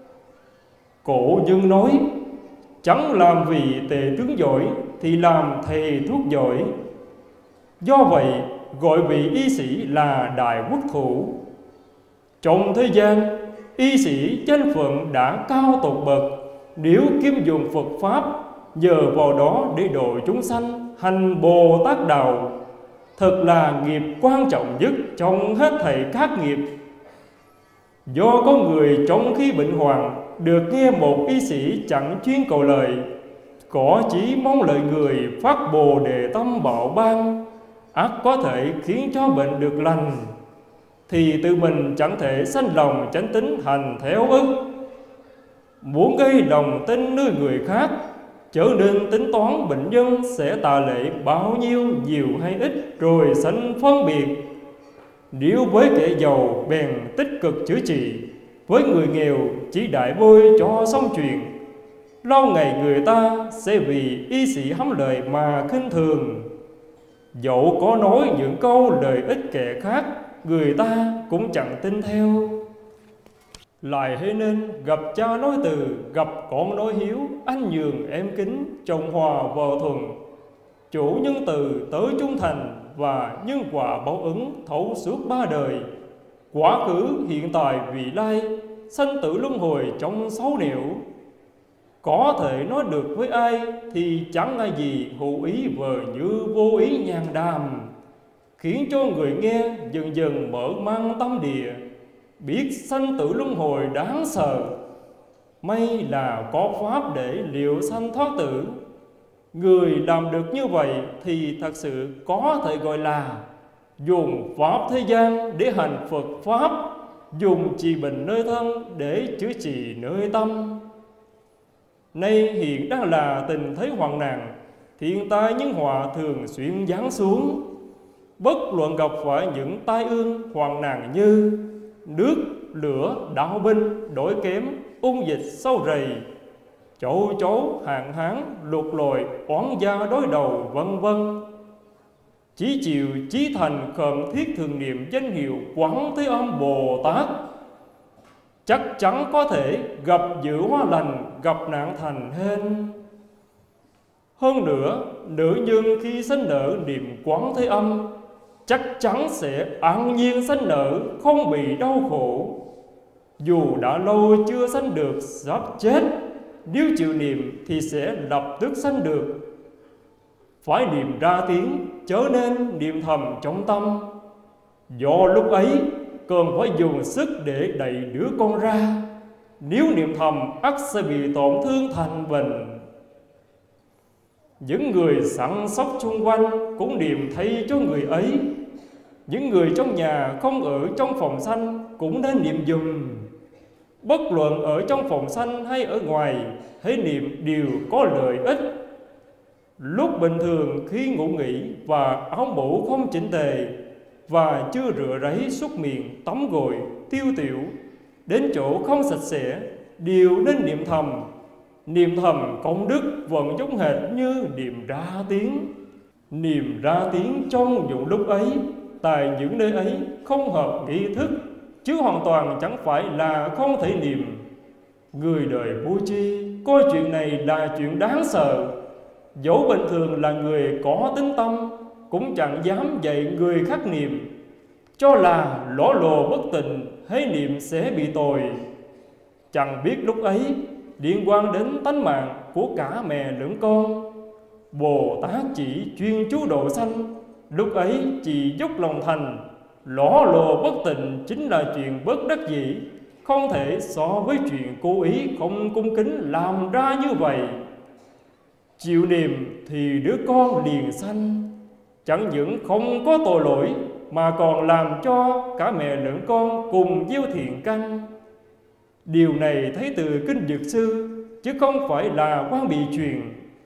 Speaker 2: Cổ nhân nói, chẳng làm vì tề tướng giỏi thì làm thầy thuốc giỏi. Do vậy gọi vị y sĩ là đại quốc thủ. Trong thế gian, y sĩ danh phận đã cao tột bậc, nếu kiếm dùng Phật Pháp, nhờ vào đó để độ chúng sanh hành Bồ Tát đạo, thật là nghiệp quan trọng nhất trong hết thảy các nghiệp. Do có người trong khi bệnh hoạn được nghe một y sĩ chẳng chuyên cầu lời, có chỉ mong lợi người phát Bồ Đề tâm bảo ban, ắt có thể khiến cho bệnh được lành, thì tự mình chẳng thể sanh lòng chánh tín hành theo ư? Muốn gây lòng tin nơi người khác, trở nên tính toán bệnh nhân sẽ tạ lệ bao nhiêu, nhiều hay ít, rồi sanh phân biệt. Nếu với kẻ giàu bèn tích cực chữa trị, với người nghèo chỉ đại bôi cho xong chuyện, lâu ngày người ta sẽ vì y sĩ hám lợi mà khinh thường. Dẫu có nói những câu lời ích kẻ khác, người ta cũng chẳng tin theo. Lại hãy nên gặp cha nói từ, gặp con nói hiếu, anh nhường em kính, chồng hòa vợ thuận, chủ nhân từ tới trung thành, và nhân quả báo ứng thấu suốt ba đời, quá khứ hiện tại vị lai, sanh tử luân hồi trong sáu nẻo. Có thể nói được với ai thì chẳng ai gì hữu ý vờ như vô ý nhàn đàm, khiến cho người nghe dần dần mở mang tâm địa, biết sanh tử luân hồi đáng sợ. May là có pháp để liệu sanh thoát tử. Người làm được như vậy thì thật sự có thể gọi là dùng pháp thế gian để hành Phật Pháp, dùng trị bệnh nơi thân để chữa trị nơi tâm. Nay hiện đang là tình thế hoạn nạn, thiên tai nhân họa thường xuyên giáng xuống. Bất luận gặp phải những tai ương hoạn nạn như nước, lửa, đạo binh, đổi kém, ung dịch, sâu rầy, châu chấu, hạn hán, lụt lội, oán gia đối đầu, vân vân, chí chịu chí thành khẩn thiết thường niệm danh hiệu Quán Thế Âm Bồ Tát, chắc chắn có thể gặp dự hóa lành, gặp nạn thành hên. Hơn nữa, nữ nhân khi sanh nở niệm Quán Thế Âm chắc chắn sẽ an nhiên sanh nở, không bị đau khổ. Dù đã lâu chưa sanh được, sắp chết, nếu chịu niệm thì sẽ lập tức sanh được. Phải niệm ra tiếng, chớ nên niệm thầm trong tâm. Do lúc ấy cần phải dùng sức để đẩy đứa con ra, nếu niệm thầm ắt sẽ bị tổn thương thành bệnh. Những người săn sóc xung quanh cũng niệm thay cho người ấy. Những người trong nhà không ở trong phòng sanh cũng nên niệm dùm. Bất luận ở trong phòng sanh hay ở ngoài, hãy niệm đều có lợi ích. Lúc bình thường khi ngủ nghỉ và áo mũ không chỉnh tề, và chưa rửa ráy súc miệng, tắm gội, tiêu tiểu, đến chỗ không sạch sẽ, đều nên niệm thầm. Niệm thầm công đức vẫn giống hệt như niệm ra tiếng. Niệm ra tiếng trong những lúc ấy, tại những nơi ấy không hợp nghi thức, chứ hoàn toàn chẳng phải là không thể niệm. Người đời vô tri coi chuyện này là chuyện đáng sợ. Dẫu bình thường là người có tín tâm, cũng chẳng dám dạy người khác niệm, cho là lỗ lồ bất tịnh, hễ niệm sẽ bị tội. Chẳng biết lúc ấy liên quan đến tánh mạng của cả mẹ lẫn con. Bồ Tát chỉ chuyên chú độ sanh, lúc ấy chỉ dốc lòng thành. Lỗ lồ bất tịnh chính là chuyện bất đắc dĩ, không thể so với chuyện cố ý không cung kính làm ra như vậy. Chịu niệm thì đứa con liền sanh, chẳng những không có tội lỗi mà còn làm cho cả mẹ lẫn con cùng gieo thiện căn. Điều này thấy từ kinh Dược Sư, chứ không phải là quan bị truyền.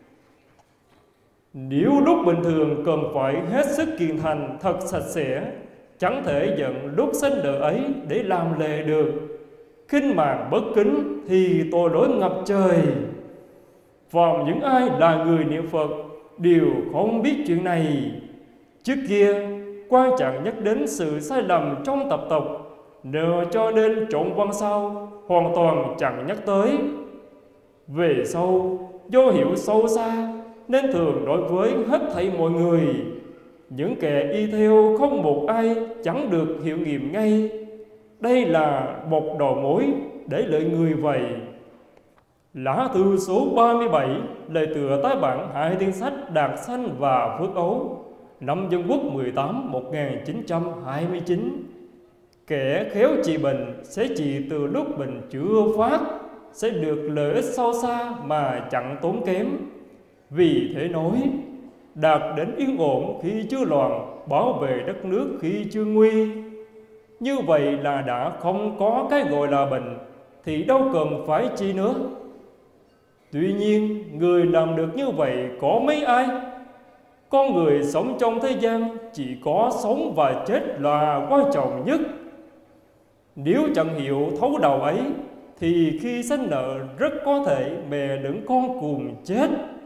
Speaker 2: Nếu lúc bình thường cần phải hết sức kiền thành thật sạch sẽ, chẳng thể giận lúc sanh nở ấy để làm lệ được. Khinh mạn bất kính thì tội lỗi ngập trời. Và những ai là người niệm Phật đều không biết chuyện này. Trước kia quan chẳng nhắc đến sự sai lầm trong tập tục, nợ cho nên trộn văn sau hoàn toàn chẳng nhắc tới. Về sau, do hiểu sâu xa nên thường đối với hết thảy mọi người, những kẻ y theo không một ai chẳng được hiệu nghiệm ngay. Đây là một đầu mối để lợi người vậy. Lá thư số 37 lời tựa tái bản hai thiên sách Đạt Sanh và Phước Ấu, năm Dân Quốc 18/1929. Kẻ khéo trị bệnh sẽ trị từ lúc bệnh chưa phát, sẽ được lợi ích sâu xa mà chẳng tốn kém. Vì thế nói, đạt đến yên ổn khi chưa loạn, bảo vệ đất nước khi chưa nguy. Như vậy là đã không có cái gọi là bệnh, thì đâu cần phải chi nữa. Tuy nhiên, người làm được như vậy có mấy ai? Con người sống trong thế gian chỉ có sống và chết là quan trọng nhất. Nếu chẳng hiểu thấu đầu ấy, thì khi sanh nợ rất có thể mẹ lẫn con cùng chết.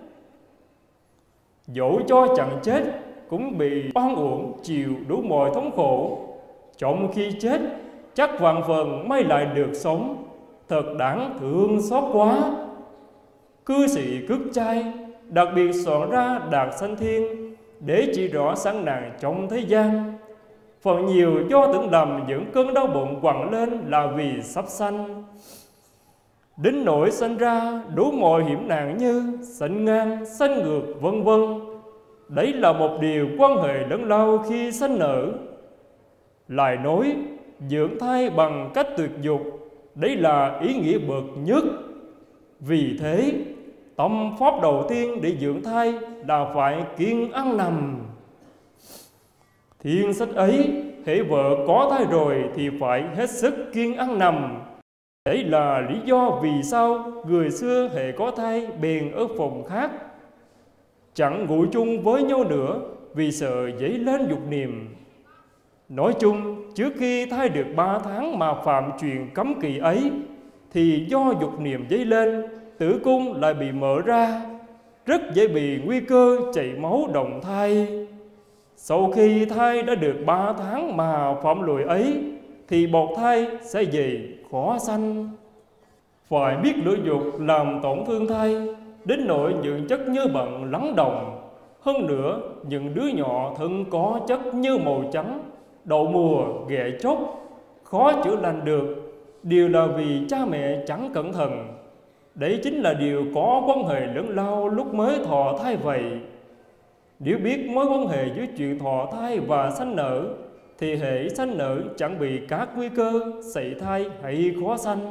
Speaker 2: Dẫu cho chẳng chết cũng bị oan uổng chịu đủ mọi thống khổ. Trong khi chết chắc vạn phần may lại được sống, thật đáng thương xót quá. Cư sĩ cước trai đặc biệt soạn ra Đạt Sanh Thiên để chỉ rõ sáng nạn trong thế gian. Phần nhiều do tưởng lầm những cơn đau bụng quặn lên là vì sắp sanh, đến nỗi sanh ra đủ mọi hiểm nạn như sanh ngang, sanh ngược vân vân. Đấy là một điều quan hệ lớn lao khi sanh nở. Lại nói dưỡng thai bằng cách tuyệt dục, đấy là ý nghĩa bậc nhất. Vì thế tâm pháp đầu tiên để dưỡng thai là phải kiêng ăn nằm. Thiên sách ấy, hễ vợ có thai rồi thì phải hết sức kiêng ăn nằm. Đấy là lý do vì sao người xưa hễ có thai bèn ở phòng khác, chẳng ngủ chung với nhau nữa vì sợ dấy lên dục niệm. Nói chung, trước khi thai được 3 tháng mà phạm chuyện cấm kỵ ấy, thì do dục niệm dấy lên, tử cung lại bị mở ra, rất dễ bị nguy cơ chảy máu động thai. Sau khi thai đã được 3 tháng mà phạm lỗi ấy, thì bột thai sẽ dày khó sanh. Phải biết lửa dục làm tổn thương thai, đến nỗi những chất như bận lắng đồng. Hơn nữa, những đứa nhỏ thân có chất như màu trắng, đậu mùa, ghẹ chốc, khó chữa lành được, đều là vì cha mẹ chẳng cẩn thận. Đấy chính là điều có quan hệ lớn lao lúc mới thọ thai vậy. Nếu biết mối quan hệ giữa chuyện thọ thai và sanh nở, thì hệ sanh nở chẳng bị các nguy cơ sảy thai hay khó sanh,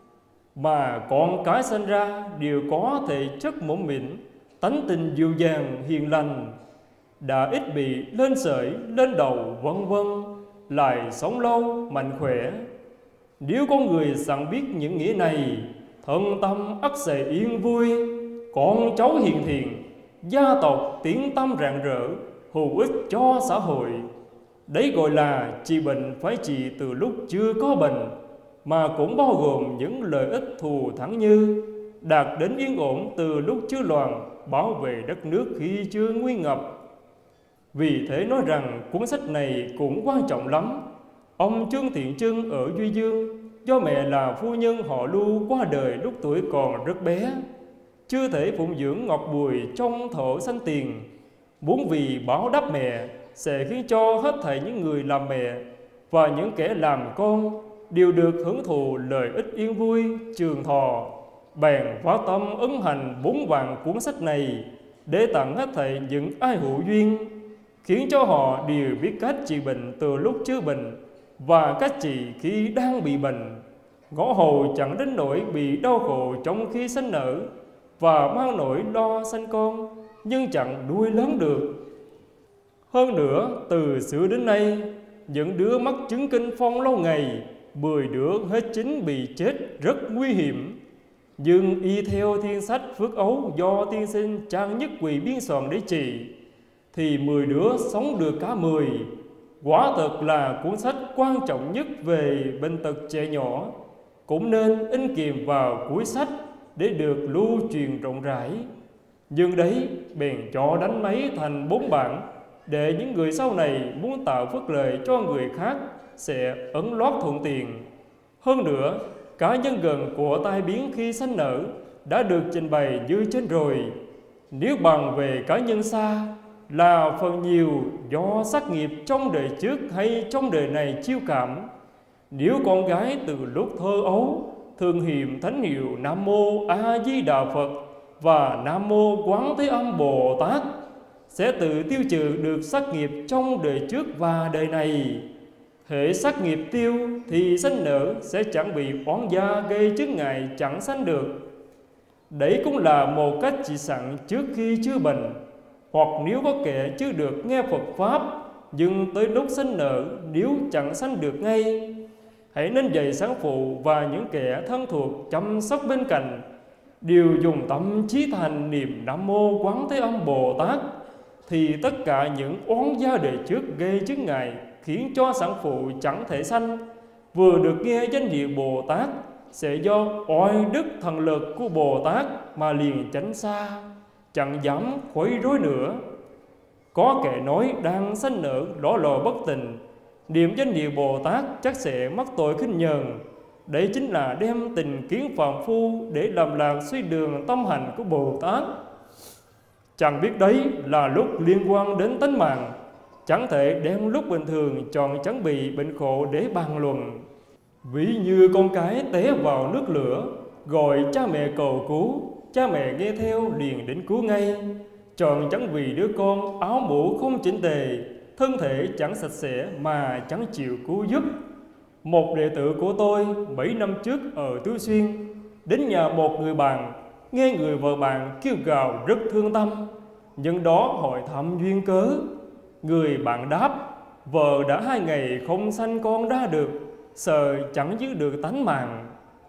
Speaker 2: mà con cái sanh ra đều có thể chất mũm mĩm, tánh tình dịu dàng hiền lành, đã ít bị lên sởi, lên đầu vân vân, lại sống lâu mạnh khỏe. Nếu con người sẵn biết những nghĩa này, thân tâm ắt sẽ yên vui, con cháu hiền thiện, gia tộc tiếng tâm rạng rỡ, hữu ích cho xã hội. Đấy gọi là trị bệnh phải trị từ lúc chưa có bệnh, mà cũng bao gồm những lợi ích thù thắng như đạt đến yên ổn từ lúc chưa loạn, bảo vệ đất nước khi chưa nguy ngập. Vì thế nói rằng cuốn sách này cũng quan trọng lắm. Ông Trương Thiện Trưng ở Duy Dương, do mẹ là phu nhân họ Lưu qua đời lúc tuổi còn rất bé, chưa thể phụng dưỡng ngọt bùi trong thổ sanh tiền, muốn vì báo đáp mẹ sẽ khiến cho hết thảy những người làm mẹ và những kẻ làm con đều được hưởng thụ lợi ích yên vui trường thọ. Bèn phát tâm ấn hành 4 vạn cuốn sách này để tặng hết thảy những ai hữu duyên, khiến cho họ đều biết cách trị bệnh từ lúc chưa bệnh và cách trị khi đang bị bệnh, ngõ hầu chẳng đến nỗi bị đau khổ trong khi sanh nở và mang nỗi lo sanh con nhưng chẳng nuôi lớn được. Hơn nữa, từ xưa đến nay, những đứa mắc chứng kinh phong lâu ngày, 10 đứa hết 9 bị chết rất nguy hiểm. Nhưng y theo thiên sách Phước Ấu do tiên sinh Trang Nhất Quỳ biên soạn để trị, thì 10 đứa sống được cả 10. Quả thật là cuốn sách quan trọng nhất về bệnh tật trẻ nhỏ, cũng nên in kèm vào cuối sách để được lưu truyền rộng rãi. Nhưng đấy bèn cho đánh máy thành 4 bản để những người sau này muốn tạo phước lợi cho người khác sẽ ấn lót thuận tiền. Hơn nữa, cả nhân gần của tai biến khi sanh nở đã được trình bày như trên rồi. Nếu bàn về cá nhân xa, là phần nhiều do sát nghiệp trong đời trước hay trong đời này chiêu cảm. Nếu con gái từ lúc thơ ấu thường hiềm thánh hiệu Nam Mô A Di Đà Phật và Nam Mô Quán Thế Âm Bồ Tát, sẽ tự tiêu trừ được sát nghiệp trong đời trước và đời này. Hễ sát nghiệp tiêu thì sanh nở sẽ chẳng bị oán gia gây chướng ngại chẳng sanh được. Đấy cũng là một cách chỉ sẵn trước khi chữa bệnh. Hoặc nếu có kẻ chưa được nghe Phật Pháp, nhưng tới lúc sanh nở nếu chẳng sanh được ngay, hãy nên dạy sáng phụ và những kẻ thân thuộc chăm sóc bên cạnh, đều dùng tâm trí thành niệm Nam Mô Quán Thế Âm Bồ Tát, thì tất cả những oán gia đời trước gây chướng ngại khiến cho sản phụ chẳng thể sanh, vừa được nghe danh hiệu Bồ Tát, sẽ do oai đức thần lực của Bồ Tát mà liền tránh xa, chẳng dám quấy rối nữa. Có kẻ nói đang sanh nở lõ lò bất tình, niệm danh hiệu Bồ Tát chắc sẽ mắc tội khinh nhờn. Đấy chính là đem tình kiến phàm phu để làm lạc suy đường tâm hành của Bồ Tát. Chẳng biết đấy là lúc liên quan đến tánh mạng, chẳng thể đem lúc bình thường chọn chẳng bị bệnh khổ để bàn luận. Ví như con cái té vào nước lửa, gọi cha mẹ cầu cứu, cha mẹ nghe theo liền đến cứu ngay. Chọn chẳng vì đứa con áo mũ không chỉnh tề, thân thể chẳng sạch sẽ mà chẳng chịu cứu giúp. Một đệ tử của tôi mấy năm trước ở Tứ Xuyên đến nhà một người bạn, nghe người vợ bạn kêu gào rất thương tâm, nhưng đó hỏi thăm duyên cớ. Người bạn đáp: vợ đã 2 ngày không sanh con ra được, sợ chẳng giữ được tánh mạng.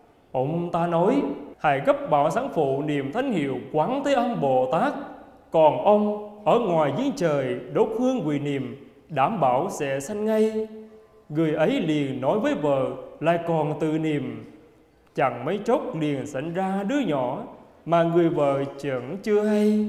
Speaker 2: Ông ta nói: hãy gấp bảo sáng phụ niệm thánh hiệu Quán Thế Âm Bồ Tát, còn ông ở ngoài giếng trời đốt hương quỳ niệm, đảm bảo sẽ sanh ngay. Người ấy liền nói với vợ, lại còn tự niệm. Chẳng mấy chốc liền sinh ra đứa nhỏ, mà người vợ chẳng chưa hay.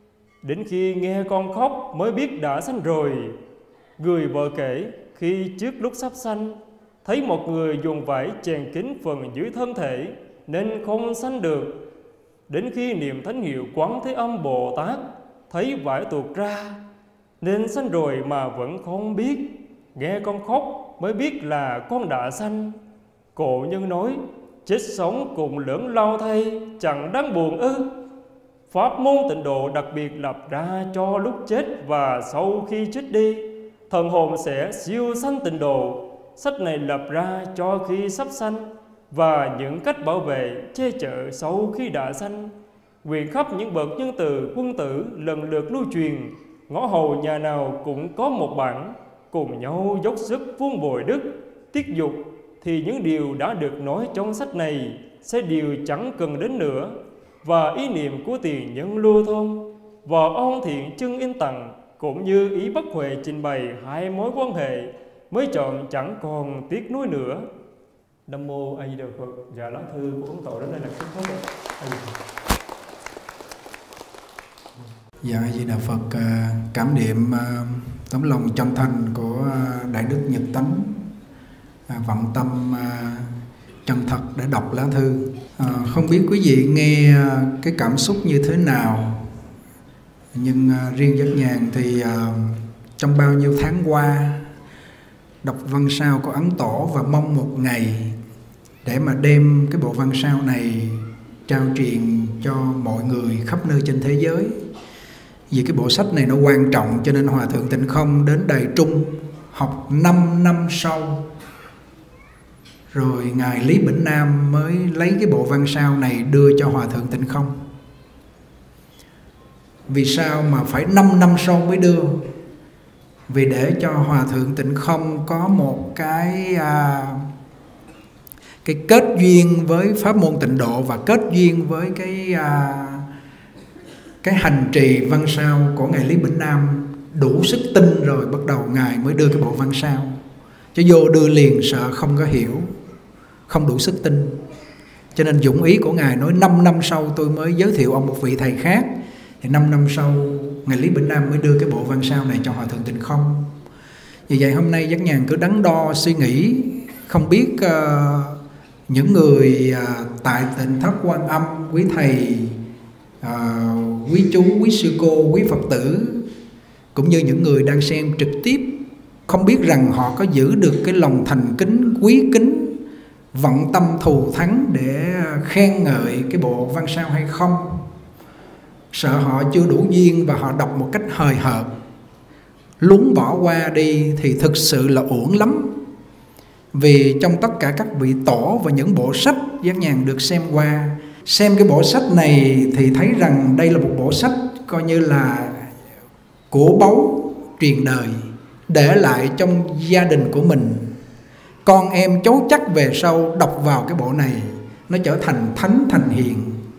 Speaker 2: Đến khi nghe con khóc mới biết đã sanh rồi. Người vợ kể, khi trước lúc sắp sanh, thấy một người dùng vải chèn kín phần dưới thân thể nên không sanh được. Đến khi niệm thánh hiệu Quán Thế Âm Bồ Tát, thấy vải tuột ra nên sanh rồi mà vẫn không biết. Nghe con khóc mới biết là con đã sanh. Cổ nhân nói: chết sống cùng lưỡng lao thay, chẳng đáng buồn ư? Pháp môn tịnh độ đặc biệt lập ra cho lúc chết và sau khi chết đi, thần hồn sẽ siêu sanh tịnh độ. Sách này lập ra cho khi sắp sanh và những cách bảo vệ, che chở sau khi đã sanh. Nguyện khắp những bậc nhân từ, quân tử lần lượt lưu truyền, ngõ hầu nhà nào cũng có một bản, cùng nhau dốc sức vun bồi đức, tiết dục, thì những điều đã được nói trong sách này sẽ đều chẳng cần đến nữa. Và ý niệm của tiền nhân lưu thông và ôn thiện chân in tặng, cũng như ý bất huệ trình bày 2 mối quan hệ, mới chọn chẳng còn tiếc nuối nữa. Nam Mô A Di Đà Phật. Dạ, lá thư của ông Tổ đến đây là kết thúc.
Speaker 1: Dạ, A Di Đà Phật. Cảm niệm tấm lòng chân thành của Đại Đức Nhật Tánh, vận tâm chân thật để đọc lá thư. Không biết quý vị nghe cái cảm xúc như thế nào, nhưng riêng Giác Nhàn thì trong bao nhiêu tháng qua đọc văn sao của Ấn Tổ và mong một ngày để mà đem cái bộ văn sao này trao truyền cho mọi người khắp nơi trên thế giới. Vì cái bộ sách này nó quan trọng, cho nên Hòa Thượng Tịnh Không đến Đài Trung học 5 năm sau, rồi Ngài Lý Bỉnh Nam mới lấy cái bộ văn sao này đưa cho Hòa Thượng Tịnh Không. Vì sao mà phải 5 năm sau mới đưa? Vì để cho Hòa Thượng Tịnh Không có một cái kết duyên với pháp môn tịnh độ và kết duyên với cái hành trì văn sao của Ngài Lý Bỉnh Nam đủ sức tin rồi bắt đầu Ngài mới đưa cái bộ văn sao. Chứ vô đưa liền sợ không có hiểu, không đủ sức tin. Cho nên dụng ý của Ngài nói 5 năm sau tôi mới giới thiệu ông một vị thầy khác. Thì 5 năm sau ngài Lý Bỉnh Nam mới đưa cái bộ văn sao này cho Hòa Thượng Tịnh Không. Vì vậy hôm nay Giác Nhàn cứ đắn đo suy nghĩ, không biết những người tại Tịnh Thất Quan Âm, quý thầy, quý chú, quý sư cô, quý Phật tử, cũng như những người đang xem trực tiếp, không biết rằng họ có giữ được cái lòng thành kính, quý kính, vận tâm thù thắng để khen ngợi cái bộ văn sao hay không. Sợ họ chưa đủ duyên và họ đọc một cách hời hợt, lún bỏ qua đi thì thực sự là uổng lắm. Vì trong tất cả các vị tổ và những bộ sách Giác Nhàn được xem qua, xem cái bộ sách này thì thấy rằng đây là một bộ sách coi như là của báu truyền đời, để lại trong gia đình của mình. Con em cháu chắc về sau đọc vào cái bộ này, nó trở thành thánh thành hiền.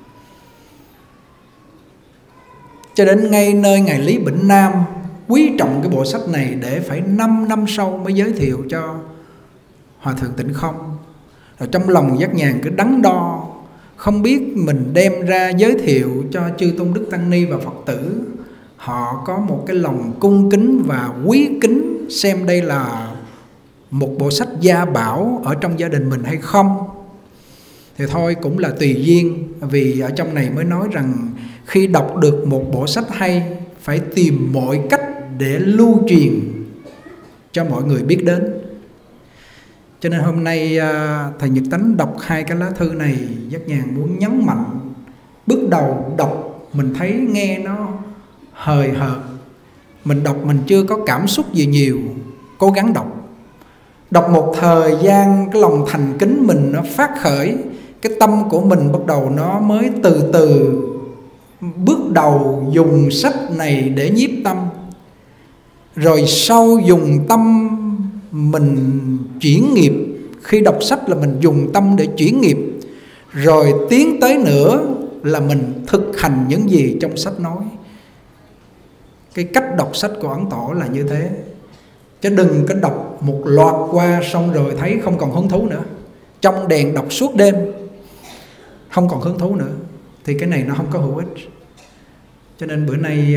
Speaker 1: Cho đến ngay nơi ngài Lý Bỉnh Nam quý trọng cái bộ sách này để phải 5 năm sau mới giới thiệu cho Hòa Thượng Tịnh Không. Rồi trong lòng Giác Nhàn cứ đắn đo, không biết mình đem ra giới thiệu cho chư tôn đức tăng ni và Phật tử, họ có một cái lòng cung kính và quý kính xem đây là một bộ sách gia bảo ở trong gia đình mình hay không. Thì thôi cũng là tùy duyên. Vì ở trong này mới nói rằng khi đọc được một bộ sách hay, phải tìm mọi cách để lưu truyền cho mọi người biết đến. Cho nên hôm nay thầy Nhật Tánh đọc 2 cái lá thư này, Giác Nhàn muốn nhấn mạnh. Bước đầu đọc mình thấy nghe nó hời hợt, mình đọc mình chưa có cảm xúc gì nhiều, cố gắng đọc. Đọc một thời gian cái lòng thành kính mình nó phát khởi, cái tâm của mình bắt đầu nó mới từ từ bước đầu dùng sách này để nhiếp tâm. Rồi sau dùng tâm mình chuyển nghiệp, khi đọc sách là mình dùng tâm để chuyển nghiệp. Rồi tiến tới nữa là mình thực hành những gì trong sách nói. Cái cách đọc sách của Ấn Tổ là như thế. Chứ đừng có đọc một loạt qua xong rồi thấy không còn hứng thú nữa, trong đèn đọc suốt đêm không còn hứng thú nữa, thì cái này nó không có hữu ích. Cho nên bữa nay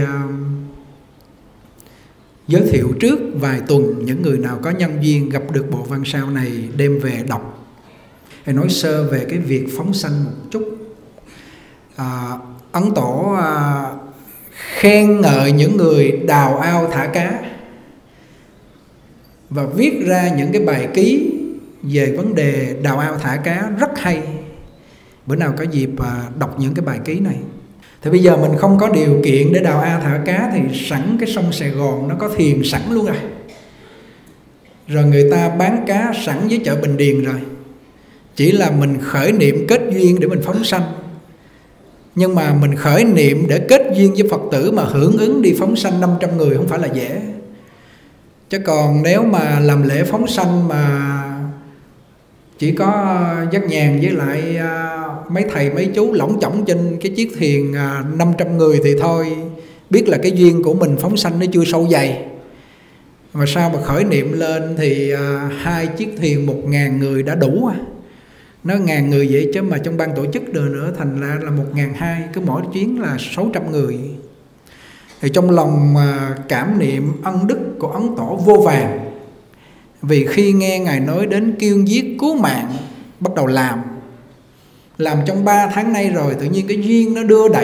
Speaker 1: giới thiệu trước vài tuần, những người nào có nhân duyên gặp được bộ văn sao này đem về đọc. Hãy nói sơ về cái việc phóng sanh một chút. Ấn Tổ khen ngợi những người đào ao thả cá và viết ra những cái bài ký về vấn đề đào ao thả cá rất hay. Bữa nào có dịp đọc những cái bài ký này. Thì bây giờ mình không có điều kiện để đào ao thả cá, thì sẵn cái sông Sài Gòn nó có thuyền sẵn luôn rồi. Rồi người ta bán cá sẵn với chợ Bình Điền rồi. Chỉ là mình khởi niệm kết duyên để mình phóng sanh. Nhưng mà mình khởi niệm để kết duyên với Phật tử mà hưởng ứng đi phóng sanh 500 người không phải là dễ. Chứ còn nếu mà làm lễ phóng sanh mà chỉ có Giác Nhàn với lại mấy thầy mấy chú lỏng chỏng trên cái chiếc thuyền 500 người thì thôi, biết là cái duyên của mình phóng sanh nó chưa sâu dày. Mà sao mà khởi niệm lên thì 2 chiếc thuyền 1000 người đã đủ. Nó 1000 người vậy chứ mà trong ban tổ chức đời nữa thành ra là 1200, cứ mỗi chuyến là 600 người. Thì trong lòng cảm niệm ân đức của Ấn Tổ vô vàn. Vì khi nghe Ngài nói đến kiêng giết cứu mạng, bắt đầu làm trong 3 tháng nay rồi, tự nhiên cái duyên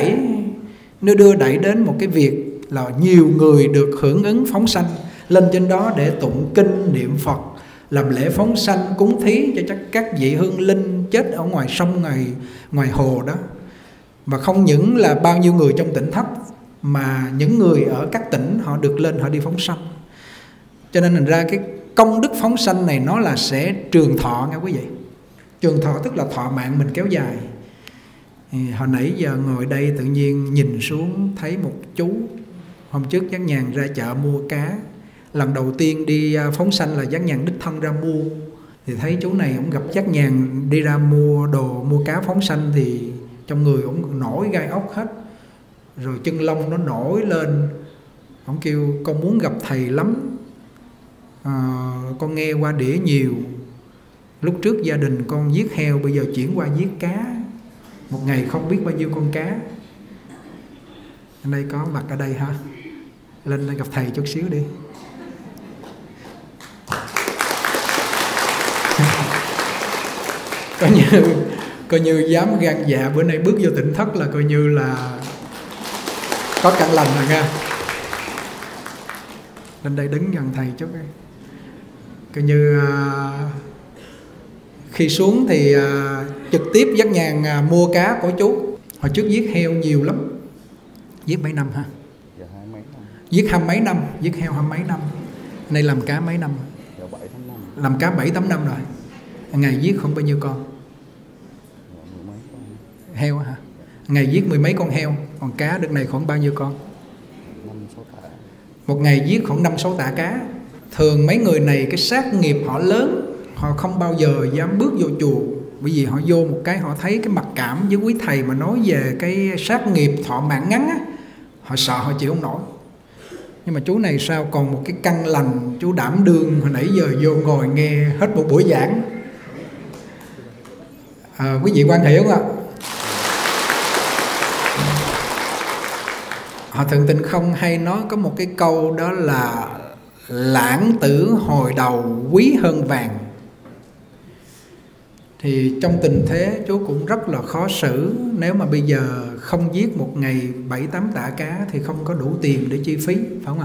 Speaker 1: nó đưa đẩy đến một cái việc là nhiều người được hưởng ứng phóng sanh lên trên đó để tụng kinh niệm Phật, làm lễ phóng sanh cúng thí cho các vị hương linh chết ở ngoài sông ngoài hồ đó. Và không những là bao nhiêu người trong tỉnh Thất, mà những người ở các tỉnh họ được lên họ đi phóng sanh. Cho nên thành ra cái công đức phóng sanh này nó là sẽ trường thọ nghe quý vị. Trường thọ tức là thọ mạng mình kéo dài. Hồi nãy giờ ngồi đây tự nhiên nhìn xuống thấy một chú. Hôm trước Giác Nhàn ra chợ mua cá. Lần đầu tiên đi phóng sanh là Giác Nhàn đích thân ra mua. Thì thấy chú này ông gặp Giác Nhàn đi ra mua cá phóng sanh thì trong người ông nổi gai ốc hết. Rồi chân lông nó nổi lên. Ông kêu con muốn gặp thầy lắm. Con nghe qua đĩa nhiều. Lúc trước gia đình con giết heo, bây giờ chuyển qua giết cá. Một ngày không biết bao nhiêu con cá. Hôm nay có mặt ở đây hả? Lên đây gặp thầy chút xíu đi. Coi như dám gan dạ bữa nay bước vô tỉnh thất là coi như là có căn lành rồi nha. Lên đây đứng gần thầy chút đi. Coi như khi xuống thì trực tiếp Giác Nhàn mua cá của chú. Hồi trước giết heo nhiều lắm. Giết mấy năm hả?
Speaker 3: Dạ 20 mấy năm.
Speaker 1: Giết 20 mấy năm, giết heo 20 mấy năm. Nay làm cá mấy năm?
Speaker 3: Dạ 7-8 năm.
Speaker 1: Làm cá 7-8 năm rồi. Ngày giết không bao nhiêu con?
Speaker 3: Dạ 10 mấy con.
Speaker 1: Heo hả? Ngày giết 10 mấy con heo. Còn cá đợt này khoảng bao nhiêu con?
Speaker 3: 5-6 tạ.
Speaker 1: Một ngày giết khoảng 5-6 tạ cá. Thường mấy người này cái sát nghiệp họ lớn, họ không bao giờ dám bước vô chùa. Bởi vì họ vô một cái họ thấy cái mặc cảm với quý thầy mà nói về cái sát nghiệp thọ mạng ngắn á, họ sợ, họ chịu không nổi. Nhưng mà chú này sao còn một cái căn lành, chú đảm đương hồi nãy giờ vô ngồi nghe hết một buổi giảng. Quý vị quan hiểu không ạ? Họ Thượng Tịnh Không hay nói có một cái câu đó là lãng tử hồi đầu quý hơn vàng. Thì trong tình thế chú cũng rất là khó xử. Nếu mà bây giờ không giết một ngày 7-8 tạ cá thì không có đủ tiền để chi phí, phải không ạ?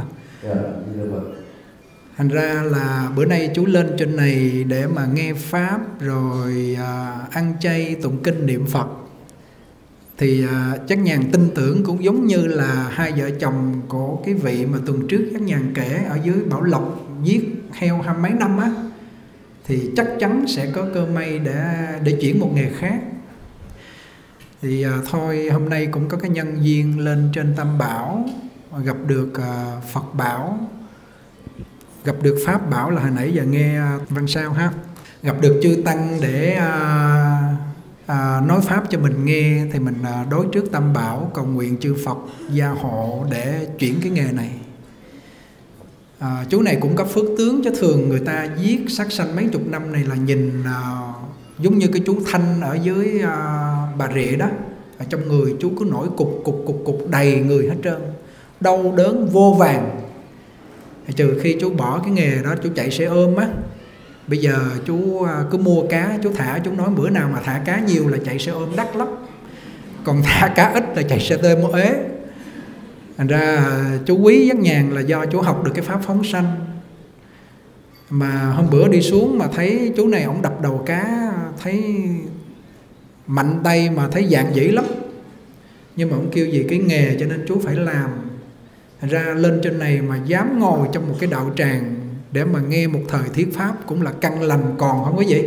Speaker 1: Thành ra là bữa nay chú lên trên này để mà nghe Pháp rồi ăn chay tụng kinh niệm Phật. Thì Giác Nhàn tin tưởng cũng giống như là hai vợ chồng của cái vị mà tuần trước Giác Nhàn kể ở dưới Bảo Lộc giết heo 20 mấy năm á, thì chắc chắn sẽ có cơ may để chuyển một nghề khác. Thì thôi hôm nay cũng có cái nhân duyên lên trên Tam Bảo, gặp được Phật Bảo, gặp được Pháp Bảo là hồi nãy giờ nghe văn sao ha, gặp được chư Tăng để nói Pháp cho mình nghe. Thì mình đối trước Tam Bảo cầu nguyện chư Phật gia hộ để chuyển cái nghề này. Chú này cũng có phước tướng, chứ thường người ta giết sát sanh mấy chục năm này là nhìn giống như cái chú Thanh ở dưới Bà Rịa đó. Ở trong người chú cứ nổi cục đầy người hết trơn, đau đớn vô vàn. Trừ khi chú bỏ cái nghề đó, chú chạy xe ôm á. Bây giờ chú cứ mua cá, chú thả, chú nói bữa nào mà thả cá nhiều là chạy xe ôm đắt lắm, còn thả cá ít là chạy xe tê mô ế. Thành ra chú quý Giác Nhàn là do chú học được cái pháp phóng sanh. Mà hôm bữa đi xuống mà thấy chú này ổng đập đầu cá, thấy mạnh tay mà thấy dạng dĩ lắm. Nhưng mà ổng kêu gì cái nghề cho nên chú phải làm. Thành ra lên trên này mà dám ngồi trong một cái đạo tràng để mà nghe một thời thuyết pháp cũng là căn lành còn, không có gì.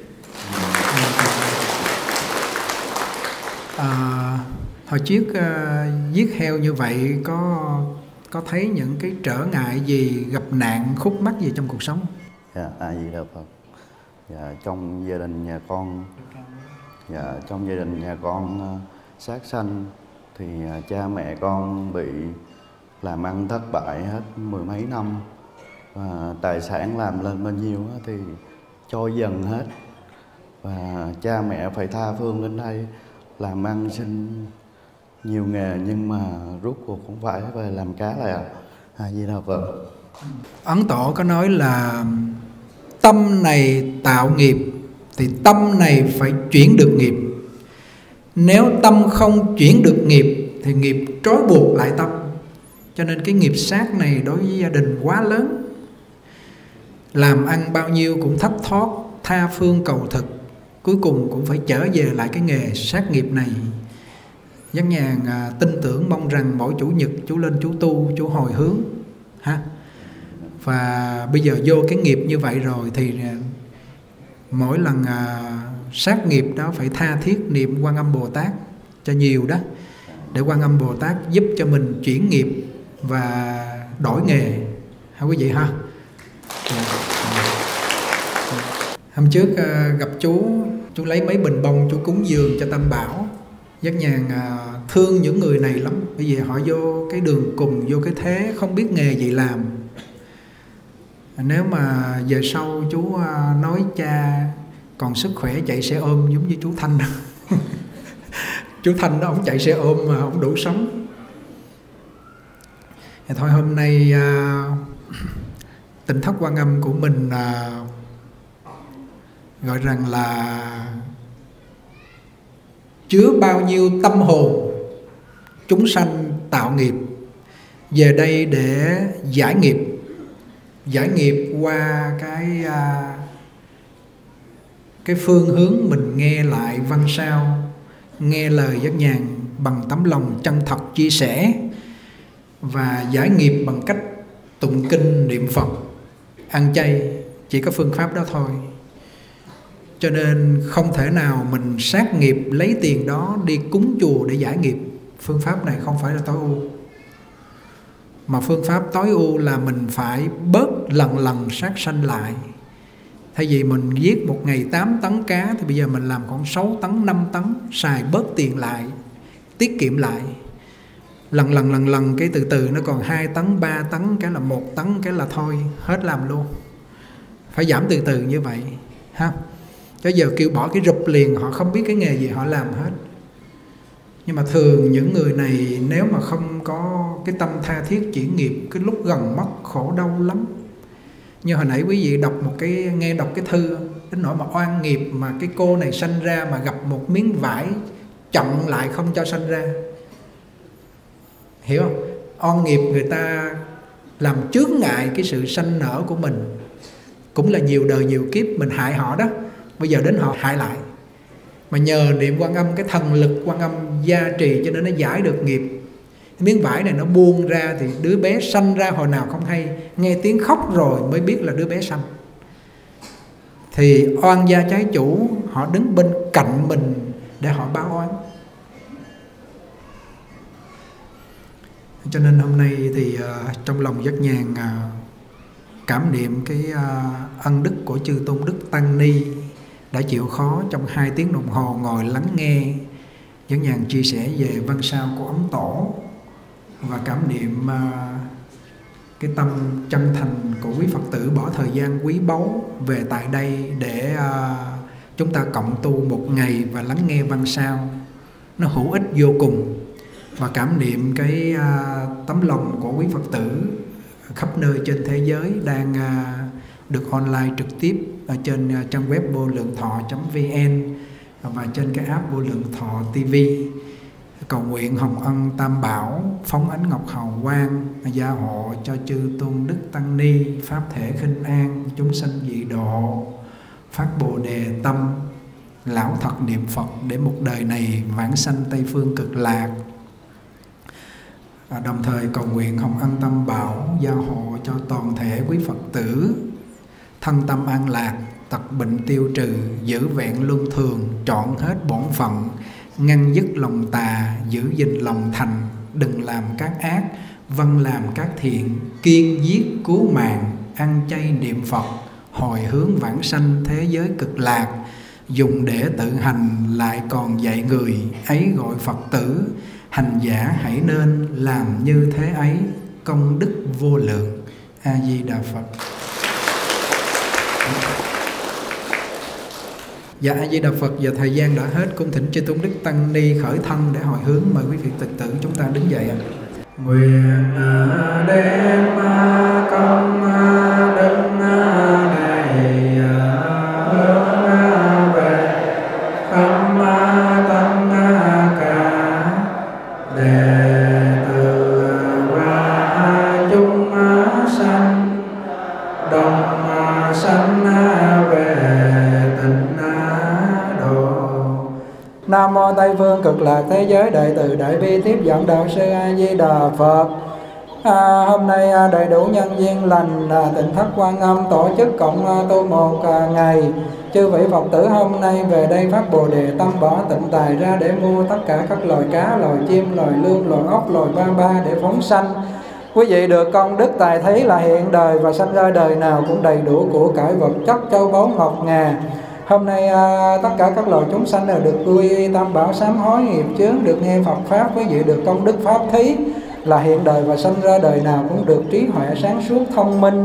Speaker 1: Hồi trước giết heo như vậy có thấy những cái trở ngại gì, gặp nạn khúc mắc gì trong cuộc sống?
Speaker 3: Dạ, gì đâu Phật. Dạ, trong gia đình nhà con, sát sanh thì cha mẹ con bị làm ăn thất bại hết 10 mấy năm. Và tài sản làm lên bao nhiêu thì trôi dần hết. Và cha mẹ phải tha phương lên đây làm ăn xin nhiều nghề, nhưng mà rút cuộc cũng phải về làm cá lại ạ. Gì đâu Phật.
Speaker 1: Ấn Tổ có nói là tâm này tạo nghiệp thì tâm này phải chuyển được nghiệp. Nếu tâm không chuyển được nghiệp thì nghiệp trói buộc lại tâm. Cho nên cái nghiệp sát này đối với gia đình quá lớn. Làm ăn bao nhiêu cũng thất thoát, tha phương cầu thực, cuối cùng cũng phải trở về lại cái nghề sát nghiệp này. Giác Nhàn tin tưởng mong rằng mỗi chủ nhật chú lên chú tu, chú hồi hướng ha. Và bây giờ vô cái nghiệp như vậy rồi thì mỗi lần sát nghiệp đó phải tha thiết niệm Quan Âm Bồ Tát cho nhiều đó, để Quan Âm Bồ Tát giúp cho mình chuyển nghiệp và đổi nghề hả quý vị ha. Hôm trước gặp chú lấy mấy bình bông chú cúng dường cho Tam Bảo. Giác Nhàn thương những người này lắm, bởi vì họ vô cái đường cùng, vô cái thế không biết nghề gì làm. Nếu mà về sau chú nói cha còn sức khỏe chạy xe ôm giống như chú Thanh. Chú Thanh đó, ông chạy xe ôm mà ông đủ sống. Thì thôi hôm nay Tỉnh Thất Quan Âm của mình gọi rằng là chứa bao nhiêu tâm hồn chúng sanh tạo nghiệp về đây để giải nghiệp qua cái phương hướng mình nghe lại văn sao, nghe lời Giác Nhàn bằng tấm lòng chân thật chia sẻ, và giải nghiệp bằng cách tụng kinh niệm Phật, ăn chay, chỉ có phương pháp đó thôi. Cho nên không thể nào mình sát nghiệp lấy tiền đó đi cúng chùa để giải nghiệp. Phương pháp này không phải là tối ưu, mà phương pháp tối ưu là mình phải bớt lần sát sanh lại. Thay vì mình giết một ngày 8 tấn cá thì bây giờ mình làm khoảng 6 tấn, 5 tấn, xài bớt tiền lại, tiết kiệm lại. Lần cái từ từ nó còn 2 tấn, 3 tấn, cái là 1 tấn, cái là thôi, hết làm luôn. Phải giảm từ từ như vậy ha. Chứ giờ kêu bỏ cái rụp liền, họ không biết cái nghề gì họ làm hết. Nhưng mà thường những người này nếu mà không có cái tâm tha thiết chuyển nghiệp, cái lúc gần mất khổ đau lắm. Như hồi nãy quý vị nghe đọc cái thư, đến nỗi mà oan nghiệp mà cái cô này sanh ra mà gặp một miếng vải chặn lại không cho sanh ra. Hiểu không? Oan nghiệp người ta làm chướng ngại cái sự sanh nở của mình. Cũng là nhiều đời nhiều kiếp mình hại họ đó. Bây giờ đến họ hại lại. Mà nhờ niệm Quan Âm, cái thần lực Quan Âm gia trì cho nên nó giải được nghiệp. Miếng vải này nó buông ra thì đứa bé sanh ra hồi nào không hay, nghe tiếng khóc rồi mới biết là đứa bé sanh. Thì oan gia trái chủ họ đứng bên cạnh mình để họ báo oán. Cho nên hôm nay thì trong lòng Giác Nhàn cảm niệm cái ân đức của chư Tôn Đức Tăng Ni đã chịu khó trong 2 tiếng đồng hồ ngồi lắng nghe Giác Nhàn chia sẻ về văn sao của Ấn Tổ, và cảm niệm cái tâm chân thành của quý Phật tử bỏ thời gian quý báu về tại đây để chúng ta cộng tu một ngày và lắng nghe văn sao. Nó hữu ích vô cùng. Và cảm niệm cái tấm lòng của quý Phật tử khắp nơi trên thế giới đang được online trực tiếp ở trên trang web vô lượng thọ.vn và trên cái app Vô Lượng Thọ TV. Cầu nguyện hồng ân Tam Bảo, phóng ánh ngọc hào quang, gia hộ cho chư Tôn Đức Tăng Ni, pháp thể khinh an, chúng sanh dị độ, phát Bồ Đề tâm, lão thật niệm Phật để một đời này vãng sanh Tây Phương Cực Lạc. Đồng thời cầu nguyện hồng ân Tam Bảo, gia hộ cho toàn thể quý Phật tử thân tâm an lạc, tật bệnh tiêu trừ, giữ vẹn luân thường, trọn hết bổn phận, ngăn dứt lòng tà, giữ gìn lòng thành, đừng làm các ác, vâng làm các thiện, kiên giết cứu mạng, ăn chay niệm Phật, hồi hướng vãng sanh thế giới cực lạc, dùng để tự hành lại còn dạy người, ấy gọi Phật tử, hành giả hãy nên làm như thế ấy, công đức vô lượng. A Di Đà Phật. Dạ A Di Đà Phật. Giờ thời gian đã hết, cung thỉnh chư Tôn Đức Tăng Ni khởi thân để hồi hướng. Mời quý vị Phật tử chúng ta đứng dậy ạ. Nguyện đem công đức này hướng về khắp tất cả đệ tử và chúng sanh đồng sanh về tịnh độ. Nam mô Tây Phương Cực Lạc thế giới đệ tử Đại Bi tiếp dẫn đạo sư A Di Đà Phật. Hôm nay đầy đủ nhân duyên lành, Tỉnh Thất Quan Âm tổ chức cộng tu một ngày. Chư vị Phật tử hôm nay về đây phát Bồ Đề tâm, bỏ tịnh tài ra để mua tất cả các loài cá, loài chim, loài lươn, loài ốc, loài ba để phóng sanh. Quý vị được công đức tài thấy là hiện đời và sanh ra đời nào cũng đầy đủ của cải vật chất, châu báu ngọc ngà. Hôm nay tất cả các loài chúng sanh đều được quy y tam bảo sám hối nghiệp chướng, được nghe Phật pháp. Quý vị được công đức pháp thí là hiện đời và sanh ra đời nào cũng được trí huệ sáng suốt thông minh,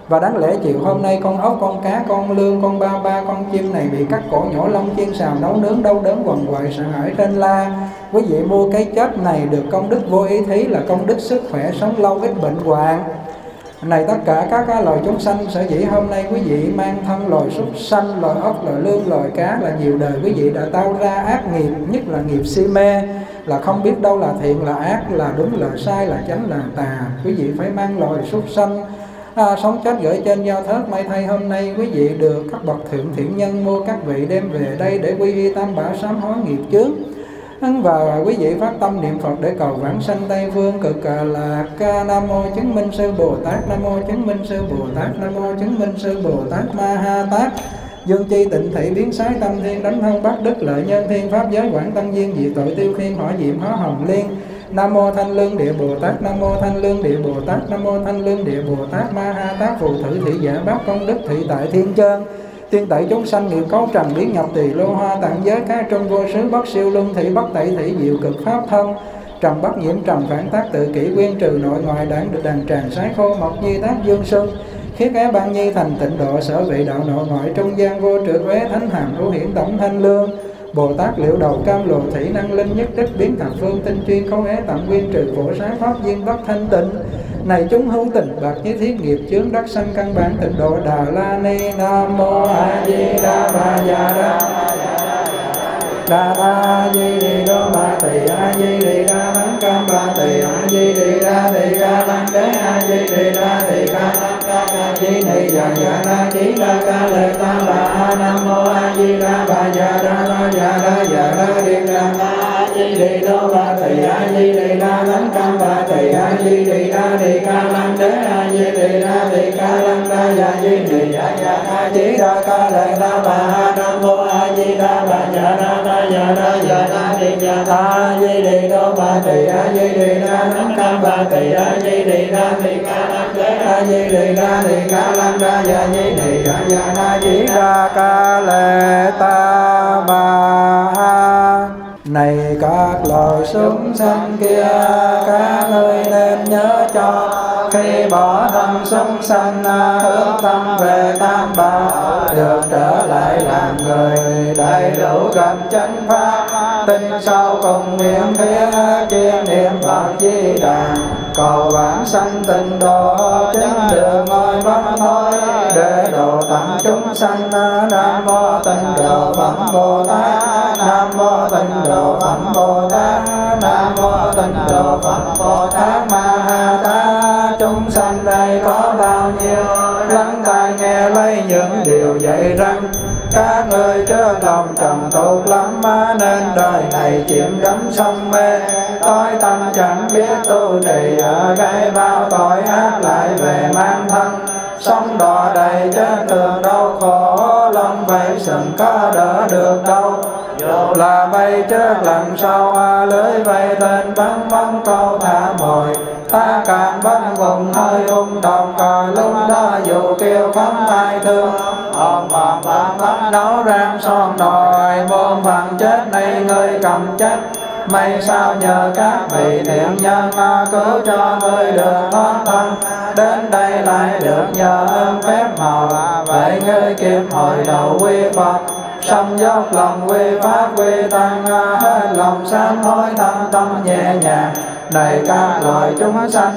Speaker 1: Và đáng lẽ chiều hôm nay con ốc, con cá, con lươn, con ba, con chim này bị cắt cổ nhổ lông chiên xào nấu nướng đau đớn quằn quại sợ hãi trên la. Quý vị mua cái chết này được công đức vô ý thí là công đức sức khỏe sống lâu ít bệnh hoạn. Này tất cả các loài chúng sanh, sở dĩ hôm nay quý vị mang thân loài súc sanh, loài ốc, loài lươn, loài cá là nhiều đời quý vị đã tạo ra ác nghiệp, nhất là nghiệp si mê, là không biết đâu là thiện là ác, là đúng là sai, là chánh là tà. Quý vị phải mang loài súc sanh sống chết gửi trên giao thớt. May thay hôm nay quý vị được các bậc thượng thiện nhân mua các vị đem về đây để quy y tam bảo sám hối nghiệp chướng. Và quý vị phát tâm niệm Phật để cầu vãng sanh Tây Phương cực lạc. Nam mô chứng minh sư Bồ Tát, Nam mô chứng minh sư Bồ Tát, Nam mô chứng minh sư Bồ Tát Ma Ha Tát. Dương chi tịnh thị biến sái tâm thiên, đánh thân bát đức lợi nhân thiên, pháp giới quảng tăng duyên diệt tội tiêu khiên hỏa diệm hóa hồng liên. Nam mô Thanh Lương Địa Bồ Tát, Nam mô Thanh Lương Địa Bồ Tát, Nam mô Thanh Lương Địa Bồ Tát Ma Ha Tát. Phù thử thị giả bác công đức thị tại thiên chân, tiên tẩy chúng sanh nghiệp cấu trần biến nhập tỳ lô hoa, tạng giới cái trung vô xứ bất siêu luân thị bất tẩy thị diệu cực pháp thân. Trần bất nhiễm trần phản tác tự kỷ quyên trừ nội ngoại đảng được đàn tràng sái khô mộc nhi tác dương xuân. Khiết á ban nhi thành tịnh độ sở vị đạo nội ngoại trung gian vô trượt uế thánh hàm hữu hiển tổng thanh lương. Bồ Tát liệu đầu cam lộ thủy năng linh nhất đích biến thập phương tinh chuyên khấu ế tận nguyên trừ phổ sáng pháp viên bất thanh tịnh. Này chúng hữu tình bạc với thiết nghiệp chướng đắc sanh căn bản tịnh độ Đà La Ni. Nam mô A Di Đà Bà Già Đà Đà A Di Đi Đô Bà Tỳ A Di Đi Đà Thắng Cam Bà Tỳ A Di Đi Đà Tỳ Ca Lăng Đế A Di Đi Đà Tỳ Ca Lăng Ca Ca Di Ni Già Già Đa Chí Đa Ca Lệ Ta Bà. Nam mô A Di Đà Bà Già Đà Bà Già Đà Già Đà Đi Đà A Di Đi Đô Bà Tỳ A Di Đi Đà Thắng Cam Bà Tỳ A Di Đi Đà Tỳ Ca Lăng Đế A Di Đi Đà Tỳ Ca Lăng Đa Già Di Ni Già Già Đa Chí Đa Ca Lệ Ta Bà. Nam mô A Di Đà Bà Già Đà Bà Già Đà Già Đà Đi Già A Di Đi Đô Bà Tỳ A Di Đi Đà Thắng Cam Bà Tỳ A Di Đi Đà Tỳ Ca Lăng Đế A Di Đi Đà Tỳ Ca Lăng Đa Già Di Ni Già Già Đa Chí Đa Ca Lệ Ta Bà. Này các loài súc sanh kia, các ngươi nên nhớ cho khi bỏ thân súc sanh hướng tâm về tam bảo, được trở lại làm người đầy đủ gặp chánh pháp, tin sâu cùng niệm phía kiên niệm Phật Di Đà, cầu vãng sanh tịnh độ chứng được ngôi bất thối để độ tận chúng sanh. Nam mô Tịnh Độ Phẩm Bồ Tát, Nam mô Tịnh Độ Phẩm Bồ Tát, Nam mô Tịnh Độ Phẩm Bồ Tát Ma Ha Tát. Chúng sanh đây có bao nhiêu lắng tai nghe lấy những điều dạy rằng các ngươi chớ lòng trầm tục lắm, nên đời này chìm đắm sông mê, tối tâm chẳng biết tu trì, gây bao tội ác lại về mang thân, sống đọa đầy trên tường đau khổ, lòng vậy sừng có đỡ được đâu. Dù là bay trước lần sau, lưới vây tên bắn bắn câu thả mồi, ta càng bắn vùng hơi ung đồng, lúc đó dù kêu khóc ai thương, hồn bòn bắn nấu rang son đòi, môn phận chết này ngươi cầm trách. May sao nhờ các vị thiện nhân cứu cho ngươi được thoát thân, đến đây lại được nhờ ơn phép màu, vậy ngươi kịp hồi đầu quy Phật, song dốc lòng quy pháp quy tăng, hết lòng sám hối thân tâm nhẹ nhàng. Này các loài chúng sanh,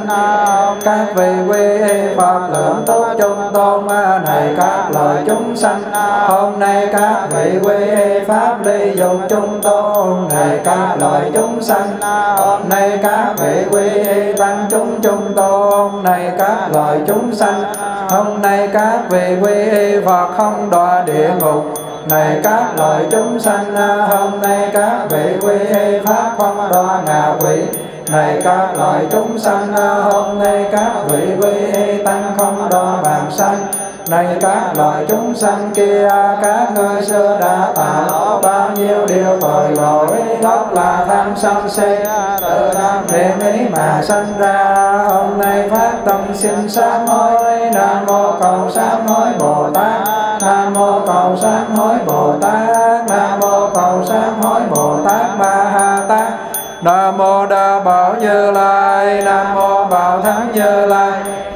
Speaker 1: các vị quy Phật lượng tốt chung tôn. Này các loài chúng sanh, hôm nay các vị quy pháp ly dục chung tôn. Này các loài chúng sanh, hôm nay các vị quy tăng chúng chung tôn. Này các loài chúng sanh, hôm nay các vị quy Phật không đọa địa ngục. Này các loài chúng sanh, hôm nay các vị quy pháp không đọa ngạ quỷ. Này các loài chúng sanh, hôm nay các vị quy tăng không đọa vàng sanh. Này các loài chúng sanh kia, các ngươi xưa đã tạo bao nhiêu điều tội lỗi, gốc là tham sân si, từ tham niệm ý mà sanh ra. Hôm nay phát tâm xin sám hối, Nam mô cầu sám hối Bồ Tát, Nam mô cầu sám hối Bồ Tát, Nam mô cầu sám hối Bồ Tát Ma Ha Tát. Nam mô Đa Bảo Như Lai, Nam mô Bảo Thắng Như Lai,